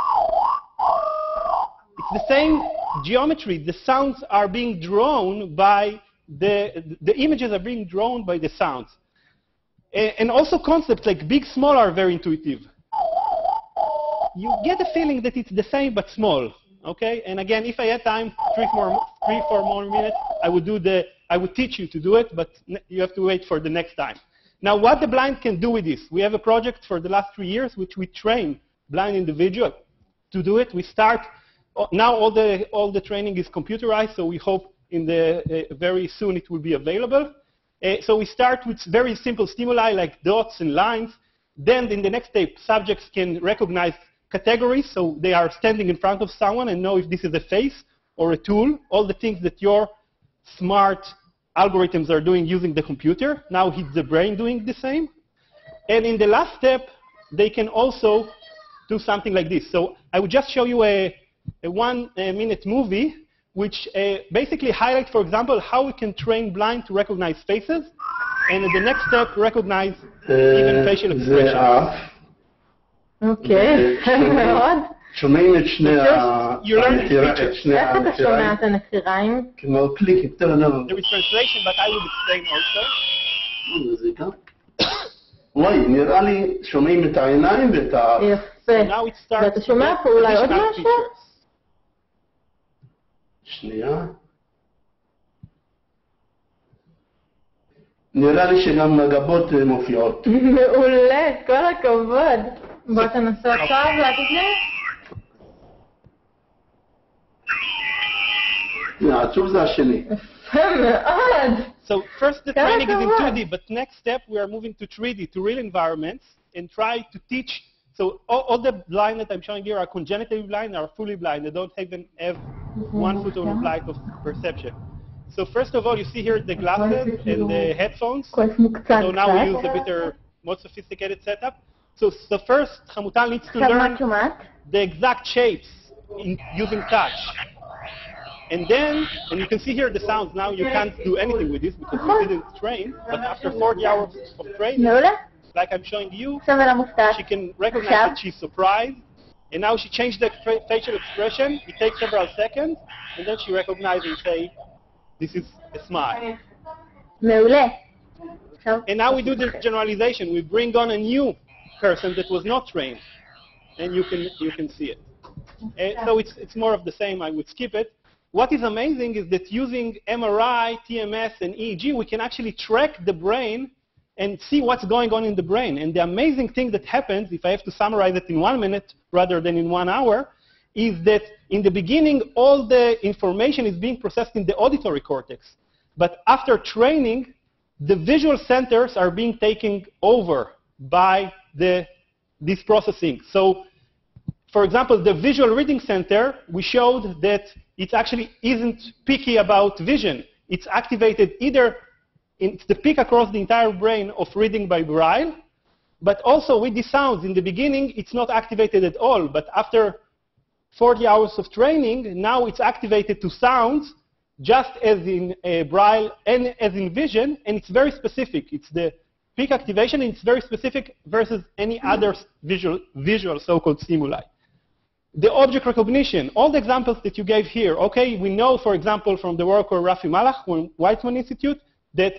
the same geometry. The sounds are being drawn by the, the images are being drawn by the sounds. And also concepts like big, small are very intuitive. You get a feeling that it's the same but small. Okay, and again, if I had time, three, more, three, four more minutes, I would do the, I would teach you to do it, but you have to wait for the next time. Now, what the blind can do with this? We have a project for the last three years, which we train blind individuals to do it. We start now. All the all the training is computerized, so we hope in the uh, very soon it will be available. Uh, so we start with very simple stimuli like dots and lines. Then, in the next step, subjects can recognize categories, so they are standing in front of someone and know if this is a face or a tool, all the things that your smart algorithms are doing using the computer. Now it's the brain doing the same. And in the last step, they can also do something like this. So I would just show you a, a one-minute movie which uh, basically highlights, for example, how we can train blind to recognize faces, and in the next step, recognize uh, even facial expressions. אוקיי, מאוד. שומעים את שני איך אתה שומע את הנחיריים? כמו קליק, There is translation, but I will explain also. מוזיקה. וואי, נראה לי שומעים את העיניים ואת ה... יפה. ואתה שומע פה אולי עוד משהו? שנייה. נראה לי שגם הגבות מופיעות. מעולה, כל הכבוד. בוא תנסה עכשיו להגיד לי. העצוב זה השני. יפה מאוד. So first the training is in two D, but next step we are moving to three D, to real environments, and try to teach. So all, all the blind that I'm showing here are congenitally blind, are fully blind. They don't even have one foot of light of perception. So first of all, you see here the glasses and the headphones. So now we use a bit more sophisticated setup. So, so first, Hamutal needs to learn the exact shapes in, using touch. And then, and you can see here the sounds. Now you can't do anything with this because you didn't train. But after forty hours of training, like I'm showing you, she can recognize that she's surprised. And now she changed the facial expression. It takes several seconds. And then she recognizes and say, this is a smile. And now we do the generalization. We bring on a new person that was not trained. And you can, you can see it. Uh, so it's, it's more of the same. I would skip it. What is amazing is that using M R I, T M S, and E E G, we can actually track the brain and see what's going on in the brain. And the amazing thing that happens, if I have to summarize it in one minute rather than in one hour, is that in the beginning, all the information is being processed in the auditory cortex. But after training, the visual centers are being taken over by the, this processing. So, for example, the visual reading center, we showed that it actually isn't picky about vision. It's activated either, it's the peak across the entire brain of reading by braille, but also with the sounds. In the beginning, it's not activated at all, but after forty hours of training, now it's activated to sounds, just as in uh, braille and as in vision, and it's very specific. It's the peak activation, and it's very specific versus any other visual, visual so-called stimuli. The object recognition, all the examples that you gave here, okay, we know, for example, from the work of Rafi Malach from Weizmann Institute, that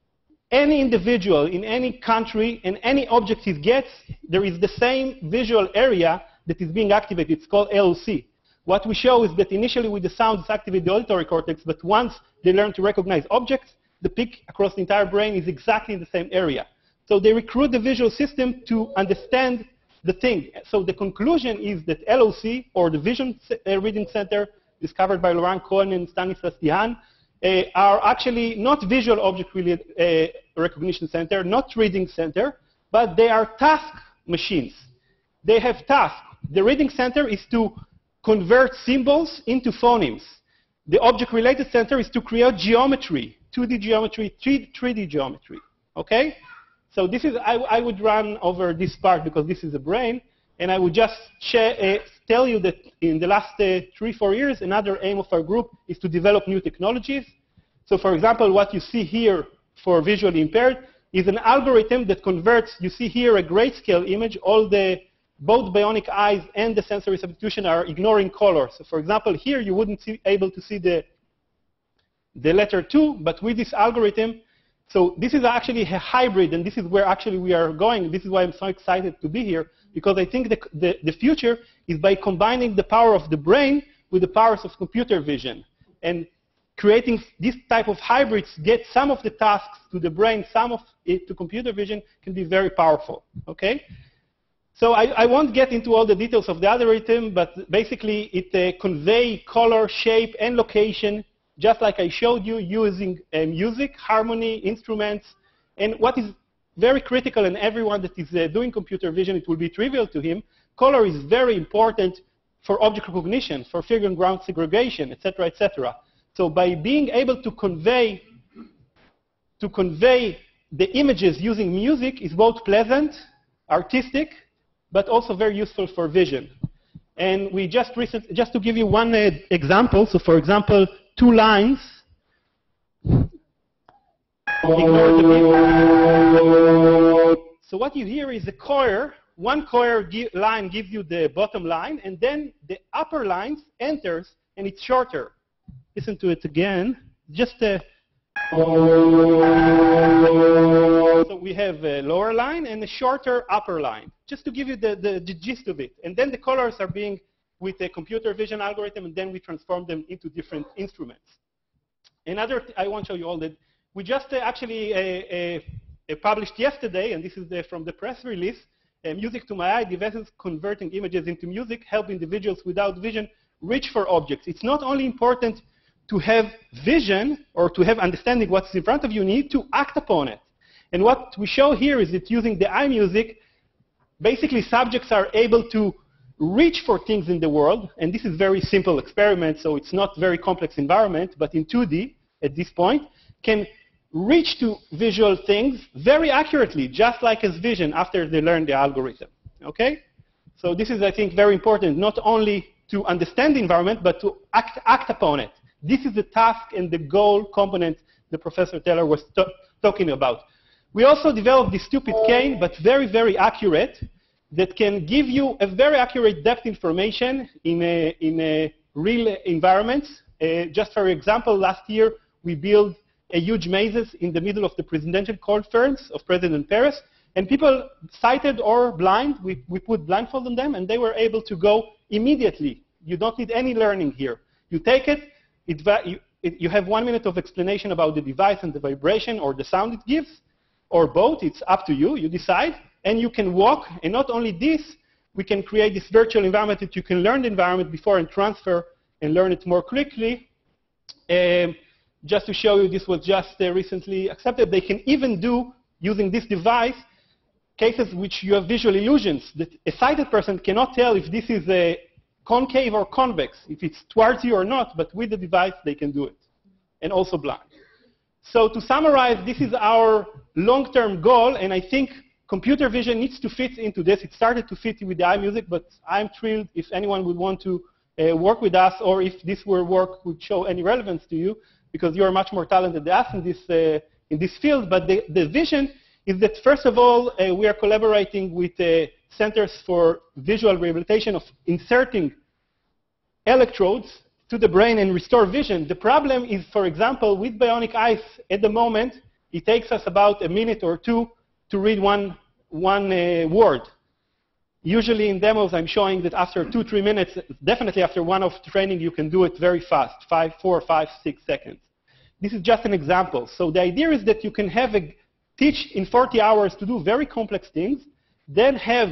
any individual in any country and any object he gets, there is the same visual area that is being activated. It's called L O C. What we show is that initially with the sounds it's activate the auditory cortex, but once they learn to recognize objects, the peak across the entire brain is exactly in the same area. So they recruit the visual system to understand the thing. So the conclusion is that L O C, or the Vision Reading Center, discovered by Laurent Cohen and Stanislas Dehaene, uh, are actually not visual object uh, recognition center, not reading center, but they are task machines. They have tasks. The reading center is to convert symbols into phonemes. The object-related center is to create geometry, two D geometry, three D geometry. Okay? So this is, I, I would run over this part because this is a brain, and I would just share, uh, tell you that in the last uh, three, four years, another aim of our group is to develop new technologies. So for example, what you see here for visually impaired is an algorithm that converts, you see here a grayscale image, all the, both bionic eyes and the sensory substitution are ignoring color. So for example, here you wouldn't be able to see the, the letter two, but with this algorithm, so this is actually a hybrid, and this is where actually we are going. This is why I'm so excited to be here, because I think the, the, the future is by combining the power of the brain with the powers of computer vision. And creating this type of hybrids, get some of the tasks to the brain, some of it to computer vision, can be very powerful. Okay? So I, I won't get into all the details of the algorithm, but basically it uh, conveys color, shape, and location, just like I showed you, using uh, music, harmony, instruments. And what is very critical, and everyone that is uh, doing computer vision, it will be trivial to him, color is very important for object recognition, for figure and ground segregation, et cetera, et cetera. So by being able to convey, to convey the images using music is both pleasant, artistic, but also very useful for vision. And we just recently, just to give you one uh, example, so for example, two lines. Ignore the beat. So what you hear is a choir. One choir gi line gives you the bottom line, and then the upper lines enters, and it's shorter. Listen to it again. Just a. So we have a lower line and a shorter upper line, just to give you the, the, the gist of it. And then the colors are being with a computer vision algorithm, and then we transform them into different instruments. Another, th I won't show you all that. We just uh, actually uh, uh, uh, published yesterday, and this is the, from the press release, uh, Music to My Eye, devices converting images into music, help individuals without vision reach for objects. It's not only important to have vision or to have understanding what's in front of you, you need to act upon it. And what we show here is that using the iMusic, basically subjects are able to reach for things in the world, and this is very simple experiment, so it's not very complex environment, but in two D at this point, can reach to visual things very accurately, just like as vision after they learn the algorithm. Okay? So this is, I think, very important, not only to understand the environment, but to act, act upon it. This is the task and the goal component that Professor Taylor was talking about. We also developed this stupid cane, but very, very accurate, that can give you a very accurate depth information in a, in a real environments. Uh, just for example, last year we built a huge mazes in the middle of the presidential conference of President Peres, and people sighted or blind, we, we put blindfold on them, and they were able to go immediately. You don't need any learning here. You take it, it you, it, you have one minute of explanation about the device and the vibration or the sound it gives, or both, it's up to you, you decide, and you can walk, and not only this, we can create this virtual environment that you can learn the environment before and transfer and learn it more quickly. Um, just to show you, this was just uh, recently accepted. They can even do, using this device, cases which you have visual illusions, that a sighted person cannot tell if this is a concave or convex, if it's towards you or not, but with the device they can do it, and also blind. So to summarize, this is our long-term goal, and I think computer vision needs to fit into this. It started to fit with the iMusic, but I'm thrilled if anyone would want to uh, work with us, or if this were work would show any relevance to you, because you are much more talented than us in this, uh, in this field. But the, the vision is that, first of all, uh, we are collaborating with uh, Centers for Visual Rehabilitation of inserting electrodes to the brain and restore vision. The problem is, for example, with bionic eyes at the moment, it takes us about a minute or two to read one, one uh, word. Usually in demos, I'm showing that after two, three minutes, definitely after one of training, you can do it very fast, five, four, five, six seconds. This is just an example. So the idea is that you can have a, teach in forty hours to do very complex things, then have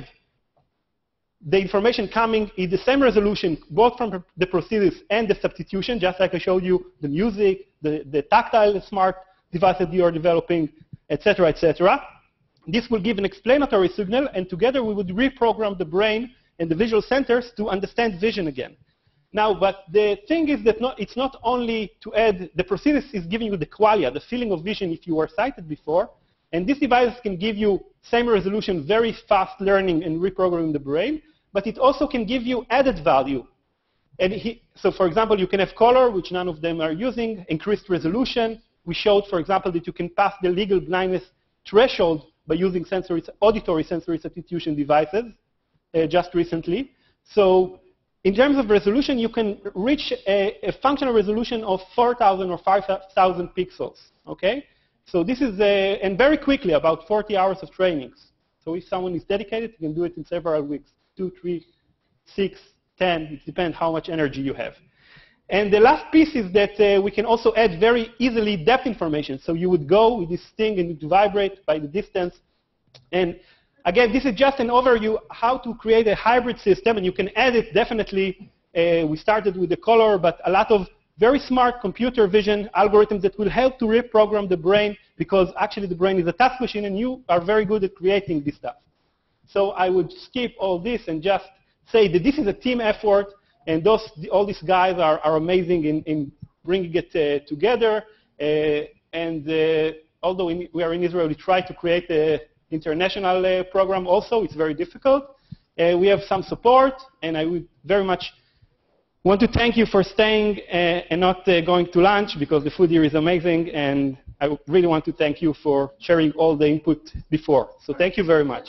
the information coming in the same resolution, both from the prosthesis and the substitution, just like I showed you, the music, the, the tactile smart devices you are developing, et cetera, et cetera. This will give an explanatory signal, and together we would reprogram the brain and the visual centers to understand vision again. Now, but the thing is that not, it's not only to add, the prosthesis is giving you the qualia, the feeling of vision if you were sighted before, and this device can give you same resolution, very fast learning and reprogramming the brain, but it also can give you added value. And he, so, for example, you can have color, which none of them are using, increased resolution. We showed, for example, that you can pass the legal blindness threshold by using sensory, auditory sensory substitution devices uh, just recently. So in terms of resolution, you can reach a, a functional resolution of four thousand or five thousand pixels, okay? So this is, a, and very quickly, about forty hours of trainings. So if someone is dedicated, you can do it in several weeks, two, three, six, ten, it depends how much energy you have. And the last piece is that uh, we can also add very easily depth information. So you would go with this thing and it would vibrate by the distance. And again, this is just an overview how to create a hybrid system, and you can add it definitely. Uh, we started with the color, but a lot of very smart computer vision algorithms that will help to reprogram the brain, because actually the brain is a task machine and you are very good at creating this stuff. So I would skip all this and just say that this is a team effort. And those, all these guys are, are amazing in, in bringing it uh, together. Uh, and uh, although in, we are in Israel, we try to create an international uh, program also. It's very difficult. Uh, we have some support, and I would very much want to thank you for staying uh, and not uh, going to lunch, because the food here is amazing, and I really want to thank you for sharing all the input before. So thank you very much.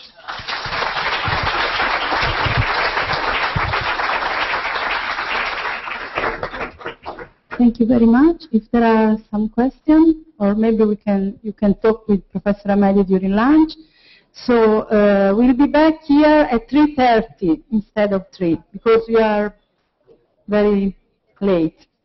Thank you very much. If there are some questions, or maybe we can, you can talk with Professor Amelia during lunch. So uh, we'll be back here at three thirty instead of three, because we are very late.